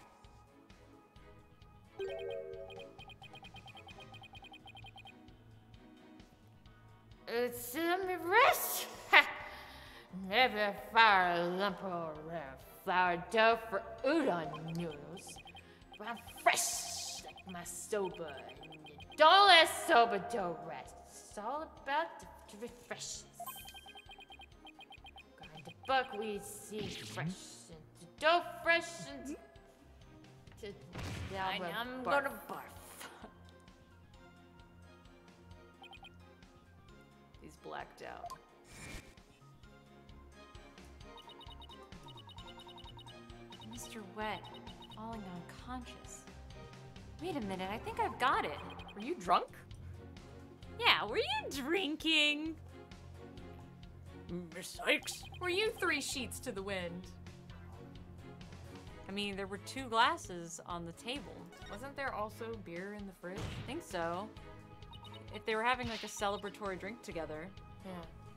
It's a rest. Never fire a lump or a flour dough for udon noodles. But I'm fresh like my soba. Don't let soba dough rest. It's all about the refresh us. Grind the buckwheat seed fresh and the dough fresh and to I, now I'm barf. gonna barf. He's blacked out. Mister Wet, falling unconscious. Wait a minute, I think I've got it. Were you drunk? Yeah, were you drinking? Miss Sykes? Were you three sheets to the wind? I mean, there were two glasses on the table. Wasn't there also beer in the fridge? I think so. If they were having like a celebratory drink together. Yeah.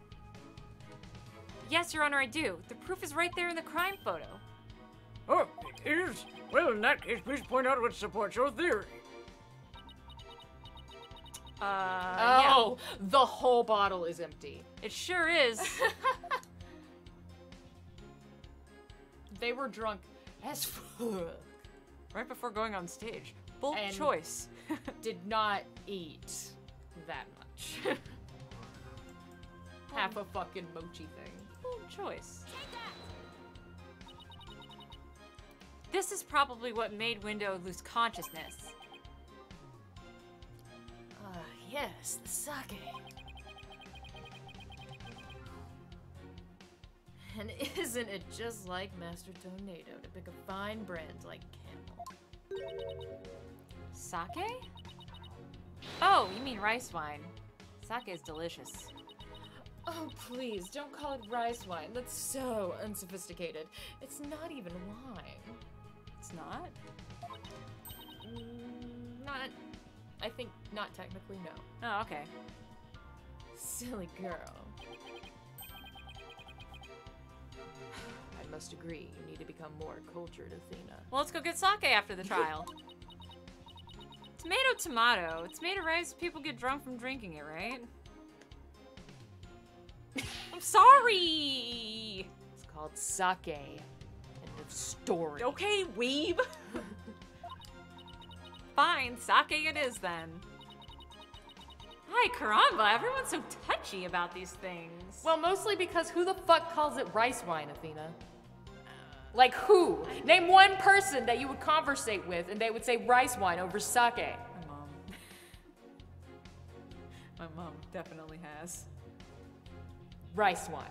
Yes, Your Honor, I do. The proof is right there in the crime photo. Oh, it is? Well, in that case, please point out what supports your theory. Uh, Oh, the whole bottle is empty. yeah. It sure is. They were drunk as fuck. Right before going on stage. Bold And- choice. Did not eat that much. Half a fucking mochi thing. Bold choice. This is probably what made Window lose consciousness. Ah, yes, the sake. And isn't it just like Master Tornado to pick a fine brand like Camel? Sake? Oh, you mean rice wine. Sake is delicious. Oh, please, don't call it rice wine. That's so unsophisticated. It's not even wine. It's not? Mm, not. I think not technically, no. Oh, okay. Silly girl. I must agree, you need to become more cultured, Athena. Well, let's go get sake after the trial. Tomato, tomato. It's made of rice. People get drunk from drinking it, right? I'm sorry! It's called sake. End of story. Okay, weeb. Fine, sake it is then. Hi, caramba, everyone's so touchy about these things. Well, mostly because who the fuck calls it rice wine, Athena? Like who? Name one person that you would conversate with and they would say rice wine over sake. My mom. My mom definitely has. Rice wine.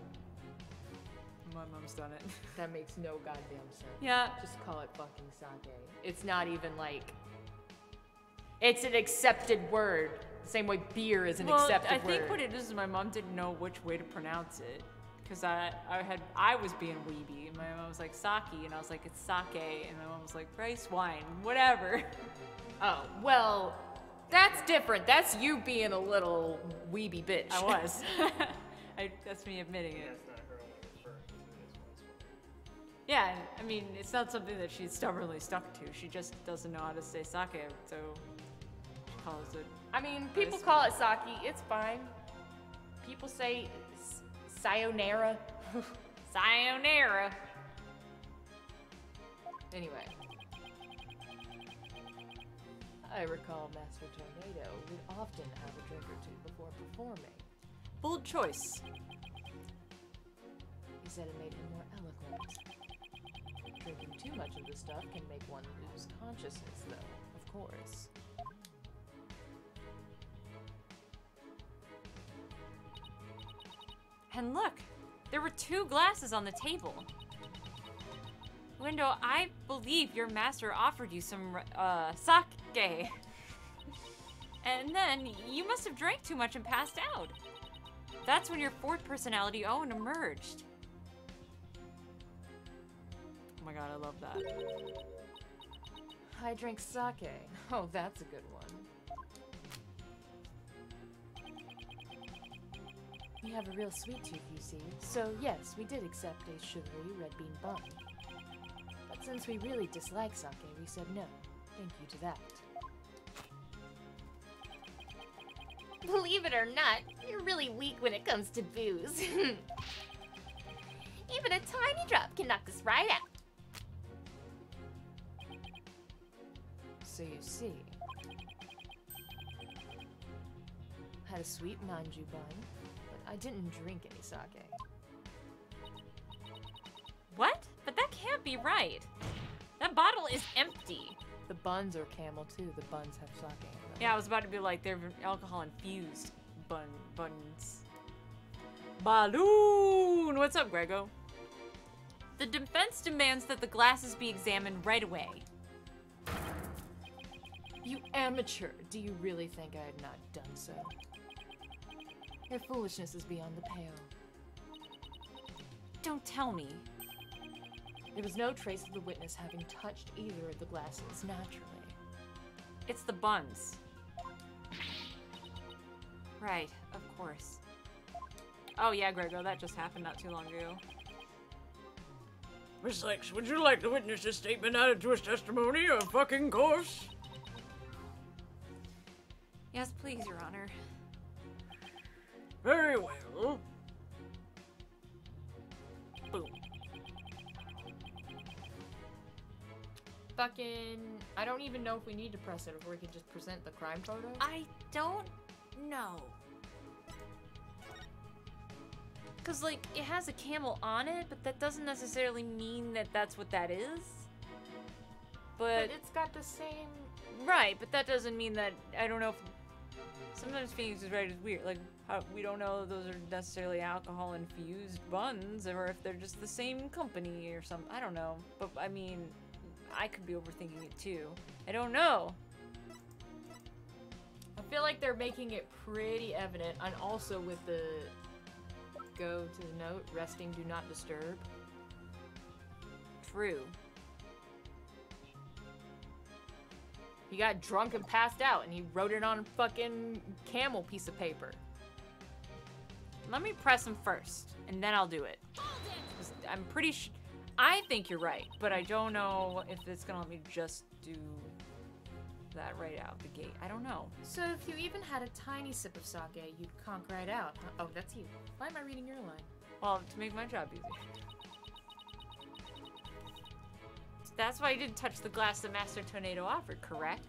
My mom's done it. That makes no goddamn sense. Yeah. Just call it fucking sake. It's not even like... It's an accepted word. Same way beer is an well, accepted I word. think what it is is my mom didn't know which way to pronounce it. Because I, I had I was being weeby, and my mom was like sake, and I was like it's sake, and my mom was like rice wine, whatever. Oh, well, that's different. That's you being a little weeby bitch. I was. I, that's me admitting it. That's not her only referring to it as one. Yeah, I mean it's not something that she's stubbornly stuck to. She just doesn't know how to say sake, so she calls it. I mean, people Rice call it sake. It's fine. People say s- sayonara. Sayonara. Anyway. I recall Master Tornado would often have a drink or two before performing. Bold choice. He said it made him more eloquent. Drinking too much of the stuff can make one lose consciousness, though, of course. And look, there were two glasses on the table. Window, I believe your master offered you some uh, sake. And then you must have drank too much and passed out. That's when your fourth personality, Owen, emerged. Oh my god, I love that. I drink sake. Oh, that's a good one. We have a real sweet tooth, you see. So yes, we did accept a sugary red bean bun. But since we really dislike sake, we said no. Thank you to that. Believe it or not, you're really weak when it comes to booze. Even a tiny drop can knock us right out. So you see, had a sweet manju bun, but I didn't drink any sake. What? But that can't be right. That bottle is empty. The buns are camel too. The buns have sake in them. Yeah, I was about to be like, they're alcohol infused bun buns. Balloon! What's up, Grego? The defense demands that the glasses be examined right away. You amateur! Do you really think I had not done so? Your foolishness is beyond the pale. Don't tell me. There was no trace of the witness having touched either of the glasses naturally. It's the buns. Right, of course. Oh yeah, Grego, that just happened not too long ago. Miss Lex, would you like the witness's statement added to his testimony, of fucking course? Yes, please, Your Honor. Very well. Boom. Fucking... I don't even know if we need to press it, or we can just present the crime photo. I don't know. Cause like, it has a camel on it, but that doesn't necessarily mean that that's what that is. But But, it's got the same... right, but that doesn't mean that, I don't know if, sometimes Phoenix is right is weird, like, how, we don't know if those are necessarily alcohol infused buns, or if they're just the same company or something, I don't know. But I mean, I could be overthinking it too. I don't know. I feel like they're making it pretty evident, and also with the go to the note, resting, do not disturb. True. He got drunk and passed out, and he wrote it on a fucking camel piece of paper. Let me press him first, and then I'll do it. 'Cause I'm pretty sh- I think you're right, but I don't know if it's gonna let me just do that right out the gate. I don't know. So if you even had a tiny sip of sake, you'd conk right out. Huh? Oh, that's you. Why am I reading your line? Well, to make my job easy. That's why you didn't touch the glass the Master Tornado offered, correct?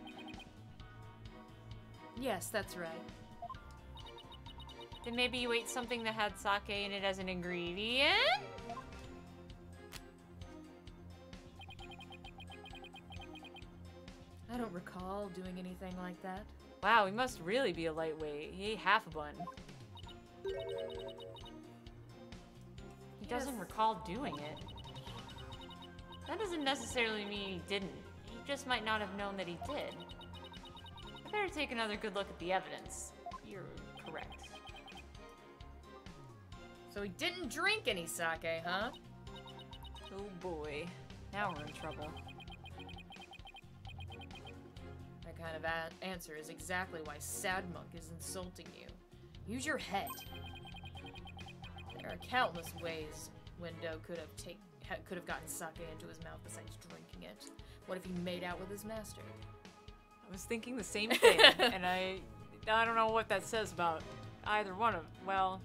Yes, that's right. Then maybe you ate something that had sake in it as an ingredient? I don't recall doing anything like that. Wow, he must really be a lightweight. He ate half a bun. He doesn't Yes. recall doing it. That doesn't necessarily mean he didn't. He just might not have known that he did. I better take another good look at the evidence. You're correct. So he didn't drink any sake, huh? Oh boy. Now we're in trouble. That kind of a- answer is exactly why Sad Monk is insulting you. Use your head. There are countless ways Window could have take ha- could have gotten sake into his mouth besides drinking it. What if he made out with his master? I was thinking the same thing, and I, I don't know what that says about either one of. Well,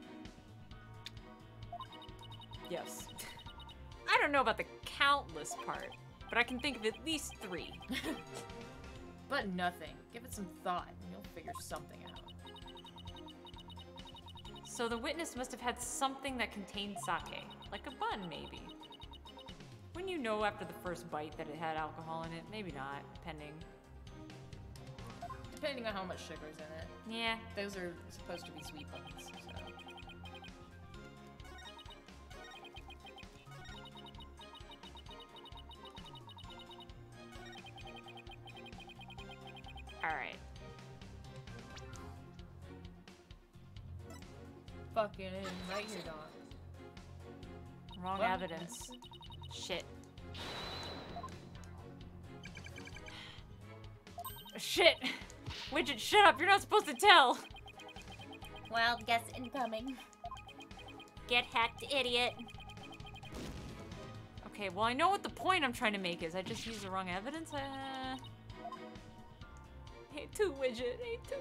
yes. I don't know about the countless part, but I can think of at least three. But nothing. Give it some thought, and you'll figure something out. So the witness must have had something that contained sake, like a bun, maybe. Wouldn't you know after the first bite that it had alcohol in it? Maybe not, depending. Depending on how much sugar's in it. Yeah. Those are supposed to be sweet buns, so. All right. Fucking right here, Dawn. Wrong Well, evidence. Shit. Shit! Widget, shut up! You're not supposed to tell! Wild guess incoming. Get hacked, idiot! Okay, well I know what the point I'm trying to make is. I just used the wrong evidence? Uh... Hey, two, Widget. Hey, two.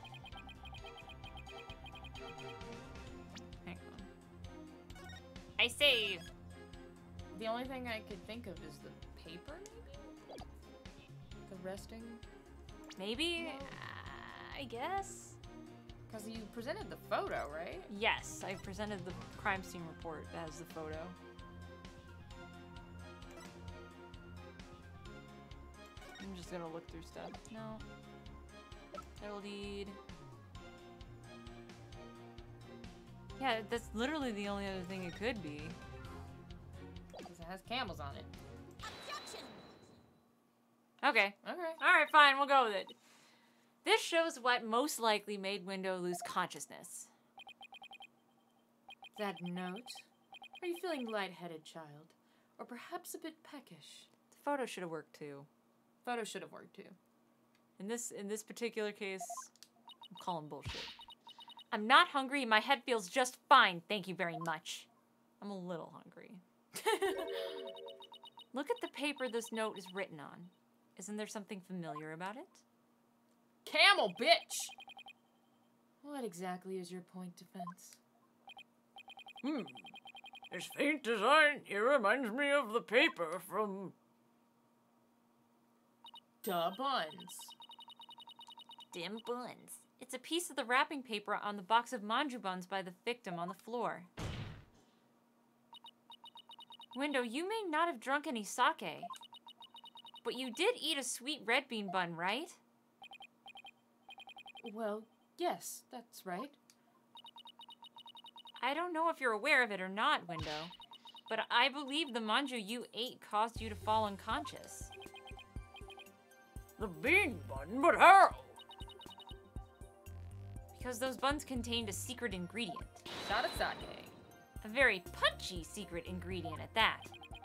Hang on. I save. The only thing I could think of is the paper, maybe? The resting? Maybe? Uh, I guess? Because you presented the photo, right? Yes, I presented the crime scene report that has the photo. I'm just gonna look through stuff. No. Title deed. Yeah, that's literally the only other thing it could be. Because it has camels on it. Okay. Okay. Alright, fine, we'll go with it. This shows what most likely made Window lose consciousness. That note? Are you feeling lightheaded, child? Or perhaps a bit peckish? The photo should have worked too. Photo should have worked too. In this in this particular case, I'm calling bullshit. I'm not hungry. My head feels just fine. Thank you very much. I'm a little hungry. Look at the paper this note is written on. Isn't there something familiar about it? Camel, bitch! What exactly is your point defense? Hmm. This faint design here reminds me of the paper from... Duh buns. Dim buns. It's a piece of the wrapping paper on the box of manju buns by the victim on the floor. Window, you may not have drunk any sake, but you did eat a sweet red bean bun, right? Well, yes, that's right. I don't know if you're aware of it or not, Window, but I believe the manju you ate caused you to fall unconscious. The bean bun, but how? Because those buns contained a secret ingredient. Shot of sake. A very punchy secret ingredient at that.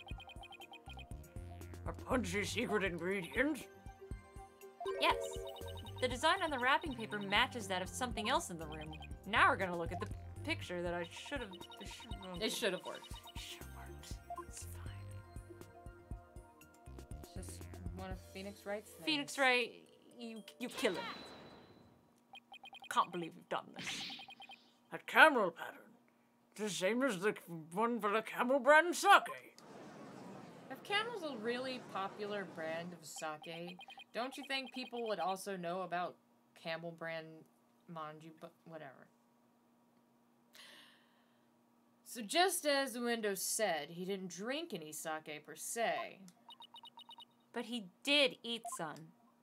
A punchy secret ingredient? Yes. The design on the wrapping paper matches that of something else in the room. Now we're gonna look at the picture that I should have. It should have worked. Should have worked. It's fine. It's just one of Phoenix Wright's things. Phoenix Wright, you you killing me. Can't believe you've done this. That camel pattern. The same as the one for the camel brand sake. If Camel's a really popular brand of sake, don't you think people would also know about Camel brand manju, but whatever. So just as the window said, he didn't drink any sake per se. But he did eat some.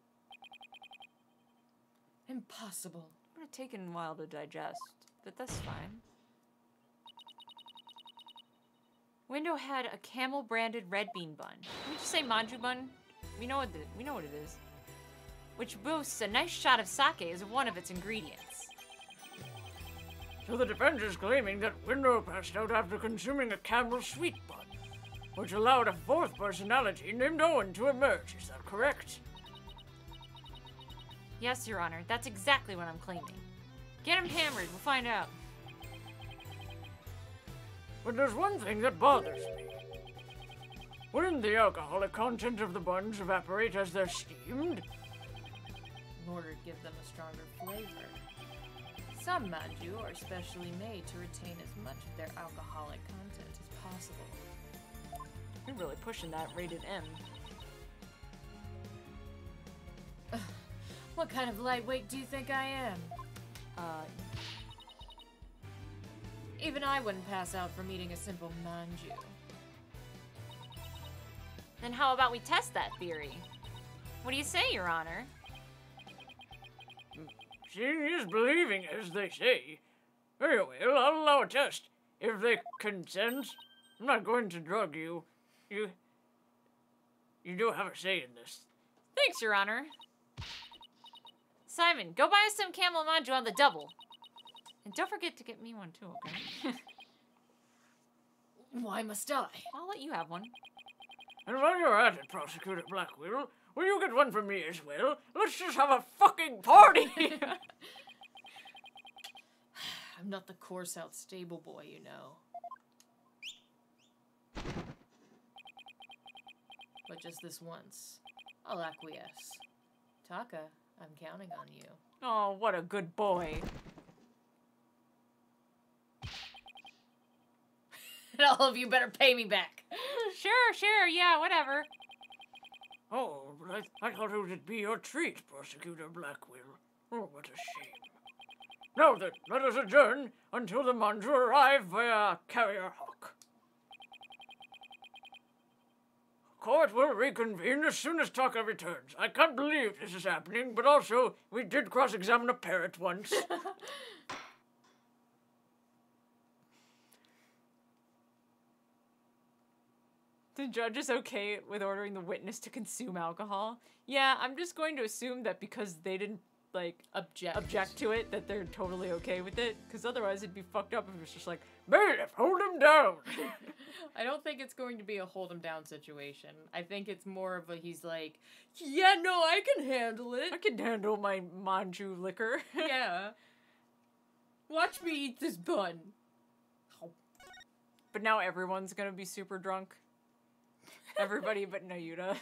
Impossible. It would have taken a while to digest, but that's fine. Window had a camel-branded red bean bun. Can we just say manju bun? We know what the, we know what it is. Which boasts a nice shot of sake as one of its ingredients. So the defense is claiming that Window passed out after consuming a camel sweet bun, which allowed a fourth personality named Owen to emerge. Is that correct? Yes, Your Honor. That's exactly what I'm claiming. Get him hammered. We'll find out. But there's one thing that bothers me. Wouldn't the alcoholic content of the buns evaporate as they're steamed? In order to give them a stronger flavor. Some manju are specially made to retain as much of their alcoholic content as possible. You're really pushing that rated M. What kind of lightweight do you think I am? Uh, Even I wouldn't pass out from eating a simple manju. then how about we test that theory? What do you say, Your Honor? Seeing is believing, as they say. Very well, I'll allow a test. If they consent, I'm not going to drug you. You... You do have a say in this. Thanks, Your Honor. Simon, go buy us some camel manju on the double. And don't forget to get me one too, okay? Why must I? I'll let you have one. And while you're at it, Prosecutor Blackwell, will you get one from me as well? Let's just have a fucking party! I'm not the coarse out stable boy, you know. But just this once, I'll acquiesce. Taka, I'm counting on you. Oh, what a good boy. And all of you better pay me back. Sure, sure, yeah, whatever. Oh, but I, I thought it would be your treat, Prosecutor Blackwell. Oh, what a shame. Now then, let us adjourn until the manju arrive via Carrier Hawk. Court will reconvene as soon as Taka returns. I can't believe this is happening, but also, we did cross-examine a parrot once. The judge is okay with ordering the witness to consume alcohol. Yeah, I'm just going to assume that because they didn't, like, Object. object to it, that they're totally okay with it. Because otherwise it'd be fucked up if it was just like, Bailiff, hold him down! I don't think it's going to be a hold him down situation. I think it's more of a he's like, yeah, no, I can handle I it. can handle my manju liquor. Yeah. Watch me eat this bun. But now everyone's gonna be super drunk. Everybody but Nayuta.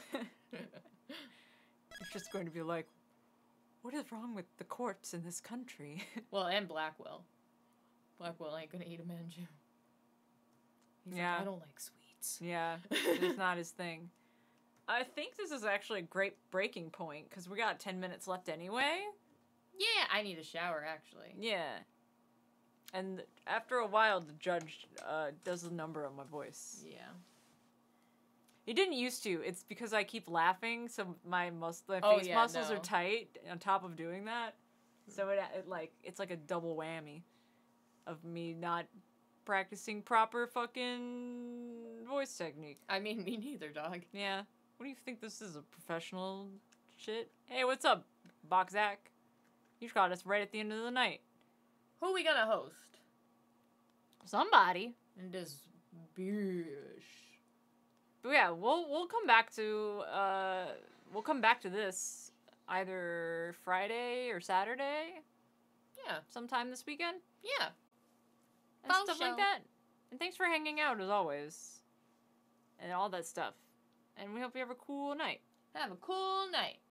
It's just going to be like, what is wrong with the courts in this country? Well, and Blackwell. Blackwell ain't gonna eat a manju. He's Yeah. like, I don't like sweets. Yeah, it's not his thing. I think this is actually a great breaking point, because we got ten minutes left anyway. Yeah, I need a shower, actually. Yeah. And after a while, the judge uh, does the number on my voice. Yeah. He didn't used to. It's because I keep laughing, so my, mus- my Oh, face yeah, muscles no. are tight on top of doing that. So it, it like it's like a double whammy of me not practicing proper fucking voice technique. I mean, me neither, dog. Yeah. What do you think this is, a professional shit? Hey, what's up, Bokzak? You caught us right at the end of the night. Who we gonna host? Somebody. In this bitch. But yeah, we'll we'll come back to uh we'll come back to this either Friday or Saturday Yeah. sometime this weekend Yeah. and Faux stuff like show. that. And thanks for hanging out as always. And all that stuff. And we hope you have a cool night. Have a cool night.